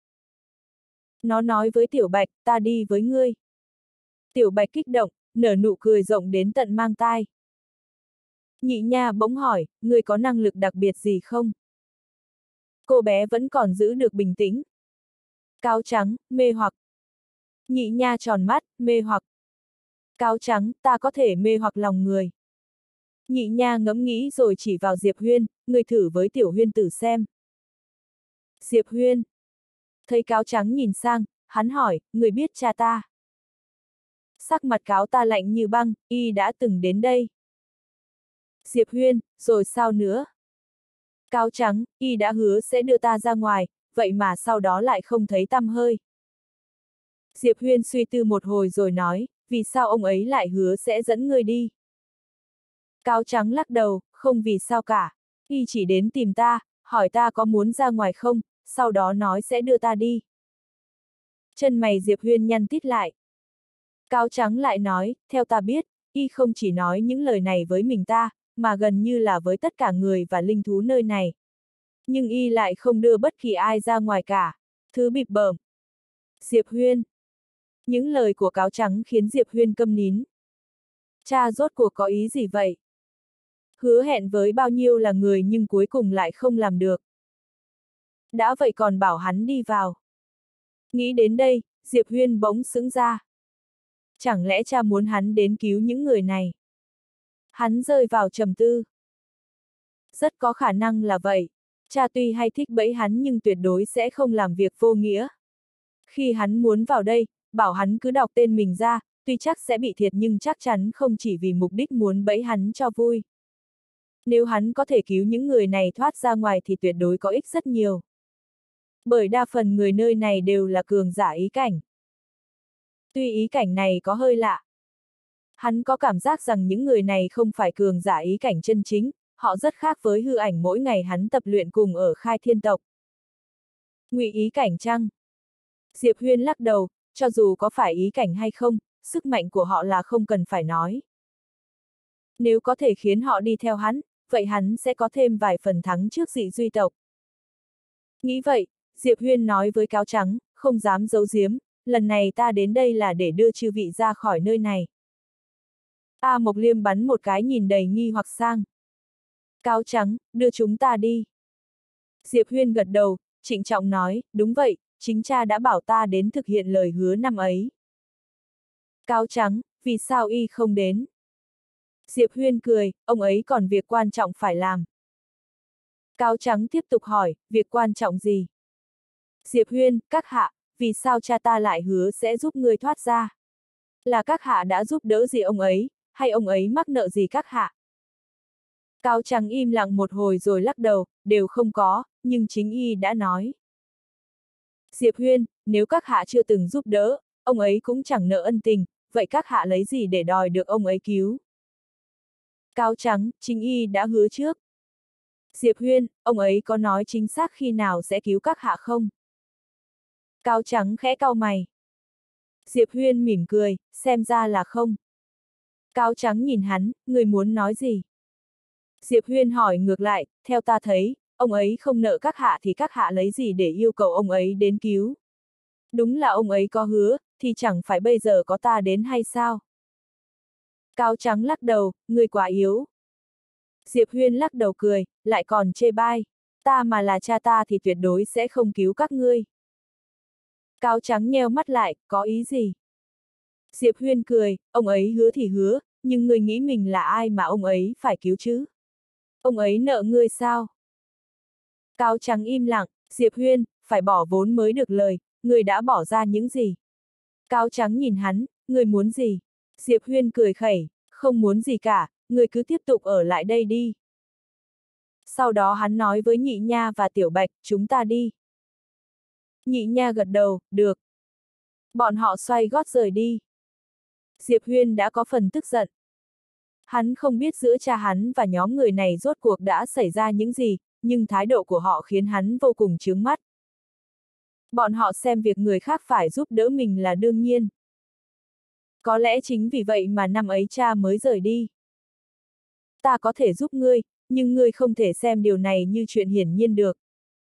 Nó nói với Tiểu Bạch, ta đi với ngươi. Tiểu Bạch kích động, nở nụ cười rộng đến tận mang tai. Nhị Nha bỗng hỏi, ngươi có năng lực đặc biệt gì không? Cô bé vẫn còn giữ được bình tĩnh. Cáo trắng, mê hoặc. Nhị Nha tròn mắt, mê hoặc. Cáo trắng, ta có thể mê hoặc lòng người. Nhị Nha ngẫm nghĩ rồi chỉ vào Diệp Huyên, ngươi thử với Tiểu Huyên tử xem. Diệp Huyên. Thấy cáo trắng nhìn sang, hắn hỏi, người biết cha ta? Sắc mặt cáo ta lạnh như băng, y đã từng đến đây. Diệp Huyên, rồi sao nữa? Cáo trắng, y đã hứa sẽ đưa ta ra ngoài, vậy mà sau đó lại không thấy tăm hơi. Diệp Huyên suy tư một hồi rồi nói, vì sao ông ấy lại hứa sẽ dẫn ngươi đi? Cáo Trắng lắc đầu, không vì sao cả. Y chỉ đến tìm ta, hỏi ta có muốn ra ngoài không, sau đó nói sẽ đưa ta đi. Chân mày Diệp Huyên nhăn tít lại. Cáo Trắng lại nói, theo ta biết, Y không chỉ nói những lời này với mình ta, mà gần như là với tất cả người và linh thú nơi này. Nhưng Y lại không đưa bất kỳ ai ra ngoài cả. Thứ bịp bợm. Diệp Huyên. Những lời của Cáo Trắng khiến Diệp Huyên câm nín. Cha rốt cuộc có ý gì vậy? Hứa hẹn với bao nhiêu là người nhưng cuối cùng lại không làm được. Đã vậy còn bảo hắn đi vào. Nghĩ đến đây, Diệp Huyên bỗng sững ra. Chẳng lẽ cha muốn hắn đến cứu những người này? Hắn rơi vào trầm tư. Rất có khả năng là vậy. Cha tuy hay thích bẫy hắn nhưng tuyệt đối sẽ không làm việc vô nghĩa. Khi hắn muốn vào đây, bảo hắn cứ đọc tên mình ra, tuy chắc sẽ bị thiệt nhưng chắc chắn không chỉ vì mục đích muốn bẫy hắn cho vui. Nếu hắn có thể cứu những người này thoát ra ngoài thì tuyệt đối có ích rất nhiều. Bởi đa phần người nơi này đều là cường giả ý cảnh. Tuy ý cảnh này có hơi lạ. Hắn có cảm giác rằng những người này không phải cường giả ý cảnh chân chính, họ rất khác với hư ảnh mỗi ngày hắn tập luyện cùng ở Khai Thiên tộc. Ngụy ý cảnh chăng? Diệp Huyên lắc đầu, cho dù có phải ý cảnh hay không, sức mạnh của họ là không cần phải nói. Nếu có thể khiến họ đi theo hắn, vậy hắn sẽ có thêm vài phần thắng trước Dị Duy tộc. Nghĩ vậy, Diệp Huyên nói với Cáo Trắng, không dám giấu giếm, lần này ta đến đây là để đưa chư vị ra khỏi nơi này. A Mộc Liêm bắn một cái nhìn đầy nghi hoặc sang. Cáo Trắng, đưa chúng ta đi. Diệp Huyên gật đầu, trịnh trọng nói, đúng vậy, chính cha đã bảo ta đến thực hiện lời hứa năm ấy. Cáo Trắng, vì sao y không đến? Diệp Huyên cười, ông ấy còn việc quan trọng phải làm. Cáo Trắng tiếp tục hỏi, việc quan trọng gì? Diệp Huyên, các hạ, vì sao cha ta lại hứa sẽ giúp người thoát ra? Là các hạ đã giúp đỡ gì ông ấy, hay ông ấy mắc nợ gì các hạ? Cáo Trắng im lặng một hồi rồi lắc đầu, đều không có, nhưng chính y đã nói. Diệp Huyên, nếu các hạ chưa từng giúp đỡ, ông ấy cũng chẳng nợ ân tình, vậy các hạ lấy gì để đòi được ông ấy cứu? Cáo Trắng, chính y đã hứa trước. Diệp Huyên, ông ấy có nói chính xác khi nào sẽ cứu các hạ không? Cáo Trắng khẽ cau mày. Diệp Huyên mỉm cười, xem ra là không. Cáo Trắng nhìn hắn, người muốn nói gì? Diệp Huyên hỏi ngược lại, theo ta thấy, ông ấy không nợ các hạ thì các hạ lấy gì để yêu cầu ông ấy đến cứu? Đúng là ông ấy có hứa, thì chẳng phải bây giờ có ta đến hay sao? Cáo Trắng lắc đầu, người quá yếu. Diệp Huyên lắc đầu cười, lại còn chê bai. Ta mà là cha ta thì tuyệt đối sẽ không cứu các ngươi. Cáo Trắng nheo mắt lại, có ý gì? Diệp Huyên cười, ông ấy hứa thì hứa, nhưng ngươi nghĩ mình là ai mà ông ấy phải cứu chứ? Ông ấy nợ ngươi sao? Cáo Trắng im lặng, Diệp Huyên, phải bỏ vốn mới được lời, ngươi đã bỏ ra những gì? Cáo Trắng nhìn hắn, ngươi muốn gì? Diệp Huyên cười khẩy, không muốn gì cả, ngươi cứ tiếp tục ở lại đây đi. Sau đó hắn nói với Nhị Nha và Tiểu Bạch, chúng ta đi. Nhị Nha gật đầu, được. Bọn họ xoay gót rời đi. Diệp Huyên đã có phần tức giận. Hắn không biết giữa cha hắn và nhóm người này rốt cuộc đã xảy ra những gì, nhưng thái độ của họ khiến hắn vô cùng chướng mắt. Bọn họ xem việc người khác phải giúp đỡ mình là đương nhiên. Có lẽ chính vì vậy mà năm ấy cha mới rời đi. Ta có thể giúp ngươi, nhưng ngươi không thể xem điều này như chuyện hiển nhiên được.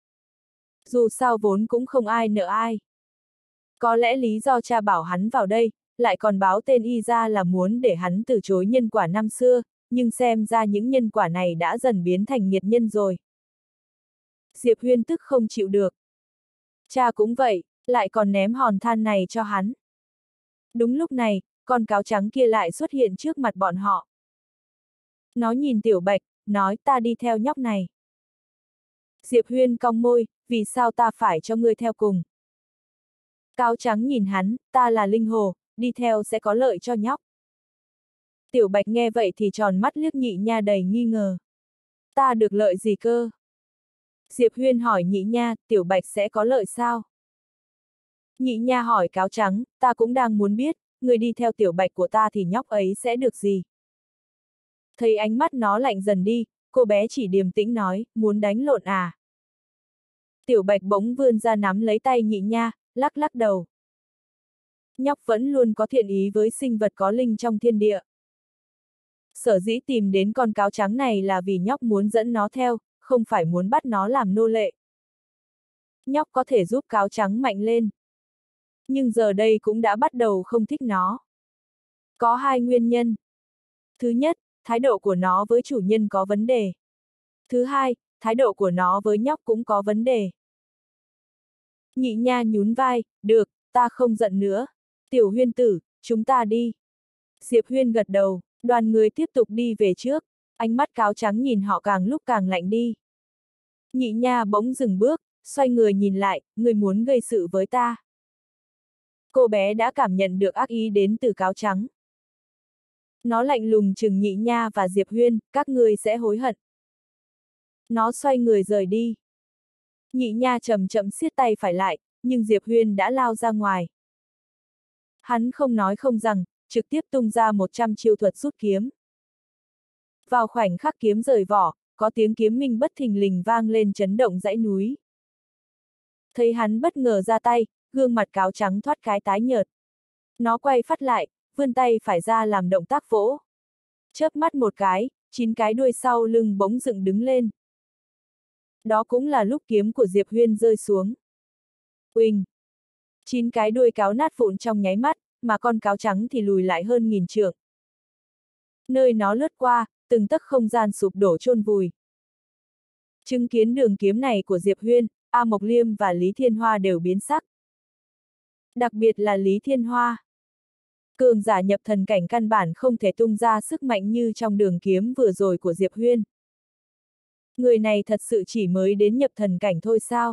Dù sao vốn cũng không ai nợ ai. Có lẽ lý do cha bảo hắn vào đây, lại còn báo tên y ra là muốn để hắn từ chối nhân quả năm xưa, nhưng xem ra những nhân quả này đã dần biến thành nghiệt nhân rồi. Diệp Huyên tức không chịu được. Cha cũng vậy, lại còn ném hòn than này cho hắn. Đúng lúc này, con cáo trắng kia lại xuất hiện trước mặt bọn họ. Nó nhìn Tiểu Bạch, nói ta đi theo nhóc này. Diệp Huyên cong môi, vì sao ta phải cho ngươi theo cùng? Cáo trắng nhìn hắn, ta là linh hồ, đi theo sẽ có lợi cho nhóc. Tiểu Bạch nghe vậy thì tròn mắt liếc Nhị Nha đầy nghi ngờ. Ta được lợi gì cơ? Diệp Huyên hỏi Nhị Nha, Tiểu Bạch sẽ có lợi sao? Nhị nha hỏi cáo trắng, ta cũng đang muốn biết, người đi theo tiểu bạch của ta thì nhóc ấy sẽ được gì? Thấy ánh mắt nó lạnh dần đi, cô bé chỉ điềm tĩnh nói, muốn đánh lộn à? Tiểu bạch bỗng vươn ra nắm lấy tay nhị nha, lắc lắc đầu. Nhóc vẫn luôn có thiện ý với sinh vật có linh trong thiên địa. Sở dĩ tìm đến con cáo trắng này là vì nhóc muốn dẫn nó theo, không phải muốn bắt nó làm nô lệ. Nhóc có thể giúp cáo trắng mạnh lên. Nhưng giờ đây cũng đã bắt đầu không thích nó. Có hai nguyên nhân. Thứ nhất, thái độ của nó với chủ nhân có vấn đề. Thứ hai, thái độ của nó với nhóc cũng có vấn đề. Nhị nha nhún vai, được, ta không giận nữa. Tiểu Huyên tử, chúng ta đi. Diệp Huyên gật đầu, đoàn người tiếp tục đi về trước, ánh mắt cáo trắng nhìn họ càng lúc càng lạnh đi. Nhị nha bỗng dừng bước, xoay người nhìn lại, người muốn gây sự với ta. Cô bé đã cảm nhận được ác ý đến từ cáo trắng. Nó lạnh lùng chừng nhị nha và Diệp Huyên, các ngươi sẽ hối hận. Nó xoay người rời đi. Nhị nha chậm chậm siết tay phải lại, nhưng Diệp Huyên đã lao ra ngoài. Hắn không nói không rằng, trực tiếp tung ra một trăm chiêu thuật rút kiếm. Vào khoảnh khắc kiếm rời vỏ, có tiếng kiếm minh bất thình lình vang lên chấn động dãy núi. Thấy hắn bất ngờ ra tay, gương mặt cáo trắng thoát cái tái nhợt. Nó quay phát lại, vươn tay phải ra làm động tác vỗ. Chớp mắt một cái, chín cái đuôi sau lưng bỗng dựng đứng lên. Đó cũng là lúc kiếm của Diệp Huyên rơi xuống. Uỳnh! Chín cái đuôi cáo nát vụn trong nháy mắt, mà con cáo trắng thì lùi lại hơn nghìn trượng. Nơi nó lướt qua, từng tấc không gian sụp đổ chôn vùi. Chứng kiến đường kiếm này của Diệp Huyên, A Mộc Liêm và Lý Thiên Hoa đều biến sắc. Đặc biệt là Lý Thiên Hoa. Cường giả nhập thần cảnh căn bản không thể tung ra sức mạnh như trong đường kiếm vừa rồi của Diệp Huyên. Người này thật sự chỉ mới đến nhập thần cảnh thôi sao?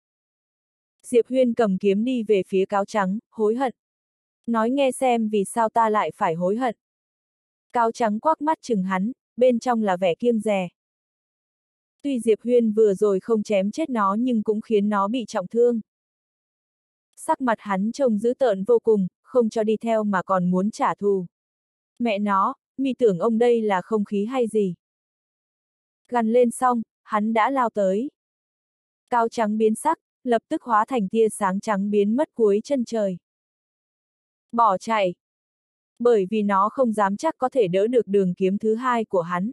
Diệp Huyên cầm kiếm đi về phía cáo trắng, hối hận. Nói nghe xem vì sao ta lại phải hối hận. Cáo trắng quắc mắt chừng hắn, bên trong là vẻ kiêng dè. Tuy Diệp Huyên vừa rồi không chém chết nó nhưng cũng khiến nó bị trọng thương. Sắc mặt hắn trông dữ tợn vô cùng, không cho đi theo mà còn muốn trả thù. Mẹ nó, mi tưởng ông đây là không khí hay gì? Gằn lên xong, hắn đã lao tới. Cáo trắng biến sắc, lập tức hóa thành tia sáng trắng biến mất cuối chân trời. Bỏ chạy. Bởi vì nó không dám chắc có thể đỡ được đường kiếm thứ hai của hắn.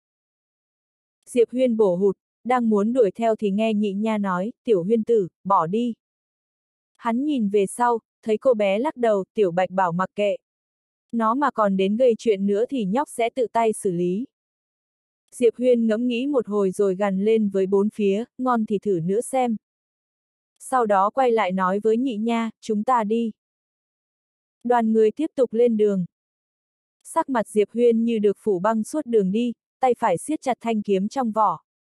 Diệp Huyên bổ hụt, đang muốn đuổi theo thì nghe nhị nha nói, tiểu Huyên tử, bỏ đi. Hắn nhìn về sau, thấy cô bé lắc đầu, tiểu bạch bảo mặc kệ. Nó mà còn đến gây chuyện nữa thì nhóc sẽ tự tay xử lý. Diệp Huyên ngẫm nghĩ một hồi rồi gằn lên với bốn phía, ngon thì thử nữa xem. Sau đó quay lại nói với nhị nha, chúng ta đi. Đoàn người tiếp tục lên đường. Sắc mặt Diệp Huyên như được phủ băng suốt đường đi, tay phải siết chặt thanh kiếm trong vỏ.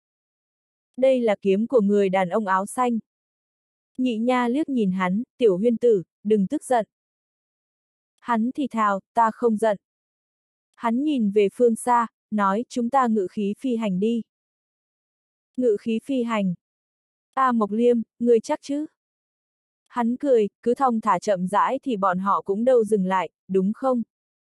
Đây là kiếm của người đàn ông áo xanh. Nhị nha liếc nhìn hắn, tiểu Huyên tử, đừng tức giận. Hắn thì thào, ta không giận. Hắn nhìn về phương xa, nói chúng ta ngự khí phi hành đi. Ngự khí phi hành. A Mộc Liêm, ngươi chắc chứ? Hắn cười, cứ thong thả chậm rãi thì bọn họ cũng đâu dừng lại, đúng không?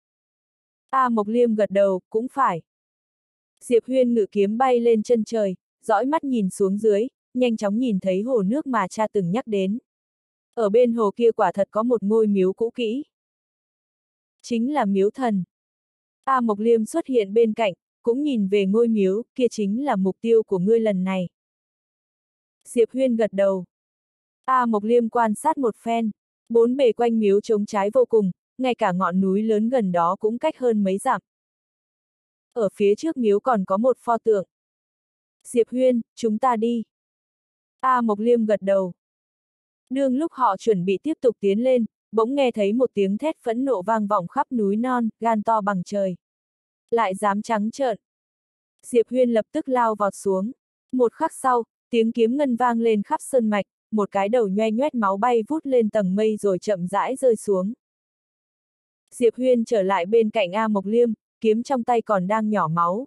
A Mộc Liêm gật đầu, cũng phải. Diệp Huyên ngự kiếm bay lên chân trời, dõi mắt nhìn xuống dưới, nhanh chóng nhìn thấy hồ nước mà cha từng nhắc đến. Ở bên hồ kia quả thật có một ngôi miếu cũ kỹ. Chính là miếu thần. A Mộc Liêm xuất hiện bên cạnh, cũng nhìn về ngôi miếu, kia chính là mục tiêu của ngươi lần này. Diệp Huyên gật đầu. A Mộc Liêm quan sát một phen, bốn bề quanh miếu trống trái vô cùng, ngay cả ngọn núi lớn gần đó cũng cách hơn mấy dặm. Ở phía trước miếu còn có một pho tượng. Diệp Huyên, chúng ta đi. A Mộc Liêm gật đầu. Đương lúc họ chuẩn bị tiếp tục tiến lên, bỗng nghe thấy một tiếng thét phẫn nộ vang vọng khắp núi non, gan to bằng trời. Lại dám trắng trợn. Diệp Huyên lập tức lao vọt xuống. Một khắc sau, tiếng kiếm ngân vang lên khắp sơn mạch, một cái đầu nhoe nhoét máu bay vút lên tầng mây rồi chậm rãi rơi xuống. Diệp Huyên trở lại bên cạnh A Mộc Liêm, kiếm trong tay còn đang nhỏ máu.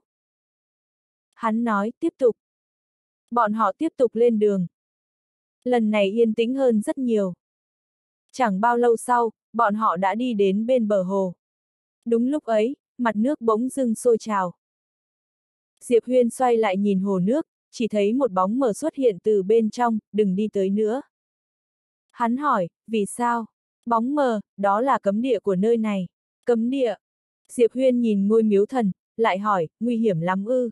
Hắn nói, tiếp tục. Bọn họ tiếp tục lên đường. Lần này yên tĩnh hơn rất nhiều. Chẳng bao lâu sau, bọn họ đã đi đến bên bờ hồ. Đúng lúc ấy, mặt nước bỗng dưng sôi trào. Diệp Huyên xoay lại nhìn hồ nước, chỉ thấy một bóng mờ xuất hiện từ bên trong, đừng đi tới nữa. Hắn hỏi, vì sao? Bóng mờ, đó là cấm địa của nơi này. Cấm địa. Diệp Huyên nhìn ngôi miếu thần, lại hỏi, nguy hiểm lắm ư?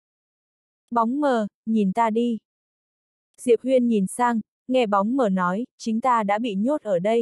Bóng mờ, nhìn ta đi. Diệp Huyên nhìn sang, nghe bóng mờ nói, chính ta đã bị nhốt ở đây.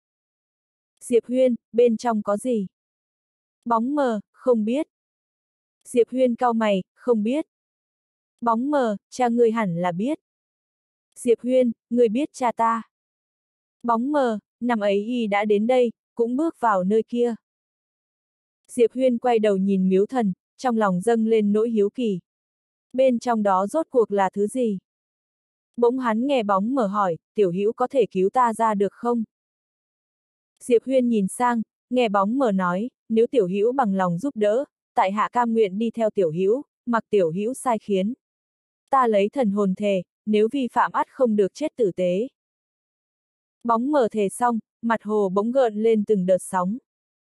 Diệp Huyên, bên trong có gì? Bóng mờ, không biết. Diệp Huyên cau mày, không biết. Bóng mờ, cha ngươi hẳn là biết. Diệp Huyên, ngươi biết cha ta. Bóng mờ, năm ấy y đã đến đây, cũng bước vào nơi kia. Diệp Huyên quay đầu nhìn miếu thần, trong lòng dâng lên nỗi hiếu kỳ. Bên trong đó rốt cuộc là thứ gì? Bỗng hắn nghe bóng mờ hỏi, tiểu hữu có thể cứu ta ra được không? Diệp Huyên nhìn sang, nghe bóng mờ nói, nếu tiểu hữu bằng lòng giúp đỡ, tại hạ cam nguyện đi theo tiểu hữu, mặc tiểu hữu sai khiến. Ta lấy thần hồn thề, nếu vi phạm ắt không được chết tử tế. Bóng mờ thề xong, mặt hồ bỗng gợn lên từng đợt sóng.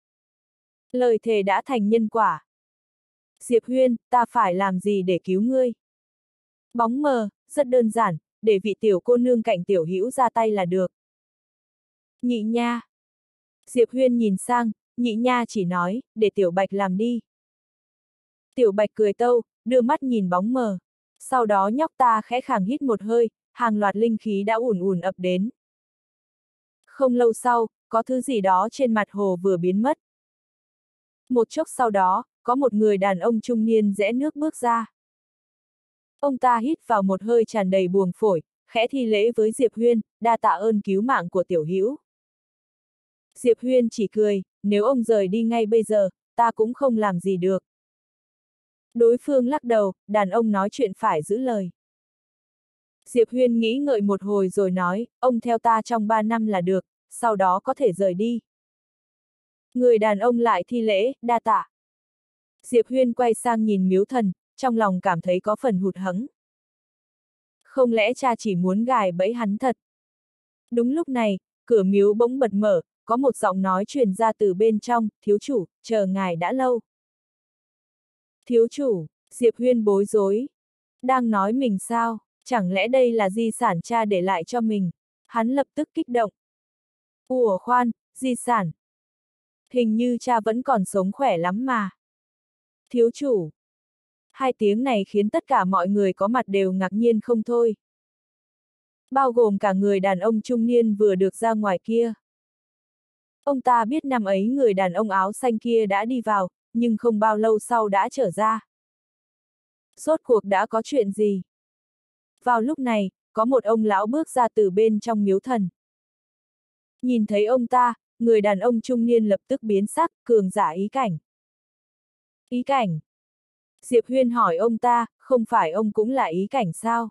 Lời thề đã thành nhân quả. Diệp Huyên, ta phải làm gì để cứu ngươi? Bóng mờ, rất đơn giản, để vị tiểu cô nương cạnh tiểu hữu ra tay là được. Nhị nha. Diệp Huyên nhìn sang, nhị nha chỉ nói, để tiểu bạch làm đi. Tiểu bạch cười tâu, đưa mắt nhìn bóng mờ. Sau đó nhóc ta khẽ khàng hít một hơi, hàng loạt linh khí đã ùn ùn ập đến. Không lâu sau, có thứ gì đó trên mặt hồ vừa biến mất. Một chốc sau đó, có một người đàn ông trung niên rẽ nước bước ra. Ông ta hít vào một hơi tràn đầy buồng phổi, khẽ thi lễ với Diệp Huyên, đa tạ ơn cứu mạng của tiểu hữu. Diệp Huyên chỉ cười, nếu ông rời đi ngay bây giờ, ta cũng không làm gì được. Đối phương lắc đầu, đàn ông nói chuyện phải giữ lời. Diệp Huyên nghĩ ngợi một hồi rồi nói, ông theo ta trong ba năm là được, sau đó có thể rời đi. Người đàn ông lại thi lễ, đa tạ. Diệp Huyên quay sang nhìn miếu thần, trong lòng cảm thấy có phần hụt hẫng. Không lẽ cha chỉ muốn gài bẫy hắn thật? Đúng lúc này, cửa miếu bỗng bật mở, có một giọng nói truyền ra từ bên trong, thiếu chủ, chờ ngài đã lâu. Thiếu chủ, Diệp Huyên bối rối. Đang nói mình sao, chẳng lẽ đây là di sản cha để lại cho mình? Hắn lập tức kích động. Ủa khoan, di sản. Hình như cha vẫn còn sống khỏe lắm mà. Thiếu chủ. Hai tiếng này khiến tất cả mọi người có mặt đều ngạc nhiên không thôi. Bao gồm cả người đàn ông trung niên vừa được ra ngoài kia. Ông ta biết năm ấy người đàn ông áo xanh kia đã đi vào, nhưng không bao lâu sau đã trở ra. Rốt cuộc đã có chuyện gì? Vào lúc này, có một ông lão bước ra từ bên trong miếu thần. Nhìn thấy ông ta, người đàn ông trung niên lập tức biến sắc, cường giả ý cảnh. Ý cảnh? Diệp Huyên hỏi ông ta, không phải ông cũng là ý cảnh sao?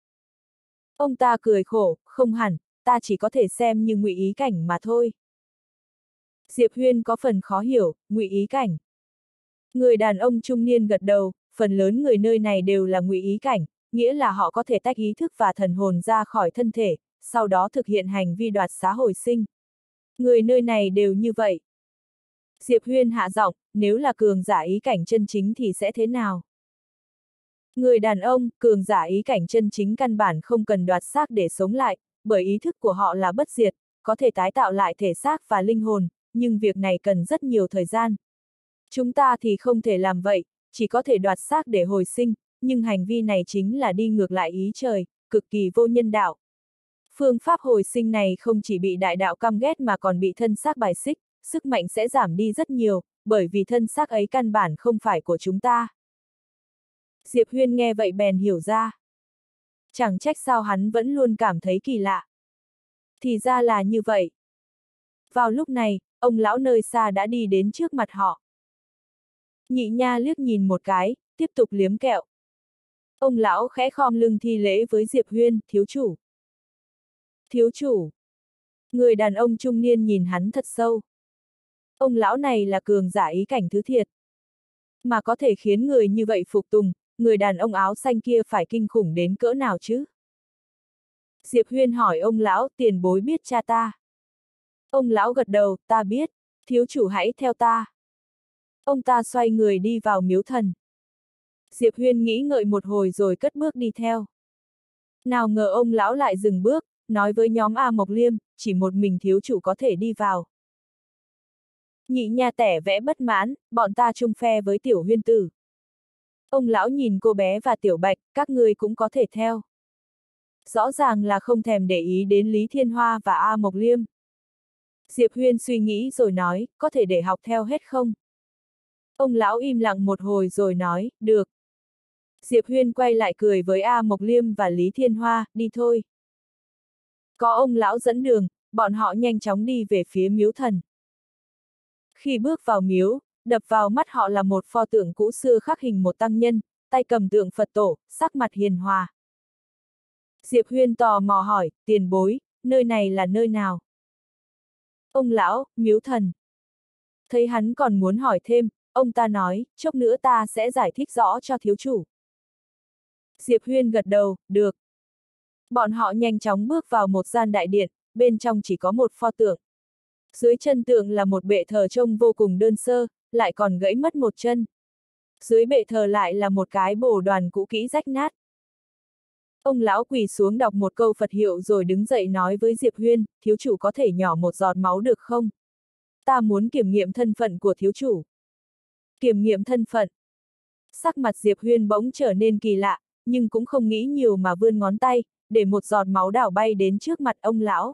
Ông ta cười khổ, không hẳn, ta chỉ có thể xem như ngụy ý cảnh mà thôi. Diệp Huyên có phần khó hiểu, ngụy ý cảnh. Người đàn ông trung niên gật đầu, phần lớn người nơi này đều là ngụy ý cảnh, nghĩa là họ có thể tách ý thức và thần hồn ra khỏi thân thể, sau đó thực hiện hành vi đoạt xá hồi sinh. Người nơi này đều như vậy. Diệp Huyên hạ giọng, nếu là cường giả ý cảnh chân chính thì sẽ thế nào? Người đàn ông, cường giả ý cảnh chân chính căn bản không cần đoạt xác để sống lại, bởi ý thức của họ là bất diệt, có thể tái tạo lại thể xác và linh hồn, nhưng việc này cần rất nhiều thời gian. Chúng ta thì không thể làm vậy, chỉ có thể đoạt xác để hồi sinh, nhưng hành vi này chính là đi ngược lại ý trời, cực kỳ vô nhân đạo. Phương pháp hồi sinh này không chỉ bị đại đạo căm ghét mà còn bị thân xác bài xích, sức mạnh sẽ giảm đi rất nhiều, bởi vì thân xác ấy căn bản không phải của chúng ta. Diệp Huyên nghe vậy bèn hiểu ra. Chẳng trách sao hắn vẫn luôn cảm thấy kỳ lạ. Thì ra là như vậy. Vào lúc này, ông lão nơi xa đã đi đến trước mặt họ. Nhị nha liếc nhìn một cái, tiếp tục liếm kẹo. Ông lão khẽ khom lưng thi lễ với Diệp Huyên, thiếu chủ. Thiếu chủ. Người đàn ông trung niên nhìn hắn thật sâu. Ông lão này là cường giả ý cảnh thứ thiệt. Mà có thể khiến người như vậy phục tùng, người đàn ông áo xanh kia phải kinh khủng đến cỡ nào chứ? Diệp Huyên hỏi ông lão, tiền bối biết cha ta. Ông lão gật đầu, ta biết, thiếu chủ hãy theo ta. Ông ta xoay người đi vào miếu thần. Diệp Huyên nghĩ ngợi một hồi rồi cất bước đi theo. Nào ngờ ông lão lại dừng bước, nói với nhóm A Mộc Liêm, chỉ một mình thiếu chủ có thể đi vào. Nhị nha tẻ vẽ bất mãn, bọn ta chung phe với tiểu Huyên tử. Ông lão nhìn cô bé và tiểu bạch, các người cũng có thể theo. Rõ ràng là không thèm để ý đến Lý Thiên Hoa và A Mộc Liêm. Diệp Huyên suy nghĩ rồi nói, có thể để học theo hết không? Ông lão im lặng một hồi rồi nói, được. Diệp Huyên quay lại cười với A Mộc Liêm và Lý Thiên Hoa, đi thôi. Có ông lão dẫn đường, bọn họ nhanh chóng đi về phía miếu thần. Khi bước vào miếu, đập vào mắt họ là một pho tượng cũ xưa khắc hình một tăng nhân, tay cầm tượng Phật tổ, sắc mặt hiền hòa. Diệp Huyên tò mò hỏi, tiền bối, nơi này là nơi nào? Ông lão, miếu thần. Thấy hắn còn muốn hỏi thêm, ông ta nói, chốc nữa ta sẽ giải thích rõ cho thiếu chủ. Diệp Huyên gật đầu, được. Bọn họ nhanh chóng bước vào một gian đại điện, bên trong chỉ có một pho tượng. Dưới chân tượng là một bệ thờ trông vô cùng đơn sơ, lại còn gãy mất một chân. Dưới bệ thờ lại là một cái bồ đoàn cũ kỹ rách nát. Ông lão quỳ xuống đọc một câu Phật hiệu rồi đứng dậy nói với Diệp Huyên, thiếu chủ có thể nhỏ một giọt máu được không? Ta muốn kiểm nghiệm thân phận của thiếu chủ. Kiểm nghiệm thân phận. Sắc mặt Diệp Huyên bỗng trở nên kỳ lạ, nhưng cũng không nghĩ nhiều mà vươn ngón tay, để một giọt máu đảo bay đến trước mặt ông lão.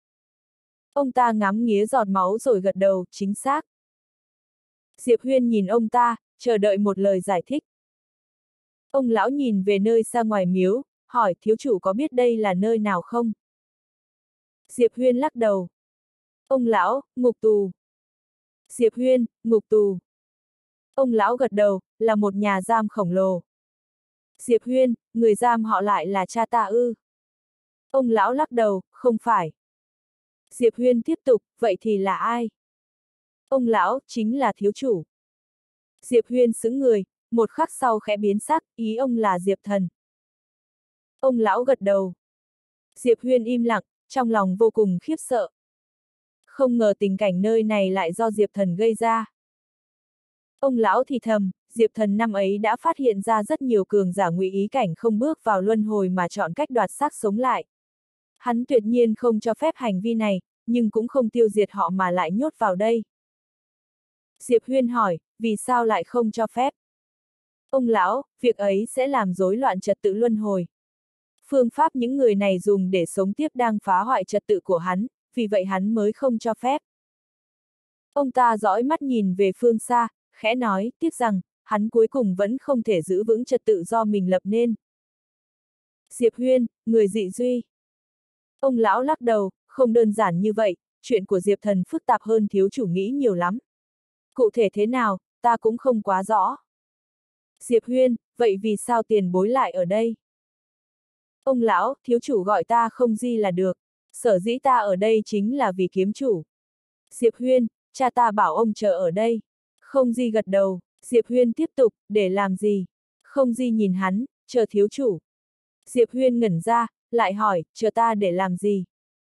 Ông ta ngắm nghía giọt máu rồi gật đầu, chính xác. Diệp Huyên nhìn ông ta, chờ đợi một lời giải thích. Ông lão nhìn về nơi xa ngoài miếu, hỏi thiếu chủ có biết đây là nơi nào không? Diệp Huyên lắc đầu. Ông lão, ngục tù. Diệp Huyên, ngục tù. Ông lão gật đầu, là một nhà giam khổng lồ. Diệp Huyên, người giam họ lại là cha ta ư? Ông lão lắc đầu, không phải. Diệp Huyên tiếp tục, vậy thì là ai? Ông lão, chính là thiếu chủ. Diệp Huyên sững người, một khắc sau khẽ biến sắc, ý ông là Diệp Thần. Ông lão gật đầu. Diệp Huyên im lặng, trong lòng vô cùng khiếp sợ. Không ngờ tình cảnh nơi này lại do Diệp Thần gây ra. Ông lão thì thầm, Diệp Thần năm ấy đã phát hiện ra rất nhiều cường giả ngụy ý cảnh không bước vào luân hồi mà chọn cách đoạt xác sống lại. Hắn tuyệt nhiên không cho phép hành vi này, nhưng cũng không tiêu diệt họ mà lại nhốt vào đây. Diệp Huyên hỏi, vì sao lại không cho phép? Ông lão, việc ấy sẽ làm rối loạn trật tự luân hồi. Phương pháp những người này dùng để sống tiếp đang phá hoại trật tự của hắn, vì vậy hắn mới không cho phép. Ông ta dõi mắt nhìn về phương xa, khẽ nói, tiếc rằng, hắn cuối cùng vẫn không thể giữ vững trật tự do mình lập nên. Diệp Huyên, người dị duy. Ông lão lắc đầu, không đơn giản như vậy, chuyện của Diệp Thần phức tạp hơn thiếu chủ nghĩ nhiều lắm. Cụ thể thế nào, ta cũng không quá rõ. Diệp Huyên, vậy vì sao tiền bối lại ở đây? Ông lão, thiếu chủ gọi ta không di là được, sở dĩ ta ở đây chính là vì kiếm chủ. Diệp Huyên, cha ta bảo ông chờ ở đây. Không di gật đầu, Diệp Huyên tiếp tục, để làm gì? Không di nhìn hắn, chờ thiếu chủ. Diệp Huyên ngẩn ra, lại hỏi, chờ ta để làm gì?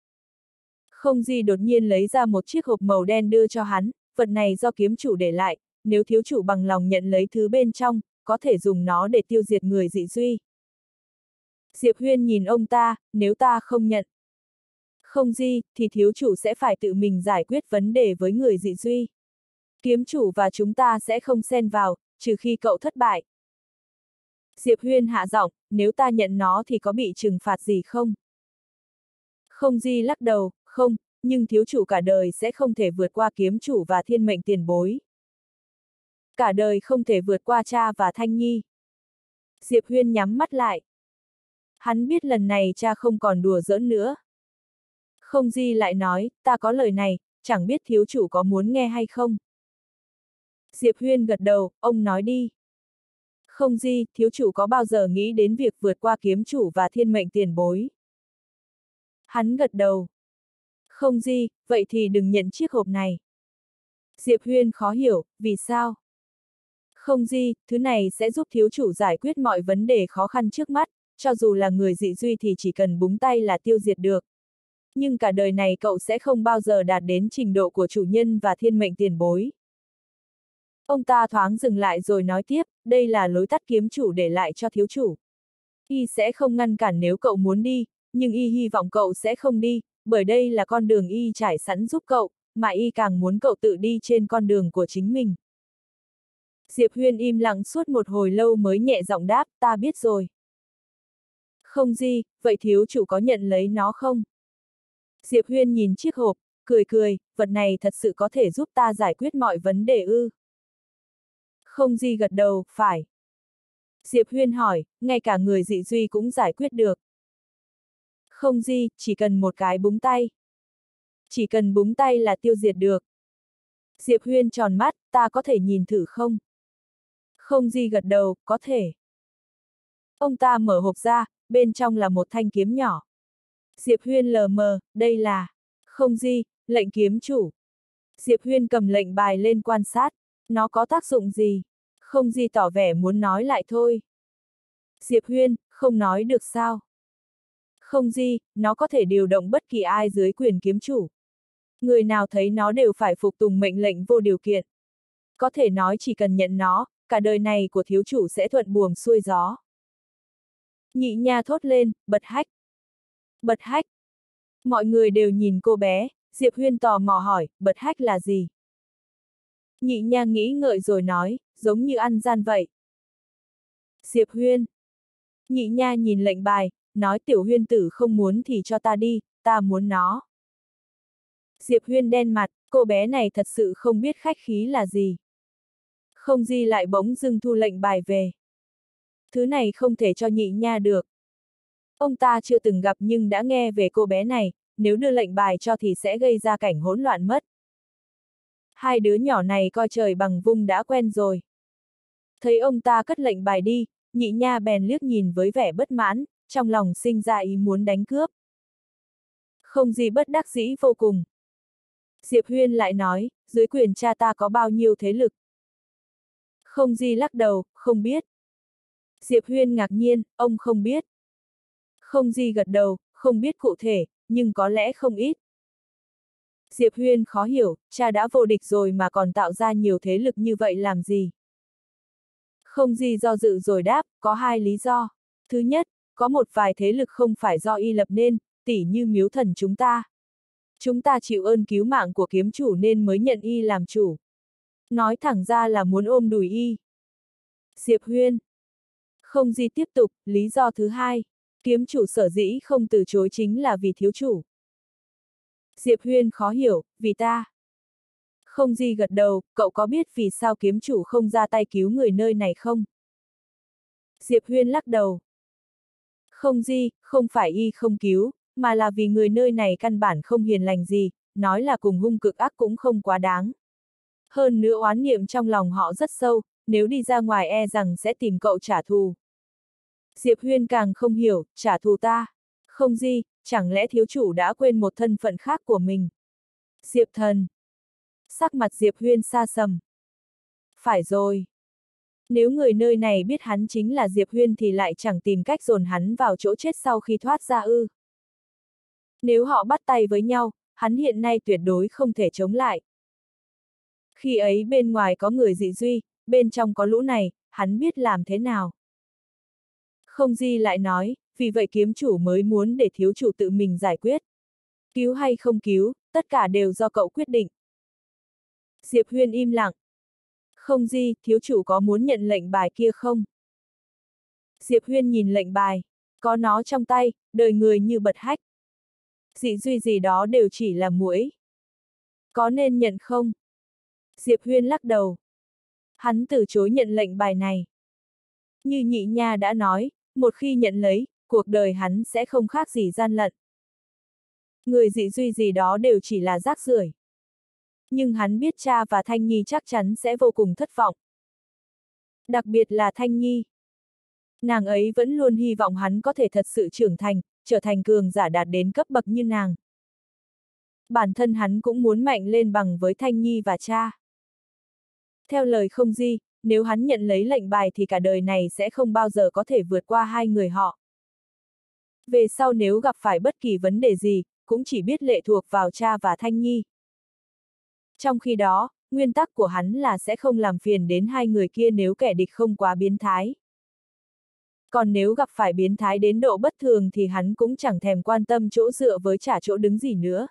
Không di đột nhiên lấy ra một chiếc hộp màu đen đưa cho hắn, vật này do kiếm chủ để lại, nếu thiếu chủ bằng lòng nhận lấy thứ bên trong, có thể dùng nó để tiêu diệt người dị duy. Diệp Huyên nhìn ông ta, nếu ta không nhận. Không di, thì thiếu chủ sẽ phải tự mình giải quyết vấn đề với người dị duy. Kiếm chủ và chúng ta sẽ không xen vào, trừ khi cậu thất bại. Diệp Huyên hạ giọng, nếu ta nhận nó thì có bị trừng phạt gì không? Không di lắc đầu, không, nhưng thiếu chủ cả đời sẽ không thể vượt qua kiếm chủ và thiên mệnh tiền bối. Cả đời không thể vượt qua cha và Thanh Nhi. Diệp Huyên nhắm mắt lại. Hắn biết lần này cha không còn đùa giỡn nữa. Không di lại nói, ta có lời này, chẳng biết thiếu chủ có muốn nghe hay không. Diệp Huyên gật đầu, ông nói đi. Không di, thiếu chủ có bao giờ nghĩ đến việc vượt qua kiếm chủ và thiên mệnh tiền bối? Hắn gật đầu. Không di, vậy thì đừng nhận chiếc hộp này. Diệp Huyên khó hiểu, vì sao? Không di, thứ này sẽ giúp thiếu chủ giải quyết mọi vấn đề khó khăn trước mắt, cho dù là người dị duy thì chỉ cần búng tay là tiêu diệt được. Nhưng cả đời này cậu sẽ không bao giờ đạt đến trình độ của chủ nhân và thiên mệnh tiền bối. Ông ta thoáng dừng lại rồi nói tiếp, đây là lối tắt kiếm chủ để lại cho thiếu chủ. Y sẽ không ngăn cản nếu cậu muốn đi, nhưng Y hy vọng cậu sẽ không đi, bởi đây là con đường Y trải sẵn giúp cậu, mà Y càng muốn cậu tự đi trên con đường của chính mình. Diệp Huyên im lặng suốt một hồi lâu mới nhẹ giọng đáp, ta biết rồi. Không gì, vậy thiếu chủ có nhận lấy nó không? Diệp Huyên nhìn chiếc hộp, cười cười, vật này thật sự có thể giúp ta giải quyết mọi vấn đề ư. Không gì gật đầu, phải. Diệp Huyên hỏi, ngay cả người dị duy cũng giải quyết được. Không gì, chỉ cần một cái búng tay. Chỉ cần búng tay là tiêu diệt được. Diệp Huyên tròn mắt, ta có thể nhìn thử không? Không gì gật đầu, có thể. Ông ta mở hộp ra, bên trong là một thanh kiếm nhỏ. Diệp Huyên lờ mờ, đây là... Không gì, lệnh kiếm chủ. Diệp Huyên cầm lệnh bài lên quan sát. Nó có tác dụng gì? Không gì tỏ vẻ muốn nói lại thôi. Diệp Huyên, không nói được sao? Không gì, nó có thể điều động bất kỳ ai dưới quyền kiếm chủ. Người nào thấy nó đều phải phục tùng mệnh lệnh vô điều kiện. Có thể nói chỉ cần nhận nó, cả đời này của thiếu chủ sẽ thuận buồm xuôi gió. Nhị nha thốt lên, bật hách. Bật hách. Mọi người đều nhìn cô bé, Diệp Huyên tò mò hỏi, bật hách là gì? Nhị nha nghĩ ngợi rồi nói, giống như ăn gian vậy. Diệp Huyên. Nhị nha nhìn lệnh bài, nói tiểu Huyên tử không muốn thì cho ta đi, ta muốn nó. Diệp Huyên đen mặt, cô bé này thật sự không biết khách khí là gì. Không gì lại bỗng dưng thu lệnh bài về. Thứ này không thể cho nhị nha được. Ông ta chưa từng gặp nhưng đã nghe về cô bé này, nếu đưa lệnh bài cho thì sẽ gây ra cảnh hỗn loạn mất. Hai đứa nhỏ này coi trời bằng vung đã quen rồi. Thấy ông ta cất lệnh bài đi, nhị nha bèn liếc nhìn với vẻ bất mãn, trong lòng sinh ra ý muốn đánh cướp. Không gì bất đắc dĩ vô cùng. Diệp Huyên lại nói, dưới quyền cha ta có bao nhiêu thế lực? Không gì lắc đầu, không biết. Diệp Huyên ngạc nhiên, ông không biết. Không gì gật đầu, không biết cụ thể, nhưng có lẽ không ít. Diệp Huyên khó hiểu, cha đã vô địch rồi mà còn tạo ra nhiều thế lực như vậy làm gì? Không gì do dự rồi đáp, có hai lý do. Thứ nhất, có một vài thế lực không phải do y lập nên, tỉ như miếu thần chúng ta. Chúng ta chịu ơn cứu mạng của kiếm chủ nên mới nhận y làm chủ. Nói thẳng ra là muốn ôm đùi y. Diệp Huyên. Không gì tiếp tục, lý do thứ hai, kiếm chủ sở dĩ không từ chối chính là vì thiếu chủ. Diệp Huyên khó hiểu, vì ta. Không gì gật đầu, cậu có biết vì sao kiếm chủ không ra tay cứu người nơi này không? Diệp Huyên lắc đầu. Không gì, không phải y không cứu, mà là vì người nơi này căn bản không hiền lành gì, nói là cùng hung cực ác cũng không quá đáng. Hơn nữa oán niệm trong lòng họ rất sâu, nếu đi ra ngoài e rằng sẽ tìm cậu trả thù. Diệp Huyên càng không hiểu, trả thù ta. Không gì, chẳng lẽ thiếu chủ đã quên một thân phận khác của mình? Diệp thần. Sắc mặt Diệp Huyên xa sầm. Phải rồi. Nếu người nơi này biết hắn chính là Diệp Huyên thì lại chẳng tìm cách dồn hắn vào chỗ chết sau khi thoát ra ư. Nếu họ bắt tay với nhau, hắn hiện nay tuyệt đối không thể chống lại. Khi ấy bên ngoài có người dị duy, bên trong có lũ này, hắn biết làm thế nào. Không gì lại nói, vì vậy kiếm chủ mới muốn để thiếu chủ tự mình giải quyết. Cứu hay không cứu, tất cả đều do cậu quyết định. Diệp Huyên im lặng. Không gì, thiếu chủ có muốn nhận lệnh bài kia không? Diệp Huyên nhìn lệnh bài, có nó trong tay, đời người như bật hách. Dị duy gì đó đều chỉ là muỗi. Có nên nhận không? Diệp Huyên lắc đầu. Hắn từ chối nhận lệnh bài này. Như nhị nha đã nói, một khi nhận lấy, cuộc đời hắn sẽ không khác gì gian lận. Người dị duy gì đó đều chỉ là rác rưởi. Nhưng hắn biết cha và Thanh Nhi chắc chắn sẽ vô cùng thất vọng. Đặc biệt là Thanh Nhi. Nàng ấy vẫn luôn hy vọng hắn có thể thật sự trưởng thành, trở thành cường giả đạt đến cấp bậc như nàng. Bản thân hắn cũng muốn mạnh lên bằng với Thanh Nhi và cha. Theo lời không di, nếu hắn nhận lấy lệnh bài thì cả đời này sẽ không bao giờ có thể vượt qua hai người họ. Về sau nếu gặp phải bất kỳ vấn đề gì, cũng chỉ biết lệ thuộc vào cha và Thanh Nhi. Trong khi đó, nguyên tắc của hắn là sẽ không làm phiền đến hai người kia nếu kẻ địch không quá biến thái. Còn nếu gặp phải biến thái đến độ bất thường thì hắn cũng chẳng thèm quan tâm chỗ dựa với trả chỗ đứng gì nữa.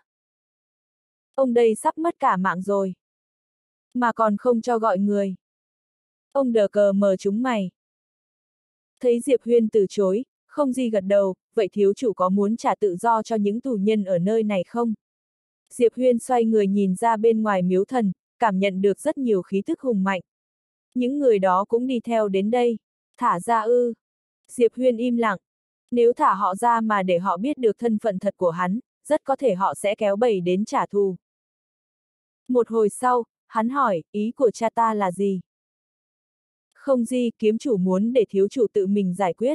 Ông đây sắp mất cả mạng rồi. Mà còn không cho gọi người. Ông đờ cờ mờ chúng mày. Thấy Diệp Huyên từ chối, Không Di gật đầu, vậy thiếu chủ có muốn trả tự do cho những tù nhân ở nơi này không? Diệp Huyên xoay người nhìn ra bên ngoài miếu thần, cảm nhận được rất nhiều khí thức hùng mạnh. Những người đó cũng đi theo đến đây. Thả ra ư. Diệp Huyên im lặng. Nếu thả họ ra mà để họ biết được thân phận thật của hắn, rất có thể họ sẽ kéo bầy đến trả thù. Một hồi sau, hắn hỏi, ý của cha ta là gì? Không Di, kiếm chủ muốn để thiếu chủ tự mình giải quyết.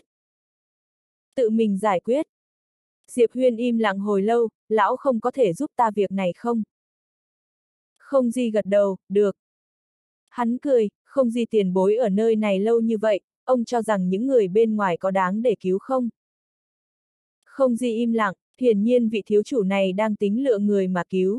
Tự mình giải quyết. Diệp Huyên im lặng hồi lâu, lão không có thể giúp ta việc này không? Không Di gật đầu, được. Hắn cười, Không Di tiền bối ở nơi này lâu như vậy, ông cho rằng những người bên ngoài có đáng để cứu không? Không Di im lặng, hiển nhiên vị thiếu chủ này đang tính lựa người mà cứu.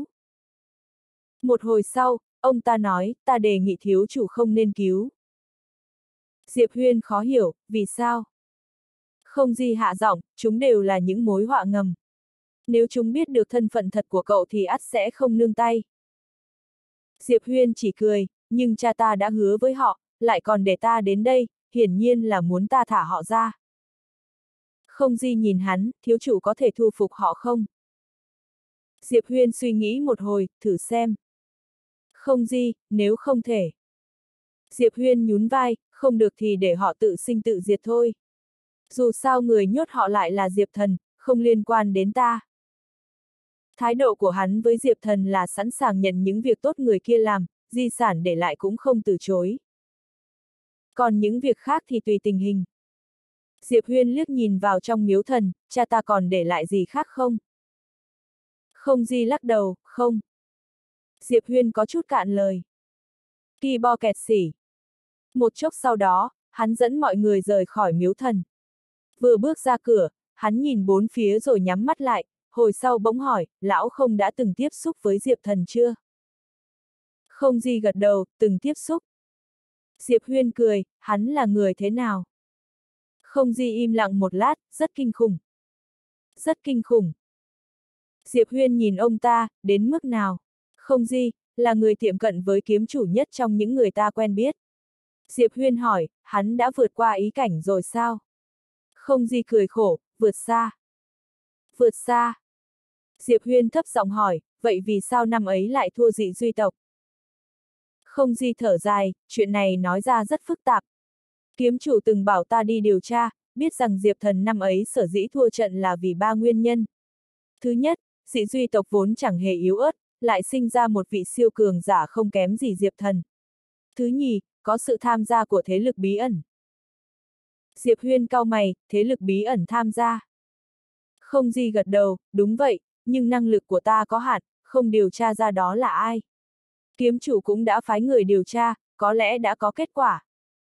Một hồi sau, ông ta nói, ta đề nghị thiếu chủ không nên cứu. Diệp Huyên khó hiểu, vì sao? Không Di hạ giọng, chúng đều là những mối họa ngầm. Nếu chúng biết được thân phận thật của cậu thì ắt sẽ không nương tay. Diệp Huyên chỉ cười, nhưng cha ta đã hứa với họ, lại còn để ta đến đây, hiển nhiên là muốn ta thả họ ra. Không Di nhìn hắn, thiếu chủ có thể thu phục họ không? Diệp Huyên suy nghĩ một hồi, thử xem. Không Di, nếu không thể. Diệp Huyên nhún vai, không được thì để họ tự sinh tự diệt thôi. Dù sao người nhốt họ lại là Diệp Thần, không liên quan đến ta. Thái độ của hắn với Diệp Thần là sẵn sàng nhận những việc tốt người kia làm, di sản để lại cũng không từ chối. Còn những việc khác thì tùy tình hình. Diệp Huyên liếc nhìn vào trong miếu thần, cha ta còn để lại gì khác không? Không Di lắc đầu, không. Diệp Huyên có chút cạn lời. Kỳ bo kẹt xỉ. Một chốc sau đó, hắn dẫn mọi người rời khỏi miếu thần. Vừa bước ra cửa, hắn nhìn bốn phía rồi nhắm mắt lại, hồi sau bỗng hỏi, lão không đã từng tiếp xúc với Diệp Thần chưa? Không Di gật đầu, từng tiếp xúc. Diệp Huyên cười, hắn là người thế nào? Không Di im lặng một lát, rất kinh khủng. Rất kinh khủng. Diệp Huyên nhìn ông ta, đến mức nào? Không Di, là người tiệm cận với kiếm chủ nhất trong những người ta quen biết. Diệp Huyên hỏi, hắn đã vượt qua ý cảnh rồi sao? Không Di cười khổ, vượt xa. Vượt xa. Diệp Huyên thấp giọng hỏi, vậy vì sao năm ấy lại thua Dị Duy tộc? Không Di thở dài, chuyện này nói ra rất phức tạp. Kiếm chủ từng bảo ta đi điều tra, biết rằng Diệp Thần năm ấy sở dĩ thua trận là vì ba nguyên nhân. Thứ nhất, Dị Duy tộc vốn chẳng hề yếu ớt, lại sinh ra một vị siêu cường giả không kém gì Diệp Thần. Thứ nhì, có sự tham gia của thế lực bí ẩn. Diệp Huyên cau mày, thế lực bí ẩn tham gia. Không Di gật đầu, đúng vậy, nhưng năng lực của ta có hạn, không điều tra ra đó là ai. Kiếm chủ cũng đã phái người điều tra, có lẽ đã có kết quả.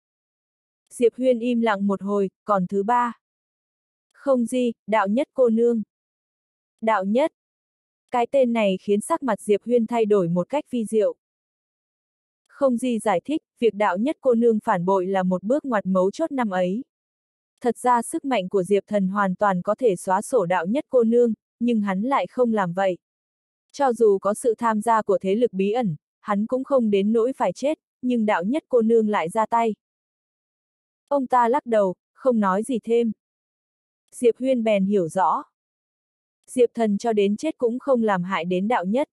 Diệp Huyên im lặng một hồi, còn thứ ba. Không Di, đạo nhất cô nương. Đạo nhất. Cái tên này khiến sắc mặt Diệp Huyên thay đổi một cách vi diệu. Không Di giải thích, việc đạo nhất cô nương phản bội là một bước ngoặt mấu chốt năm ấy. Thật ra sức mạnh của Diệp Thần hoàn toàn có thể xóa sổ đạo nhất cô nương, nhưng hắn lại không làm vậy. Cho dù có sự tham gia của thế lực bí ẩn, hắn cũng không đến nỗi phải chết, nhưng đạo nhất cô nương lại ra tay. Ông ta lắc đầu, không nói gì thêm. Diệp Huyên bèn hiểu rõ. Diệp Thần cho đến chết cũng không làm hại đến đạo nhất.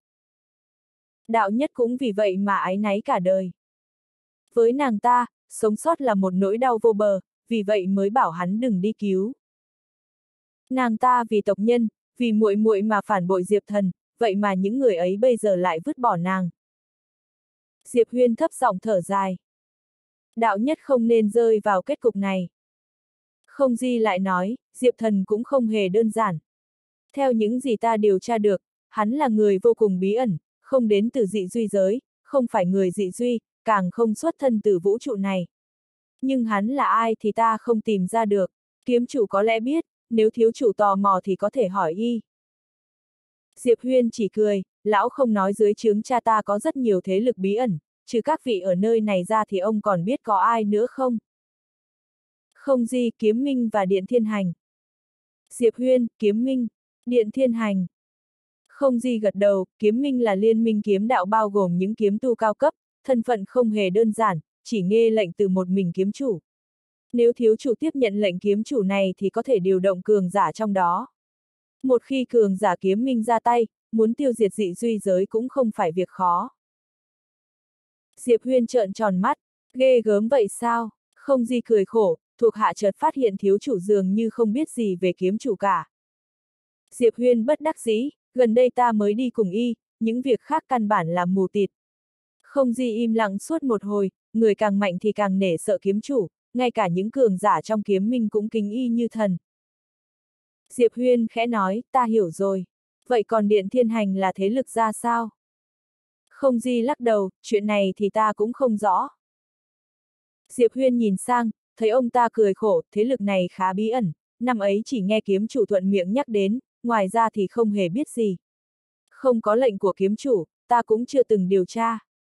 Đạo nhất cũng vì vậy mà áy náy cả đời. Với nàng ta, sống sót là một nỗi đau vô bờ, vì vậy mới bảo hắn đừng đi cứu. Nàng ta vì tộc nhân, vì muội muội mà phản bội Diệp Thần, vậy mà những người ấy bây giờ lại vứt bỏ nàng. Diệp Huyên thấp giọng thở dài. Đạo nhất không nên rơi vào kết cục này. Không Di lại nói, Diệp Thần cũng không hề đơn giản. Theo những gì ta điều tra được, hắn là người vô cùng bí ẩn, không đến từ dị duy giới, không phải người dị duy, càng không xuất thân từ vũ trụ này. Nhưng hắn là ai thì ta không tìm ra được, kiếm chủ có lẽ biết, nếu thiếu chủ tò mò thì có thể hỏi y. Diệp Huyên chỉ cười, lão không nói dưới trướng cha ta có rất nhiều thế lực bí ẩn, trừ các vị ở nơi này ra thì ông còn biết có ai nữa không? Không Di, Kiếm Minh và Điện Thiên Hành. Diệp Huyên, Kiếm Minh, Điện Thiên Hành. Không Di gật đầu, Kiếm Minh là liên minh kiếm đạo bao gồm những kiếm tu cao cấp, thân phận không hề đơn giản, chỉ nghe lệnh từ một mình kiếm chủ. Nếu thiếu chủ tiếp nhận lệnh kiếm chủ này thì có thể điều động cường giả trong đó. Một khi cường giả Kiếm Minh ra tay, muốn tiêu diệt dị duy giới cũng không phải việc khó. Diệp Huyên trợn tròn mắt, ghê gớm vậy sao? Không Di cười khổ, thuộc hạ chợt phát hiện thiếu chủ dường như không biết gì về kiếm chủ cả. Diệp Huyên bất đắc dĩ, gần đây ta mới đi cùng y, những việc khác căn bản là mù tịt. Không Di im lặng suốt một hồi, người càng mạnh thì càng nể sợ kiếm chủ, ngay cả những cường giả trong kiếm minh cũng kính y như thần. Diệp Huyên khẽ nói, ta hiểu rồi. Vậy còn Điện Thiên Hành là thế lực ra sao? Không Di lắc đầu, chuyện này thì ta cũng không rõ. Diệp Huyên nhìn sang, thấy ông ta cười khổ, thế lực này khá bí ẩn, năm ấy chỉ nghe kiếm chủ thuận miệng nhắc đến, ngoài ra thì không hề biết gì. Không có lệnh của kiếm chủ, ta cũng chưa từng điều tra.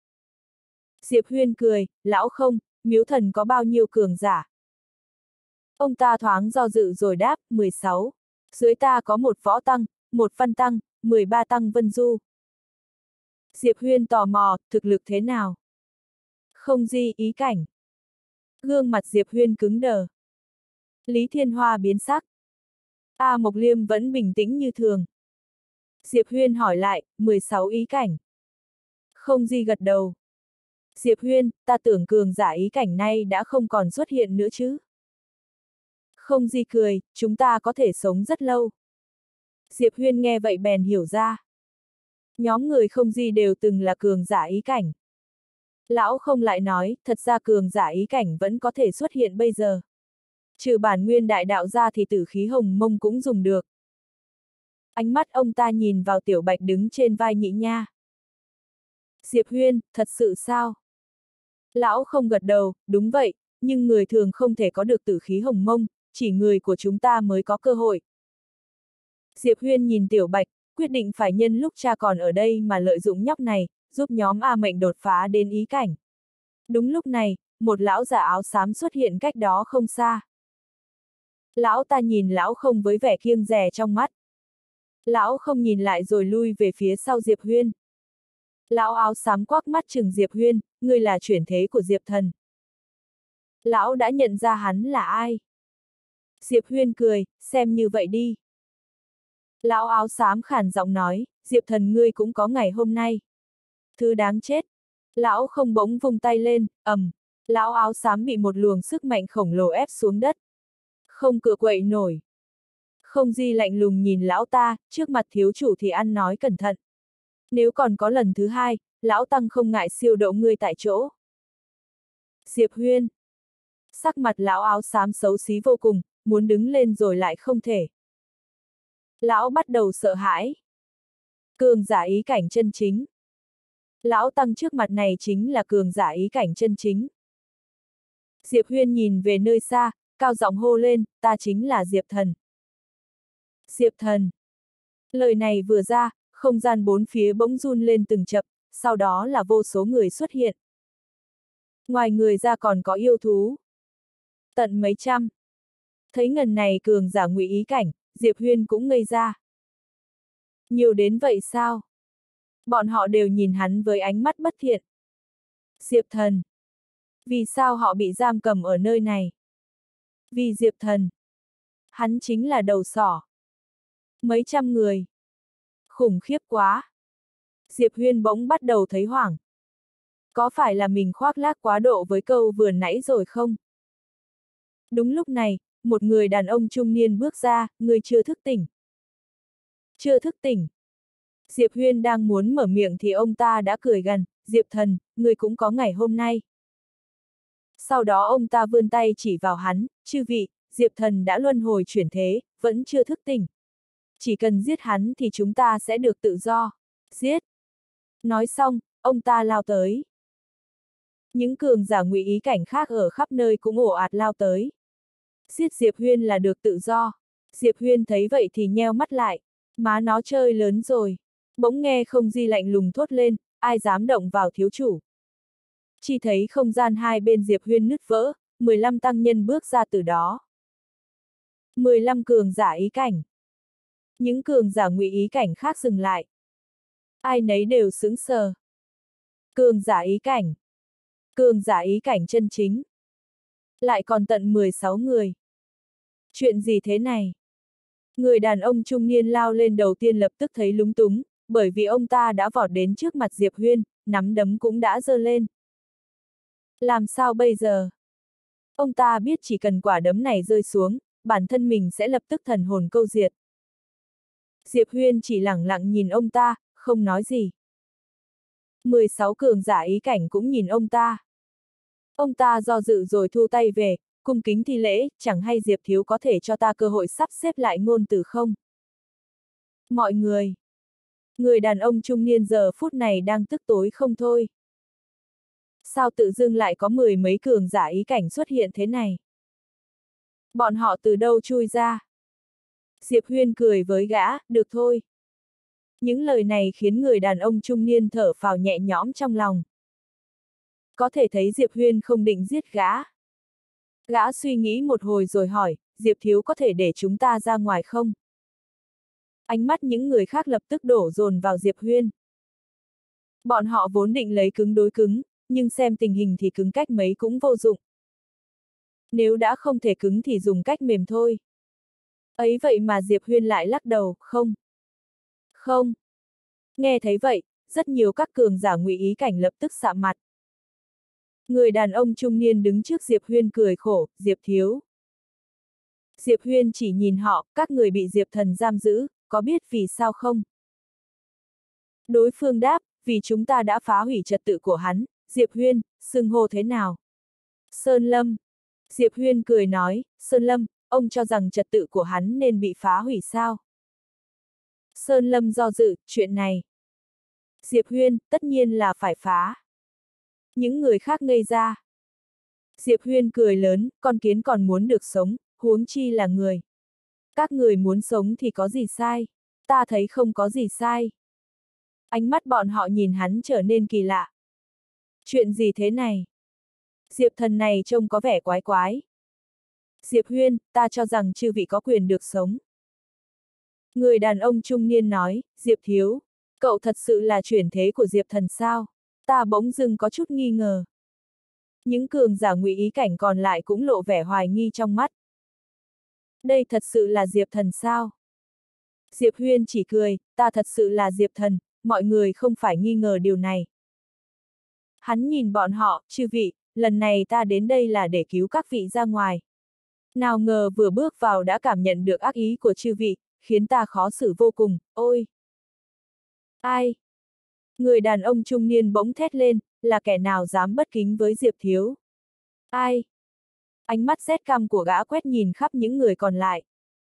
Diệp Huyên cười, lão không, miếu thần có bao nhiêu cường giả? Ông ta thoáng do dự rồi đáp, mười sáu. Dưới ta có một võ tăng, một văn tăng, mười ba tăng vân du. Diệp Huyên tò mò, thực lực thế nào? Không Di, ý cảnh. Gương mặt Diệp Huyên cứng đờ. Lý Thiên Hoa biến sắc. A Mộc Liêm vẫn bình tĩnh như thường. Diệp Huyên hỏi lại, mười sáu ý cảnh. Không Di gật đầu. Diệp Huyên, ta tưởng cường giả ý cảnh này đã không còn xuất hiện nữa chứ. Không Di cười, chúng ta có thể sống rất lâu. Diệp Huyên nghe vậy bèn hiểu ra. Nhóm người Không Di đều từng là cường giả ý cảnh. Lão không lại nói, thật ra cường giả ý cảnh vẫn có thể xuất hiện bây giờ. Trừ bản nguyên đại đạo ra thì tử khí hồng mông cũng dùng được. Ánh mắt ông ta nhìn vào Tiểu Bạch đứng trên vai Nhị Nha. Diệp Huyên, thật sự sao? Lão không gật đầu, đúng vậy, nhưng người thường không thể có được tử khí hồng mông, chỉ người của chúng ta mới có cơ hội. Diệp Huyên nhìn Tiểu Bạch, quyết định phải nhân lúc cha còn ở đây mà lợi dụng nhóc này, giúp nhóm A Mệnh đột phá đến ý cảnh. Đúng lúc này, một lão già áo xám xuất hiện cách đó không xa. Lão ta nhìn lão không với vẻ kiêng dè trong mắt. Lão không nhìn lại rồi lui về phía sau Diệp Huyên. Lão áo xám quắc mắt chừng Diệp Huyên, ngươi là chuyển thế của Diệp Thần. Lão đã nhận ra hắn là ai? Diệp Huyên cười, xem như vậy đi. Lão áo xám khàn giọng nói, Diệp Thần ngươi cũng có ngày hôm nay. Thứ đáng chết. Lão không bỗng vung tay lên, ầm. Lão áo xám bị một luồng sức mạnh khổng lồ ép xuống đất. Không cựa quậy nổi. Không Di lạnh lùng nhìn lão ta, trước mặt thiếu chủ thì ăn nói cẩn thận. Nếu còn có lần thứ hai, lão tăng không ngại siêu độ ngươi tại chỗ. Diệp Huyên. Sắc mặt lão áo xám xấu xí vô cùng, muốn đứng lên rồi lại không thể. Lão bắt đầu sợ hãi. Cường giả ý cảnh chân chính. Lão tăng trước mặt này chính là cường giả ý cảnh chân chính. Diệp Huyên nhìn về nơi xa, cao giọng hô lên, ta chính là Diệp Thần. Diệp Thần. Lời này vừa ra, không gian bốn phía bỗng run lên từng chập, sau đó là vô số người xuất hiện. Ngoài người ra còn có yêu thú. Tận mấy trăm. Thấy ngần này cường giả ngụy ý cảnh, Diệp Huyên cũng ngây ra. Nhiều đến vậy sao? Bọn họ đều nhìn hắn với ánh mắt bất thiện. Diệp Thần. Vì sao họ bị giam cầm ở nơi này? Vì Diệp Thần. Hắn chính là đầu sỏ. Mấy trăm người. Khủng khiếp quá. Diệp Huyên bỗng bắt đầu thấy hoảng. Có phải là mình khoác lác quá độ với câu vừa nãy rồi không? Đúng lúc này, một người đàn ông trung niên bước ra, người chưa thức tỉnh. Chưa thức tỉnh. Diệp Huyên đang muốn mở miệng thì ông ta đã cười gần, Diệp Thần, người cũng có ngày hôm nay. Sau đó ông ta vươn tay chỉ vào hắn, chư vị, Diệp Thần đã luân hồi chuyển thế, vẫn chưa thức tỉnh. Chỉ cần giết hắn thì chúng ta sẽ được tự do. Giết. Nói xong, ông ta lao tới. Những cường giả ngụy ý cảnh khác ở khắp nơi cũng ồ ạt lao tới. Giết Diệp Huyên là được tự do. Diệp Huyên thấy vậy thì nheo mắt lại. Má nó chơi lớn rồi. Bỗng nghe Không Di lạnh lùng thốt lên, ai dám động vào thiếu chủ. Chỉ thấy không gian hai bên Diệp Huyên nứt vỡ, mười lăm tăng nhân bước ra từ đó. mười lăm cường giả ý cảnh. Những cường giả ngụy ý cảnh khác dừng lại. Ai nấy đều sững sờ. Cường giả ý cảnh. Cường giả ý cảnh chân chính. Lại còn tận mười sáu người. Chuyện gì thế này? Người đàn ông trung niên lao lên đầu tiên lập tức thấy lúng túng, bởi vì ông ta đã vọt đến trước mặt Diệp Huyên, nắm đấm cũng đã giơ lên. Làm sao bây giờ? Ông ta biết chỉ cần quả đấm này rơi xuống, bản thân mình sẽ lập tức thần hồn câu diệt. Diệp Huyên chỉ lẳng lặng nhìn ông ta, không nói gì. mười sáu cường giả ý cảnh cũng nhìn ông ta. Ông ta do dự rồi thu tay về, cung kính thi lễ, chẳng hay Diệp thiếu có thể cho ta cơ hội sắp xếp lại ngôn từ không? Mọi người. Người đàn ông trung niên giờ phút này đang tức tối không thôi. Sao tự dưng lại có mười mấy cường giả ý cảnh xuất hiện thế này? Bọn họ từ đâu chui ra? Diệp Huyên cười với gã, được thôi. Những lời này khiến người đàn ông trung niên thở phào nhẹ nhõm trong lòng. Có thể thấy Diệp Huyên không định giết gã. Gã suy nghĩ một hồi rồi hỏi, Diệp thiếu có thể để chúng ta ra ngoài không? Ánh mắt những người khác lập tức đổ dồn vào Diệp Huyên. Bọn họ vốn định lấy cứng đối cứng, nhưng xem tình hình thì cứng cách mấy cũng vô dụng. Nếu đã không thể cứng thì dùng cách mềm thôi. Ấy vậy mà Diệp Huyên lại lắc đầu, không. Không. Nghe thấy vậy, rất nhiều các cường giả ngụy ý cảnh lập tức sạm mặt. Người đàn ông trung niên đứng trước Diệp Huyên cười khổ, Diệp thiếu. Diệp Huyên chỉ nhìn họ, các người bị Diệp thần giam giữ, có biết vì sao không? Đối phương đáp, vì chúng ta đã phá hủy trật tự của hắn. Diệp Huyên, xưng hô thế nào? Sơn Lâm. Diệp Huyên cười nói, Sơn Lâm, ông cho rằng trật tự của hắn nên bị phá hủy sao? Sơn Lâm do dự, chuyện này. Diệp Huyên, tất nhiên là phải phá. Những người khác ngây ra. Diệp Huyên cười lớn, con kiến còn muốn được sống, huống chi là người. Các người muốn sống thì có gì sai? Ta thấy không có gì sai. Ánh mắt bọn họ nhìn hắn trở nên kỳ lạ. Chuyện gì thế này? Diệp thần này trông có vẻ quái quái. Diệp Huyên, ta cho rằng chư vị có quyền được sống. Người đàn ông trung niên nói, Diệp thiếu, cậu thật sự là chuyển thế của Diệp thần sao? Ta bỗng dưng có chút nghi ngờ. Những cường giả ngụy ý cảnh còn lại cũng lộ vẻ hoài nghi trong mắt. Đây thật sự là Diệp thần sao? Diệp Huyên chỉ cười, ta thật sự là Diệp thần, mọi người không phải nghi ngờ điều này. Hắn nhìn bọn họ, chư vị, lần này ta đến đây là để cứu các vị ra ngoài. Nào ngờ vừa bước vào đã cảm nhận được ác ý của chư vị, khiến ta khó xử vô cùng, ôi! Ai? Người đàn ông trung niên bỗng thét lên, là kẻ nào dám bất kính với Diệp thiếu? Ai? Ánh mắt rét căm của gã quét nhìn khắp những người còn lại.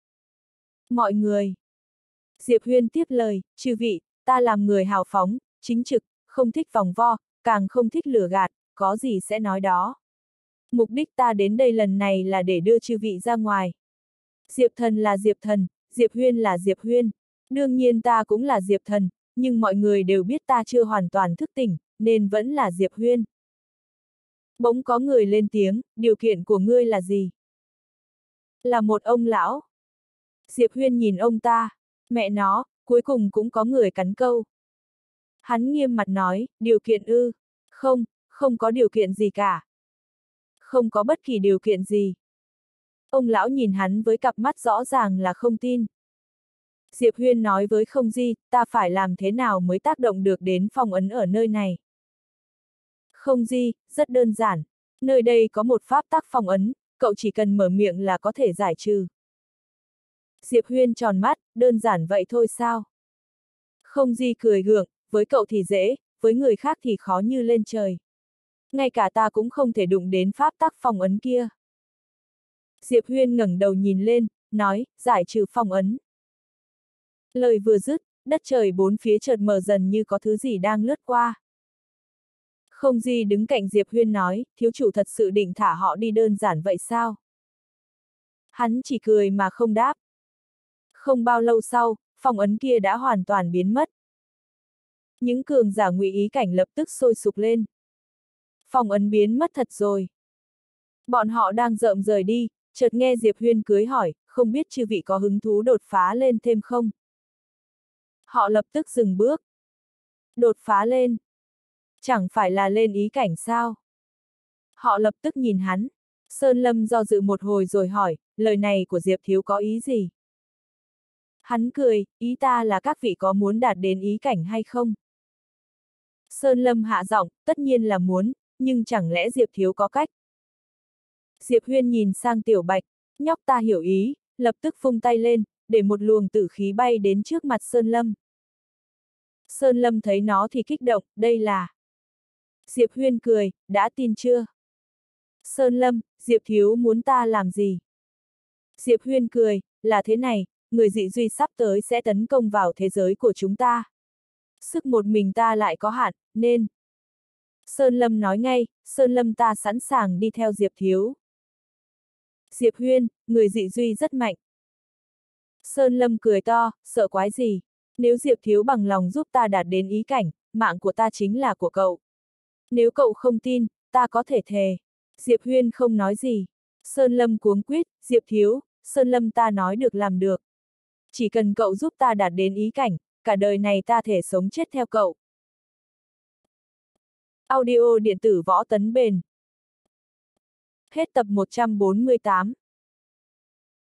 Mọi người! Diệp Huyên tiếp lời, chư vị, ta làm người hào phóng, chính trực, không thích vòng vo, càng không thích lừa gạt, có gì sẽ nói đó. Mục đích ta đến đây lần này là để đưa chư vị ra ngoài. Diệp thần là Diệp thần, Diệp Huyên là Diệp Huyên. Đương nhiên ta cũng là Diệp thần, nhưng mọi người đều biết ta chưa hoàn toàn thức tỉnh, nên vẫn là Diệp Huyên. Bỗng có người lên tiếng, điều kiện của ngươi là gì? Là một ông lão. Diệp Huyên nhìn ông ta, mẹ nó, cuối cùng cũng có người cắn câu. Hắn nghiêm mặt nói, điều kiện ư? Không, không có điều kiện gì cả. Không có bất kỳ điều kiện gì. Ông lão nhìn hắn với cặp mắt rõ ràng là không tin. Diệp Huyên nói với Không Di, ta phải làm thế nào mới tác động được đến phong ấn ở nơi này? Không Di, rất đơn giản. Nơi đây có một pháp tắc phong ấn, cậu chỉ cần mở miệng là có thể giải trừ. Diệp Huyên tròn mắt, đơn giản vậy thôi sao? Không Di cười gượng, với cậu thì dễ, với người khác thì khó như lên trời. Ngay cả ta cũng không thể đụng đến pháp tắc phong ấn kia. Diệp Huyên ngẩng đầu nhìn lên, nói, giải trừ phong ấn. Lời vừa dứt, đất trời bốn phía chợt mờ dần như có thứ gì đang lướt qua. Không Di đứng cạnh Diệp Huyên nói, thiếu chủ thật sự định thả họ đi đơn giản vậy sao? Hắn chỉ cười mà không đáp. Không bao lâu sau, phong ấn kia đã hoàn toàn biến mất. Những cường giả ngụy ý cảnh lập tức sôi sục lên. Phong ấn biến mất thật rồi. Bọn họ đang rợm rời đi, chợt nghe Diệp Huyên cưới hỏi, không biết chư vị có hứng thú đột phá lên thêm không? Họ lập tức dừng bước. Đột phá lên? Chẳng phải là lên ý cảnh sao? Họ lập tức nhìn hắn. Sơn Lâm do dự một hồi rồi hỏi, lời này của Diệp Thiếu có ý gì? Hắn cười, ý ta là các vị có muốn đạt đến ý cảnh hay không? Sơn Lâm hạ giọng, tất nhiên là muốn, nhưng chẳng lẽ Diệp Thiếu có cách? Diệp Huyên nhìn sang Tiểu Bạch, nhóc ta hiểu ý, lập tức vung tay lên, để một luồng tử khí bay đến trước mặt Sơn Lâm. Sơn Lâm thấy nó thì kích động, đây là... Diệp Huyên cười, đã tin chưa? Sơn Lâm, Diệp Thiếu muốn ta làm gì? Diệp Huyên cười, là thế này, người dị duy sắp tới sẽ tấn công vào thế giới của chúng ta. Sức một mình ta lại có hạn, nên... Sơn Lâm nói ngay, Sơn Lâm ta sẵn sàng đi theo Diệp Thiếu. Diệp Huyên, người dị duy rất mạnh. Sơn Lâm cười to, sợ quái gì? Nếu Diệp Thiếu bằng lòng giúp ta đạt đến ý cảnh, mạng của ta chính là của cậu. Nếu cậu không tin, ta có thể thề. Diệp Huyên không nói gì. Sơn Lâm cuống quýt, Diệp Thiếu, Sơn Lâm ta nói được làm được. Chỉ cần cậu giúp ta đạt đến ý cảnh, cả đời này ta thể sống chết theo cậu. Audio điện tử Võ Tấn Bền. Hết tập một trăm bốn mươi tám.